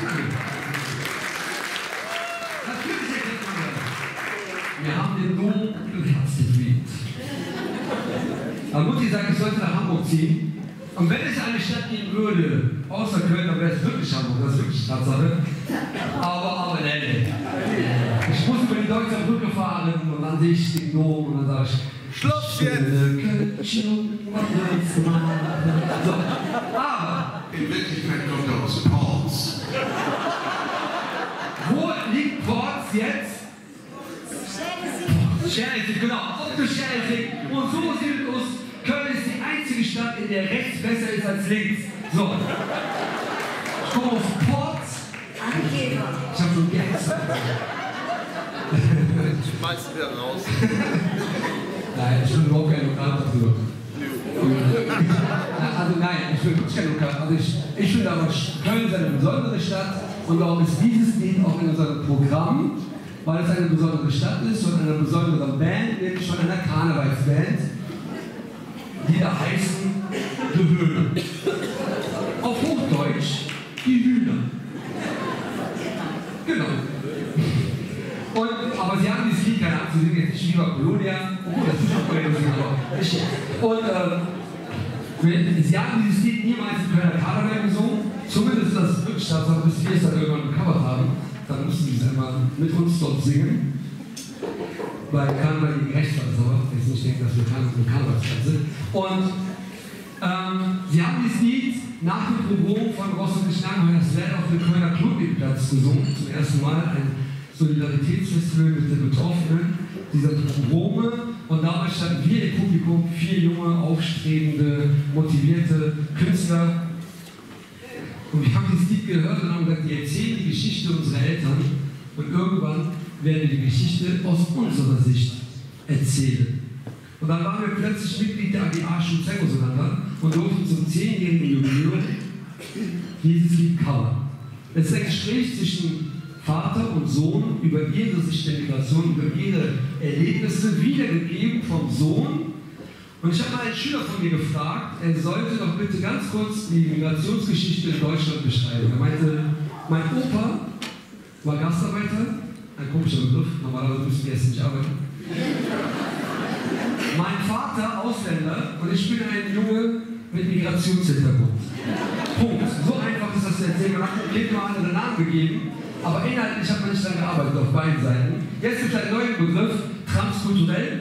Natürlich erkennt man das. Wir haben den Dom im Herz gefliegt. Aber Mutti sagt, ich sollte nach Hamburg ziehen. Und wenn es eine Stadt geben würde, außer Köln, dann wäre es wirklich Hamburg, das ist wirklich Tatsache. Aber, aber, nee, nee. Ich muss über die Deutsche Brücke fahren und dann sehe ich den Dom und dann sage ich, Schluss jetzt! So. Aber in Wirklichkeit kommt er aus Ports. Wo liegt Ports jetzt? Schelsig, genau, auf der Schelsig. Und so sieht es aus. Köln ist die einzige Stadt, in der rechts besser ist als links. So. Ich komme auf Ports. Angeber. Ich habe schon gestern. Schmeißen wir raus. Nein, ich bin überhaupt kein Lokalpatriot. Also nein, ich bin wirklich kein Lokal. Also ich, ich finde aber, Köln ist eine besondere Stadt und darum ist dieses Lied auch in unserem Programm, weil es eine besondere Stadt ist und eine besondere Band, nämlich von einer Karnevalsband, die da heißen The Höhner. Auf Hochdeutsch die Hühner. Genau. Und, aber sie haben dieses Lied, keine Ahnung, sie singen jetzt nicht Viva Colonia. Oh, das ist schon Colonia, aber nicht. Und ähm, sie haben dieses Lied niemals in Kölner Karneval gesungen. Zumindest das wirklich Tatsache, bis wir es dann irgendwann gecovert haben. Dann mussten sie es einmal mit uns dort singen. Weil Karneval gegen rechts war das aber. Jetzt nicht denken, dass wir Karnevalsstadt sind. Und ähm, sie haben dieses Lied nach dem Pogrom von Rostock bis Langheuer, das Land auf dem Kölner Klubplatz gesungen. Zum ersten Mal ein Solidaritätsfestival mit den Betroffenen dieser Pogrome. Und dabei standen wir im Publikum, vier junge, aufstrebende, motivierte Künstler. Und wir haben dieses Lied gehört und haben gesagt, die erzählen die Geschichte unserer Eltern und irgendwann werden wir die Geschichte aus unserer Sicht erzählen. Und dann waren wir plötzlich Mitglied der A G A Schulzengosonanda und durften zum zehnjährigen Jubiläum dieses Lied covern. Es ist ein Gespräch zwischen Vater und Sohn über ihre Sicht der Migration, über ihre Erlebnisse, wiedergegeben vom Sohn. Und ich habe mal einen Schüler von mir gefragt, er sollte doch bitte ganz kurz die Migrationsgeschichte in Deutschland beschreiben. Er meinte, mein Opa war Gastarbeiter, ein komischer Begriff, normalerweise müssen wir jetzt nicht arbeiten. Mein Vater Ausländer und ich bin ein Junge mit Migrationshintergrund. Punkt. So einfach ist das zu erzählen. Man hat dem Kind mal andere Namen gegeben, aber inhaltlich hat man nicht daran gearbeitet auf beiden Seiten. Jetzt gibt es einen neuen Begriff, transkulturell.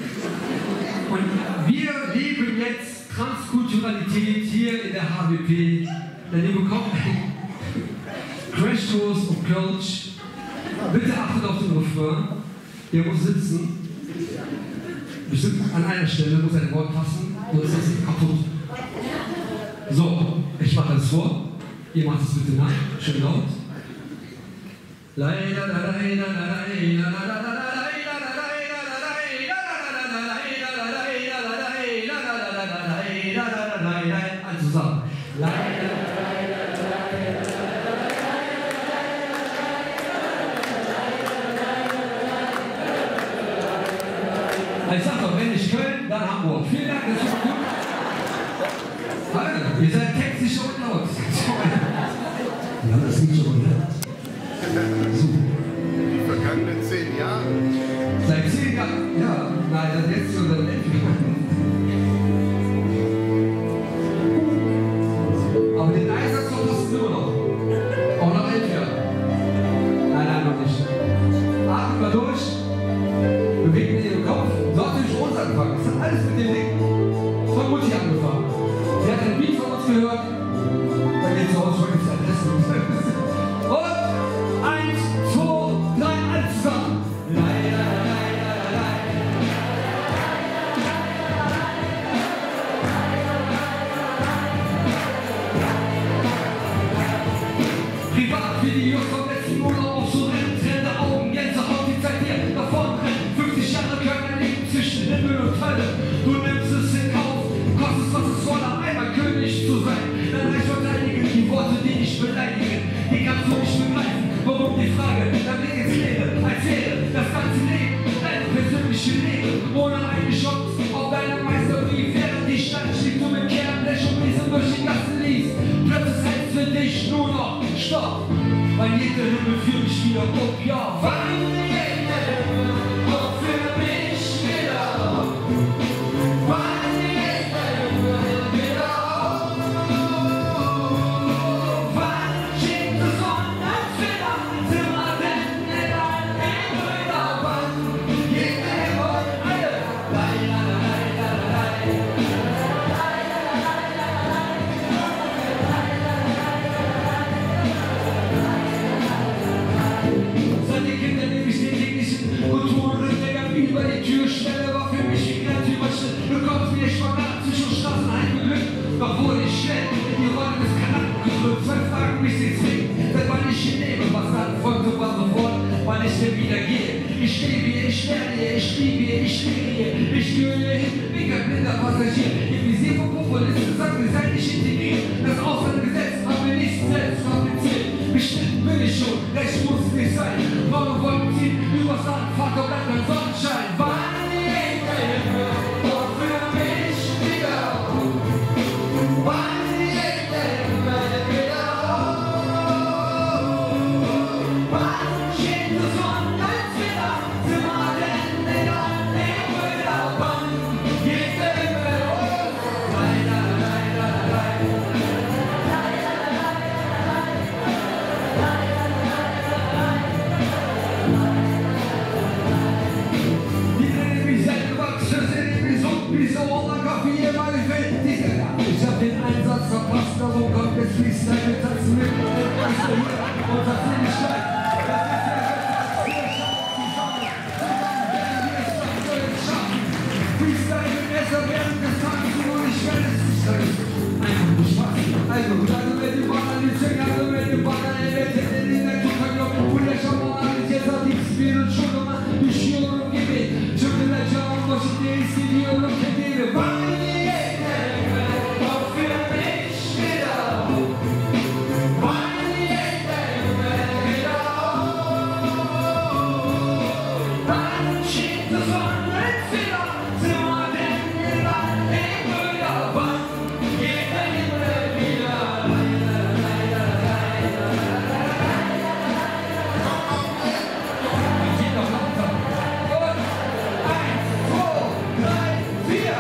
Und wir leben jetzt Transkulturalität hier in der H W P, denn ihr bekommt einen Crashkurs um Kölsch. Bitte achtet auf den Refrain, der muss sitzen. Bestimmt an einer Stelle muss ein Wort passen, sonst ist das kaputt. So, ich mache das vor. Ihr macht es bitte nach, schön laut. Leider, leider, leider, leider, leider. Zusammen. Ich sag doch, wenn nicht Köln, dann Hamburg. Vielen Dank, das ist schon gut. Alter, ihr seid textsicher und laut. Wir haben das Lied schon gehört. Die vergangenen zehn Jahre. Seit zehn Jahren? Ja, nein, das jetzt so seit elf Jahren. Aber den Einsatz noch hast du immer noch. Auch nach elf Jahren. Nein, nein, noch nicht. Atmen mal durch. Bewegt mit ihrem Kopf. So hat sie für uns angefangen. Das hat alles mit dem Ding von Mutti angefangen. Sie hat ein Beat von uns gehört. Da geht zu Hause schon ins Adresse. Und eins, zwei, drei, alles zusammen. Leider, leider, leider. Privatvideos vom letzten Urlaub auf so Renntrände, Augen, Gänsehaut, die Zeit dir davon rennt. fünfzig Jahre können ein Leben zwischen Himmel und Hölle. Du nimmst der Himmel für mich wieder auf? Ja, wann geht der Himmel auch für mich wieder auf? Wann geht der Himmel wieder auf? Wann schickt es hundert Finger zum Advent in ein Himmel? Wann geht der Himmel alle? Lei, lei, lei, lei, lei. Seine Kinder nehme ich den täglichen Motorenleger über die Türschwelle, war für mich wie Grenzüberschritt. Du kommst mir spontan zwischen Straßen eingelückt, doch wurde ich schnell in die Rolle des Kanaken gedrückt. Zwei Fragen mich sie zwingen, seit wann ich hier lebe, was dann folgte, war sofort, wann ich denn wieder gehe. Ich stehe hier, ich werde hier, ich liebe hier, ich stehe hier, ich gehöre hier hin, wie kein blinder Passagier. Im Visier von Populisten sagen, wir seien nicht integriert. Das Ausländergesetz haben wir nicht selbst fabriziert. Bestimmt bin ich schon, recht muss es nicht sein. Warum wollten sie übers Land, Vater bleibt ein Sonnenschein? Wann geht der Himmel auch für mich wieder auf? Wann geht der Himmel wieder auf? Wann schickt es hundert Finger zum Advent in ein Himmel? Wann geht der Himmel auf? Lei, lei, lei, lei, lei. Ich hab den Einsatz verpasst, darum kommt jetzt Freestyle mit Tanzen mit. Ich bin hier und das will ich gleich. Das ist der Freestyle wird besser während des Tages und ich werde es nicht sein. Einfach nur Spaß. Also, also wenn die Baller die Zähne, also wenn die Baller in der Tête, in der Tuchernjob, und der Schammer alles jetzt hat die Spiel und schon nochmal die Schier und Gebet. Schon in der Jam, was ich dir ist, die Dio und Kedere. Wann geht der Himmel auch für mich wieder auf? Wann geht der Himmel wieder auf? Wann schickt es hundert Finger zum Advent in ein Himmel? Wann geht der Himmel wieder? Wir gehen noch weiter. Und eins, zwei, drei, vier.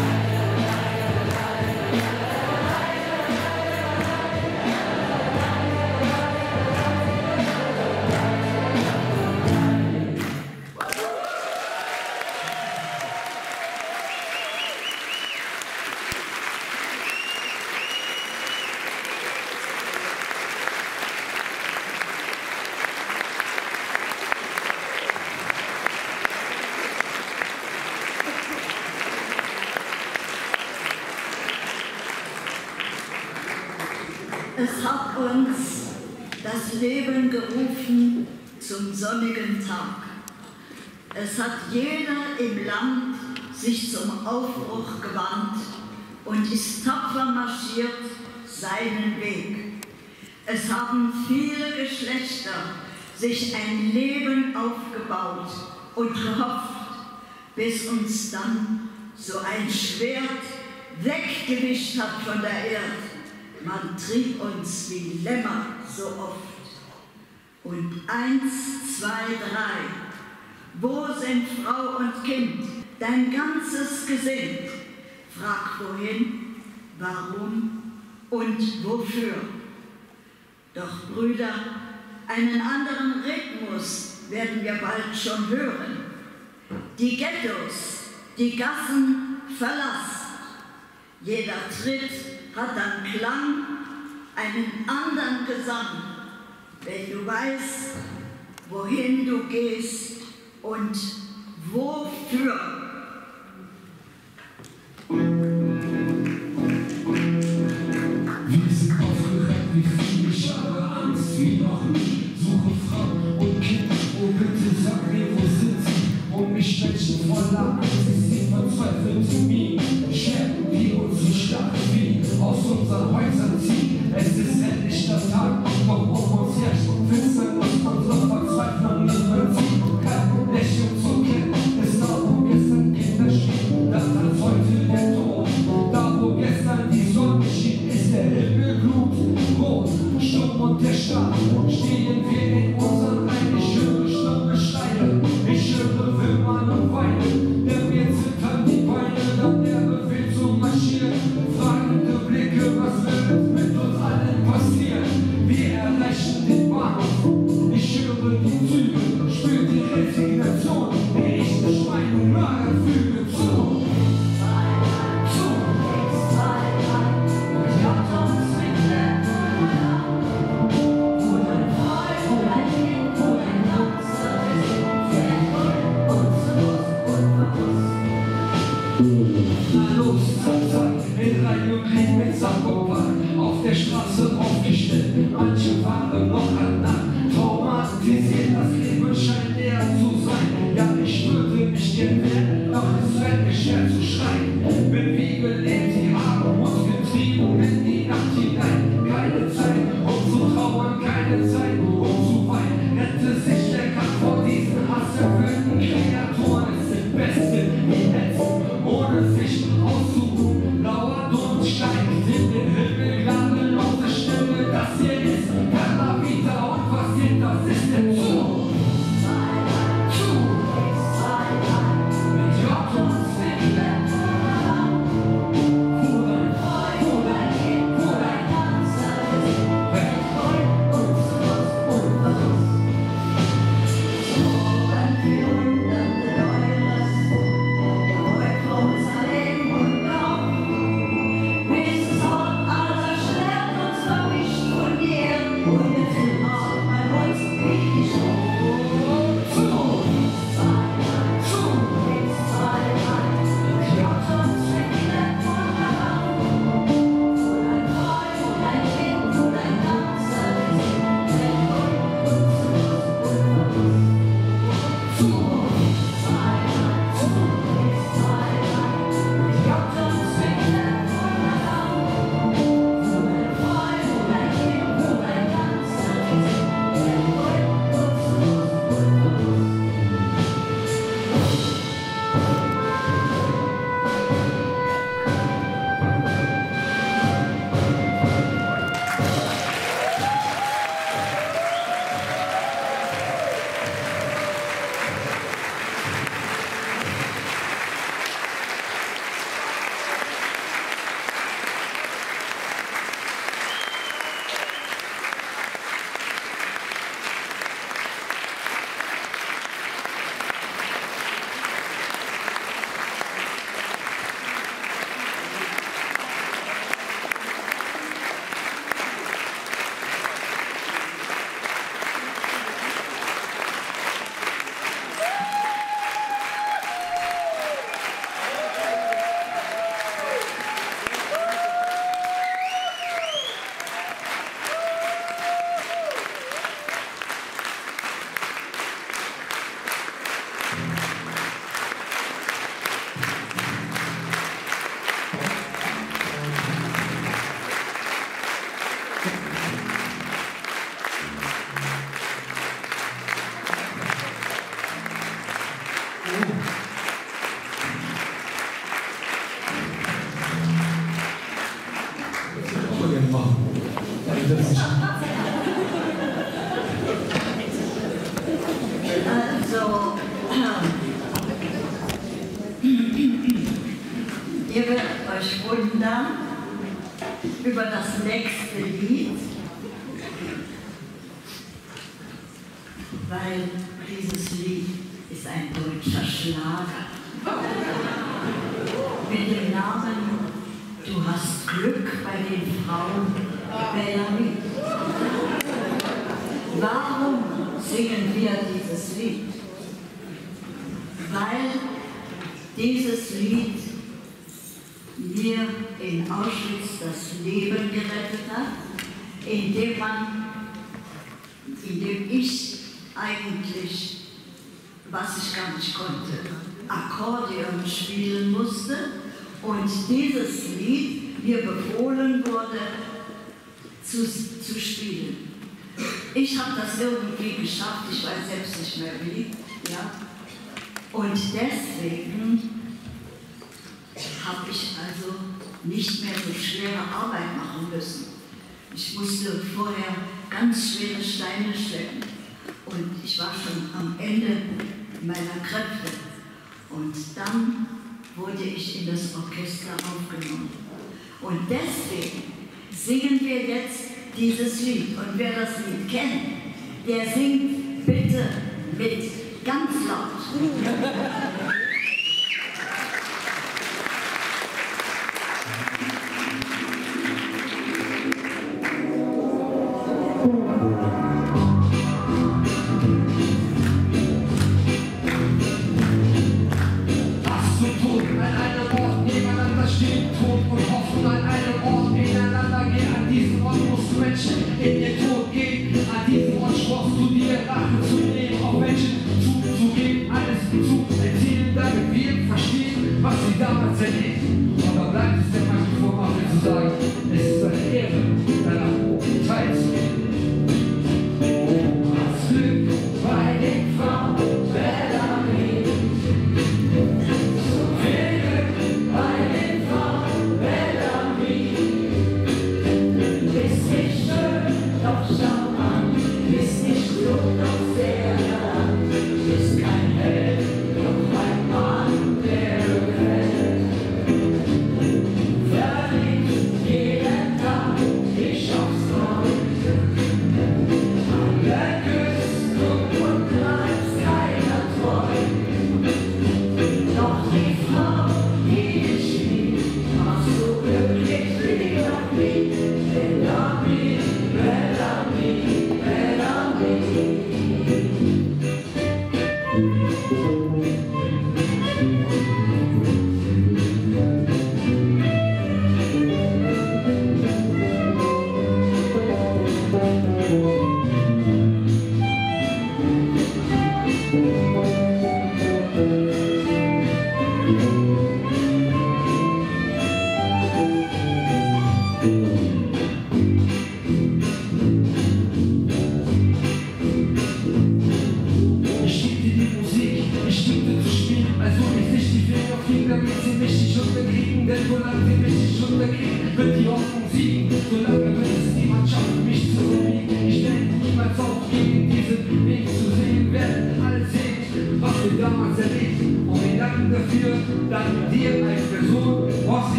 Es hat uns das Leben gerufen zum sonnigen Tag. Es hat jeder im Land sich zum Aufbruch gewandt und ist tapfer marschiert seinen Weg. Es haben viele Geschlechter sich ein Leben aufgebaut und gehofft, bis uns dann so ein Schwert weggewischt hat von der Erde. Man trieb uns wie Lämmer so oft. Und eins, zwei, drei, wo sind Frau und Kind, dein ganzes Gesind? Frag wohin, warum und wofür. Doch Brüder, einen anderen Rhythmus werden wir bald schon hören. Die Ghettos, die Gassen verlassen. Jeder Tritt hat dann Klang, einen anderen Gesang, wenn du weißt, wohin du gehst und wofür. Wir sind aufgerannt wie viele Jahre, Angst wie noch nie. Suche Frau und Kind, oh bitte sag mir, wo sind sie? Um mich Menschen voller Angst, ich sehe verzweifelt zu mir. Scherben wie unsere Stadt, wie aus unseren Häusern ziehen. Es ist endlich der Tag, doch um uns herrscht Finsternis, unsere Verzweiflung nicht mehr zieht. Kein Lächeln zu kennen, ist da, wo gestern Kinder stehen. Das als heute der Tod. Da, wo gestern die Sonne schien, ist der Himmel blutrot. Sturm und der Staat stehen wir Und dann über das nächste Lied, weil dieses Lied ist ein deutscher Schlager. Mit dem Namen Du hast Glück bei den Frauen, Bellamy. Warum singen wir dieses Lied? Weil dieses Lied mir in Auschwitz das Leben gerettet hat, indem man, indem ich eigentlich, was ich gar nicht konnte, Akkordeon spielen musste und dieses Lied mir befohlen wurde zu, zu spielen. Ich habe das irgendwie geschafft, ich weiß selbst nicht mehr wie, ja. Und deswegen habe ich also nicht mehr so schwere Arbeit machen müssen. Ich musste vorher ganz schwere Steine schleppen und ich war schon am Ende meiner Kräfte. Und dann wurde ich in das Orchester aufgenommen. Und deswegen singen wir jetzt dieses Lied. Und wer das Lied kennt, der singt bitte mit, ganz laut.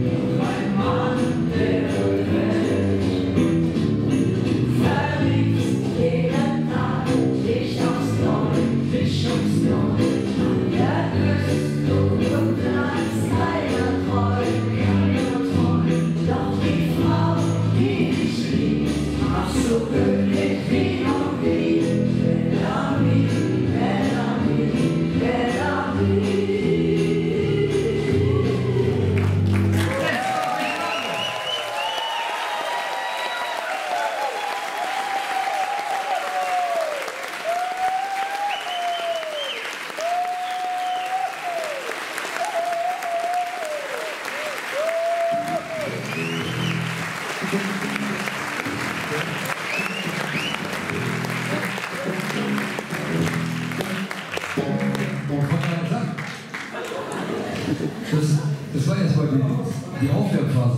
Verliebt Das, das war erstmal die, die Aufwärmphase.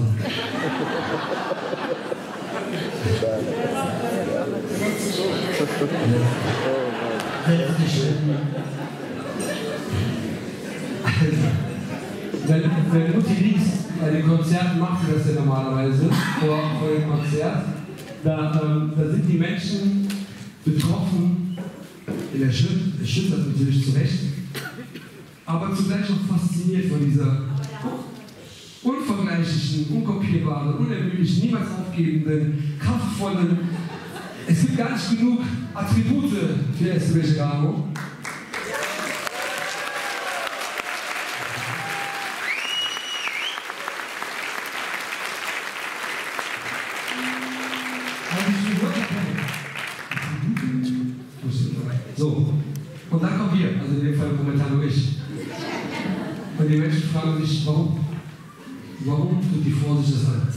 Wenn, wenn Mutti liest, bei den Konzerten macht sie das ja normalerweise, vor, vor dem Konzert, da, ähm, da sind die Menschen betroffen, erschüttert natürlich zu Recht, aber zugleich auch fasziniert von dieser unvergleichlichen, unkopierbaren, unermüdlichen, niemals aufgebenden, kraftvollen. Es gibt gar nicht genug Attribute für S D Becherano. So, und dann kommen wir, also in dem Fall momentan nur ich. Und die Menschen fragen sich, warum? Warum tut die Vorsicht das an?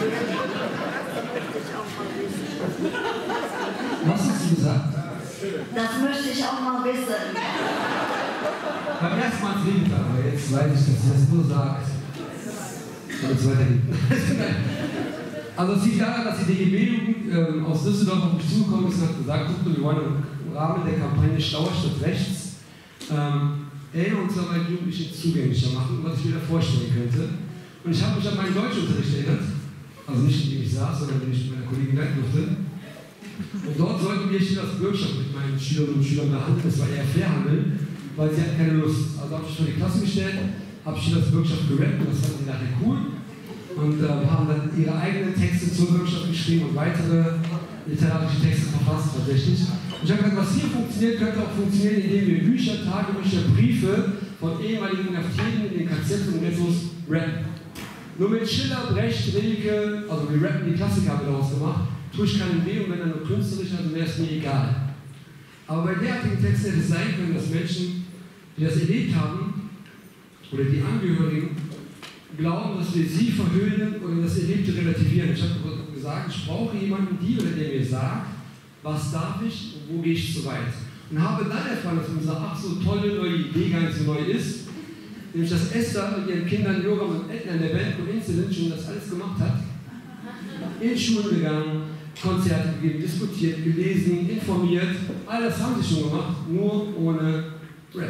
Was hast du gesagt? Das möchte ich auch mal wissen. Beim ersten Mal trinkt er, aber jetzt weiß ich, dass er es nur sagt. Und es weitergeht. Also es liegt daran, dass die D G B-Jugend ähm, aus Düsseldorf auf mich zugekommen ist und hat gesagt, wir wollen im Rahmen der Kampagne Schlauer statt Rechts ähm, Erinnerungsarbeit Jugendlichen zugänglicher machen, was ich mir da vorstellen könnte. Und ich habe mich an meinen Deutschunterricht erinnert, also nicht indem ich saß, sondern indem ich mit meiner Kollegin lernen durfte. Und dort sollten wir Schillers Bürgschaft mit meinen Schülerinnen und Schülern behandeln, das war eher Fairhandel, weil sie hatten keine Lust. Also habe ich vor die Klasse gestellt, habe Schillers Bürgschaft gerappt und das fanden sie nachher cool. Und äh, haben dann ihre eigenen Texte zur Bürgschaft geschrieben und weitere literarische Texte verfasst tatsächlich. Und ich habe gesagt, was hier funktioniert, könnte auch funktionieren, indem wir Bücher, Tagebücher, Briefe von ehemaligen Inhaftierten in den K Z und Ghettos rappen. Nur mit Schiller, Brecht, Rilke, also wir rappen die Klassiker haben wir daraus gemacht, tue ich keinen weh und wenn er nur künstlerisch hat, wäre es mir egal. Aber bei derartigen Texten hätte es sein können, dass Menschen, die das erlebt haben, oder die Angehörigen, glauben, dass wir sie verhöhnen oder das Erlebte relativieren. Ich habe gesagt, ich brauche jemanden, die oder der mir sagt, was darf ich und wo gehe ich zu weit. Und habe dann erfahren, dass unsere ach so tolle neue Idee gar nicht so neu ist, nämlich dass Esther mit ihren Kindern Joram und Edna in der Band und Incident schon das alles gemacht hat. In Schulen gegangen, Konzerte gegeben, diskutiert, gelesen, informiert, all das haben sie schon gemacht, nur ohne Rap.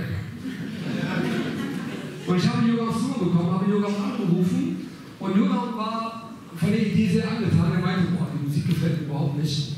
Und ich habe Joram Nummer bekommen, habe Joram angerufen und Joram war von der Idee sehr angetan. Er meinte, boah, die Musik gefällt mir überhaupt nicht.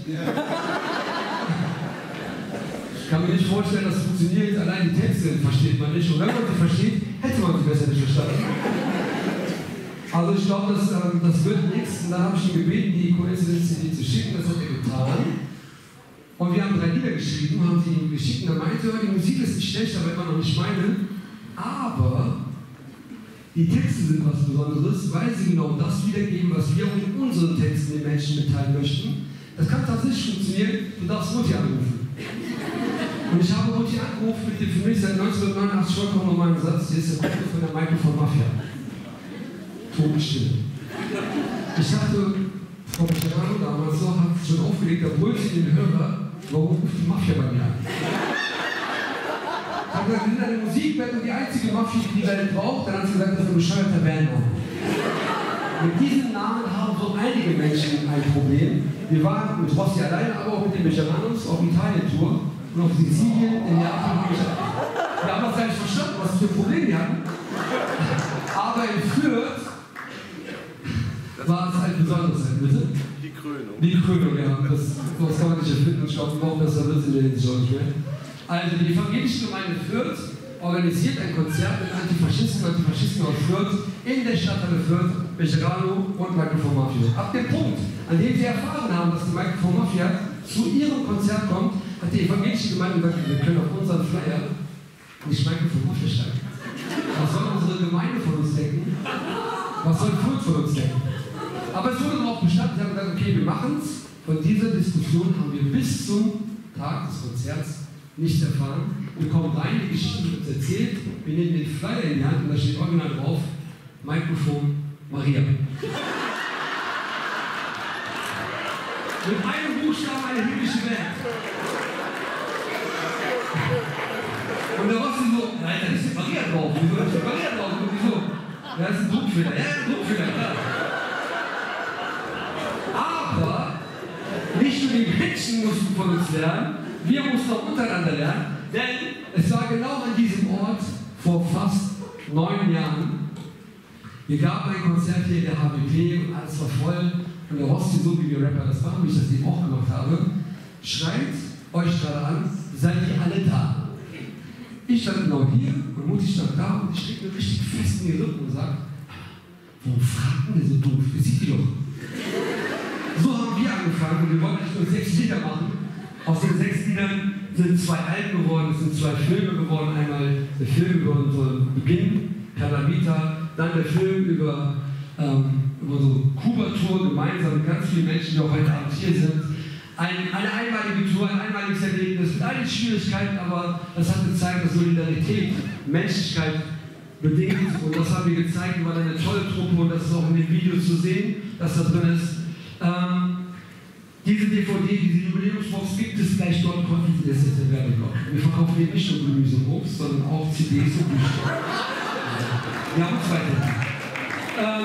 Ich kann mir nicht vorstellen, dass es funktioniert, allein die Texte versteht man nicht. Und wenn man sie versteht, hätte man sie besser nicht verstanden. Also ich glaube, das, ähm, das wird nichts. Und dann habe ich ihn gebeten, die Coincidence-C D zu schicken, das hat er getan. Und wir haben drei Lieder geschrieben, haben sie ihm geschickt und er meinte, die Musik ist nicht schlecht, aber immer noch nicht meine. Aber die Texte sind was Besonderes, weil sie genau das wiedergeben, was wir auch in unseren Texten den Menschen mitteilen möchten. Das kann tatsächlich funktionieren, du darfst Mutti anrufen. Und ich habe Mutti angerufen mit dem für mich seit neunzehnhundertneunundachtzig vollkommen normalen Satz, hier ist der Kopf von der Microphone Mafia. Totenstille. Ich dachte, Frau Becherano damals noch, hat schon aufgelegt, da holt sie den Hörer, warum ruft die Mafia bei mir an? Ich habe gesagt, wir sind eine Musikband und die einzige Mafia, die die Welt braucht. Dann hat sie gesagt, das ist ein bescheuerter Bandname. Mit diesem Namen haben so einige Menschen ein Problem. Wir waren mit Rossi alleine, aber auch mit den Becheranos auf Italien-Tour und auf Sizilien in Japan. Wir haben das gar nicht verstanden, was für ein Problem die hatten. Aber in Fürth war es halt besonders, bitte? Die Krönung. Die Krönung, ja. Das, das kann man nicht erfinden und ich glaube, noch besser wird es in der Hinsicht auch nicht mehr. Also die evangelische Gemeinde Fürth organisiert ein Konzert mit Antifaschisten und Antifaschisten aus Fürth in der Stadthalle Fürth, Becherano und Microphone Mafia. Ab dem Punkt, an dem sie erfahren haben, dass die Microphone Mafia zu ihrem Konzert kommt, hat die evangelische Gemeinde gesagt, wir können auf unseren Flyer nicht Microphone Mafia schreiben. Was soll unsere Gemeinde von uns denken? Was soll Fürth von uns denken? Aber es wurde darauf bestanden, sie haben gesagt, okay, wir machen es. Von dieser Diskussion haben wir bis zum Tag des Konzerts nicht erfahren. Wir kommen rein, die Geschichte wird uns erzählt, wir nehmen den Flyer in die Hand und da steht original drauf, Microphone Maria. Mit einem Buchstaben eine himmlische Welt. Und der Rossi so, nein, da ist separiert drauf. Wieso ist separiert drauf? Und wieso? Ja, das ist ein Druckfehler. Ja, ein Druckfehler, klar. Aber nicht nur die Menschen mussten von uns lernen, wir mussten auch untereinander lernen, denn es war genau an diesem Ort vor fast neun Jahren. Wir gaben ein Konzert hier in der H B P und alles war voll. Und der Rossi, so wie wir Rapper das machen, wie ich das eben auch gemacht habe, schreit euch gerade an, seid ihr alle da? Ich stand genau hier und Mutti stand da und ich stecke mir richtig fest in den Rücken und sagt, warum fragt denn der so doof? Ihr seht die doch. So haben wir angefangen und wir wollten nicht nur sechs Lieder machen. Aus den sechs Liedern sind zwei Alben geworden, es sind zwei Filme geworden. Einmal der Film über unseren Beginn, Calamita, dann der Film über, ähm, über unsere Kuba-Tour gemeinsam mit ganz vielen Menschen, die auch heute Abend hier sind. Ein, eine einmalige Tour, ein einmaliges Erlebnis mit all den Schwierigkeiten, aber das hat gezeigt, dass Solidarität, Menschlichkeit bedingt und das haben wir gezeigt. Wir waren eine tolle Truppe und das ist auch in den Videos zu sehen, dass da drin ist. Ähm, diese D V D, diese Jubiläumsbox gibt es gleich dort, das ist jetzt der Werbeblock. Wir verkaufen hier nicht nur Gemüse und Obst, sondern auch C Ds und Bücher. Wir haben zwei ähm,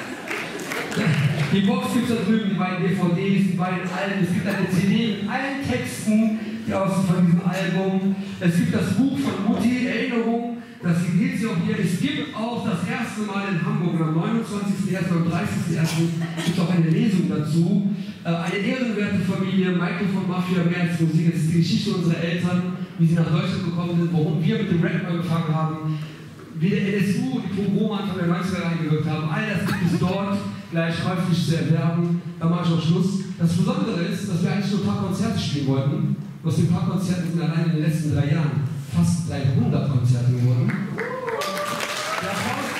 Die Box gibt es da drüben, die beiden D V Ds, die beiden Alben. Es gibt eine C D mit allen Texten die aus von diesem Album. Es gibt das Buch von Mutti, Erinnerung. Das geht sie auch hier. Es gibt auch das erste Mal in Hamburg am neunundzwanzigsten ersten und dreißigsten ersten gibt es auch eine Lesung dazu. Eine ehrenwerte Familie, Michael von Mafia, mehr als Musik. Es ist die Geschichte unserer Eltern, wie sie nach Deutschland gekommen sind, warum wir mit dem Rap angefangen haben, wie der N S U, die Pogrome Anfang der neunziger eingewirkt haben. All das gibt es dort gleich häufig zu erwerben. Da mache ich auch Schluss. Das Besondere ist, dass wir eigentlich nur ein paar Konzerte spielen wollten. Aus den paar Konzerten sind allein in den letzten drei Jahren fast dreihundert Konzerte geworden. Der Applaus,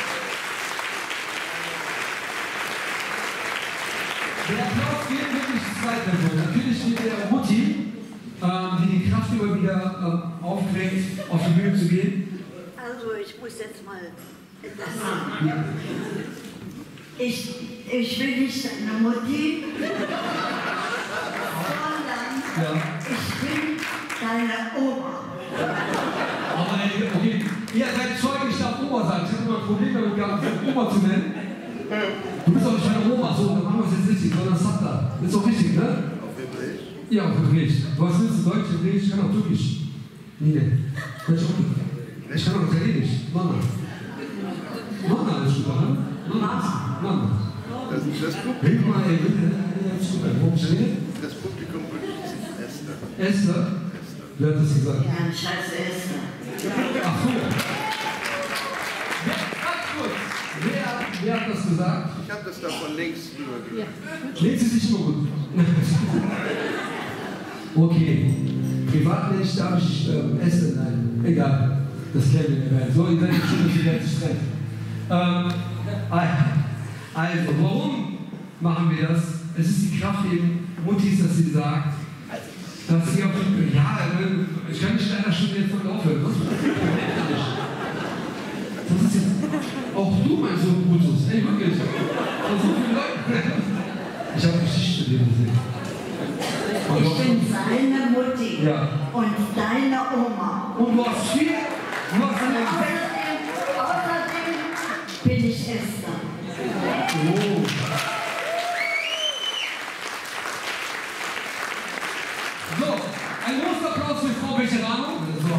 der Applaus geht wirklich zwei Personen. Natürlich geht der Mutti, ähm, die die Kraft immer wieder ähm, aufbringt, auf die Bühne zu gehen. Also ich muss jetzt mal etwas sagen. Ja. Ich, ich will nicht deine Mutti, sondern ja. ich bin deine Oma. Aber okay, ihr seid Zeugen, ich darf Oma sagen. Ich habe immer ein Problem damit gehabt, Oma zu nennen. Du bist auch nicht meine Oma, so, dann machen wir es jetzt richtig, sondern Sabda. Das ist auch richtig, ne? Auf Hebräisch? Ja, auf Hebräisch. Was willst du? Deutsch, Hebräisch? Ich kann auch Türkisch. Nee, nee. Ich kann auch Italienisch. Mama. Mama ist super, ne? Mama. Mama. Das, das, Red mal, ey, bitte. das Publikum wünscht sich Esther. Esther? Wer hat das gesagt? Ja, ich heiße Esther. Ach so. Ganz kurz. Wer, wer hat das gesagt? Ich habe das da von links rüber gehört. Links ist nicht immer gut. Okay. Privatmensch darf ich ähm, essen? Nein. Egal. Das kennen wir nicht. So, ihr seid schön, dass ihr jetzt treffen. Ähm, also, warum machen wir das? Es ist die Kraft eben Muttis, dass sie sagt, dass sie auf die, ja, ich kann nicht leider schon jetzt von aufhören. Das ist jetzt, auch du meinst so Brutus, ey, wirklich. Von so vielen Leuten. Ich habe Geschichte studiert gesehen. Ich bin seine Mutti ja. und deine Oma. Und du hast viel, du hast eine... Außerdem, außerdem bin ich Esther. Oh. So, ein großer Applaus für Frau Becherano.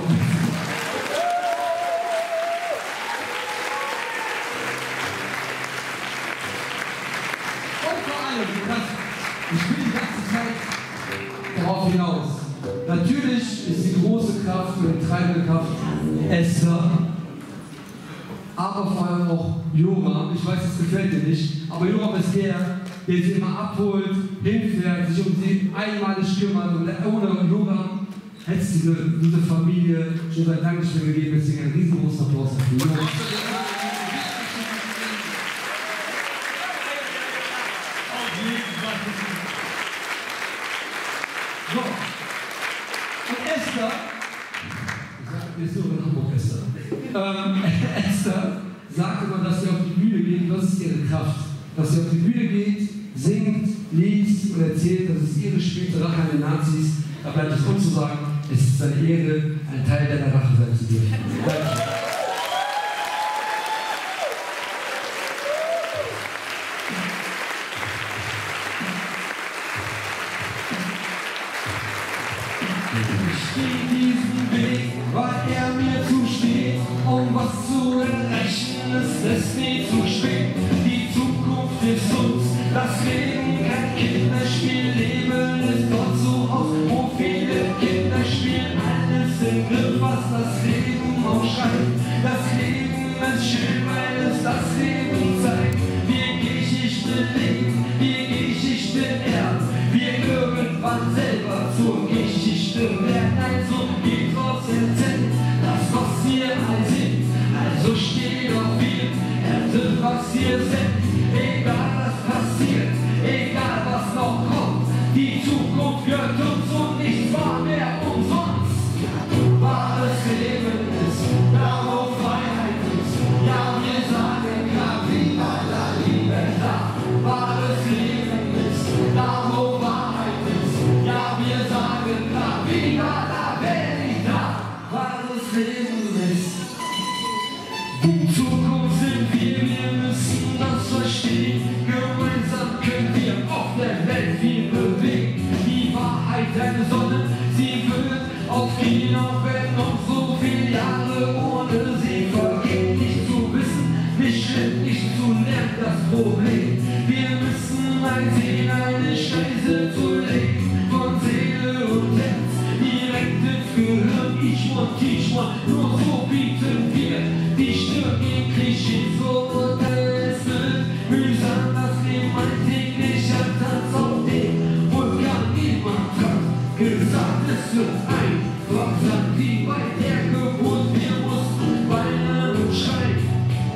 Und vor allem, ich will die ganze Zeit darauf hinaus. Natürlich ist die große Kraft und die treibende Kraft Esther, aber vor allem auch Joram. Ich weiß, das gefällt dir nicht, aber Joram ist der, der sie immer abholt, hinfährt, sich um sie einmalig kümmert. Und ohne Joram hätte es diese, diese Familie schon seit langem nicht mehr gegeben. Deswegen einen riesengroßen Applaus dafür. So. Und Esther, ich suche in Hamburg Esther. Ähm, Esther sagt immer, dass sie auf die Bühne geht, das ist ihre Kraft. Dass sie auf die Bühne geht, singt, liest und erzählt, dass es ihre Spiel zur Rache an den Nazis. Da bleibt es uns zu sagen, es ist eine Ehre, ein Teil deiner Rache sein zu dürfen. Danke. Ich gehe diesen Weg, weil er mir zusteht, um was zu erreichen, es ist nie zu spät. Die Zukunft ist uns, das Leben kein Kinderspiel, Leben ist dort so aus, wo viele Kinder spielen, alles im Griff, was das Leben aufschreibt. Das Leben ist schön, weil es das Leben zeigt. Wir Geschichte leben, wir Geschichte erben, wir irgendwann selber zur Geschichte werden. Also geht raus, erzählt das, was wir all sind. Also steht auf wir, erntet, was ihr seid. Egal was passiert, egal was noch kommt, die Zukunft gehört uns und nichts war mehr umsonst. Wahres Leben ist, da wo Freiheit ist. Ja, wir sagen klar, viva la libertad. Wahres Leben ist, da wo Wahrheit ist. Ja, wir sagen klar, viva la veridad. Wahres Leben ist, die Zukunft sind wir, wir müssen das verstehen. Gemeinsam können wir auf der Welt viel bewegen. Die Wahrheit, eine Sonne, sie wird aufgehen, auch wenn noch so viele Jahre ohne sie vergehen. Nicht zu wissen, nicht schlimm, nicht zu lernen, das Problem. Wir müssen einsehen, eine Scheiße zu leben, von Seele und Herz, direkt ins Gehirn. Ich und ich und nur so bieten wir die Stirn gegen Klischees und es wird mühsam, das Leben alltäglicher Tanz auf dem Vulkan. Niemand hat gesagt, es wird einfach sein wie bei der Geburt. Wir mussten weinen und schreien.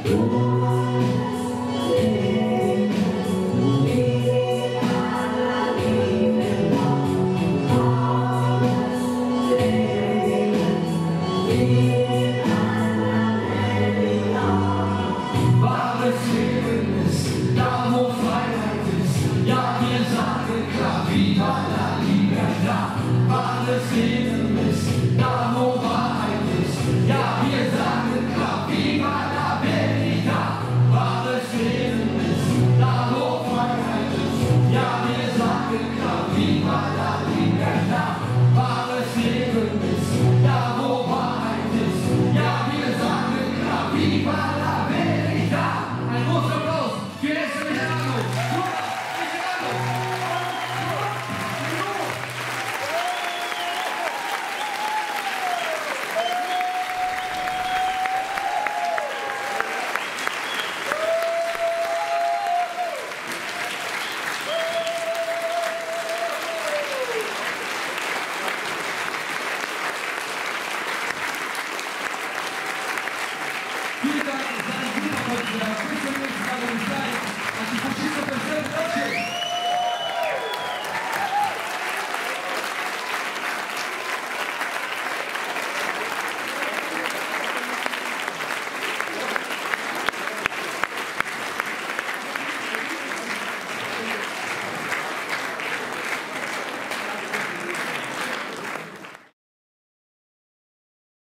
Wahres Leben ist, da wo Freiheit ist. Ja, wir sagen klar, viva la libertad. Wahres Leben ist, da wo Wahrheit ist. Ja, wir sagen klar, viva la veridad. Wahres Leben ist, da wo Freiheit ist. Ja, wir sagen klar, viva la libertad.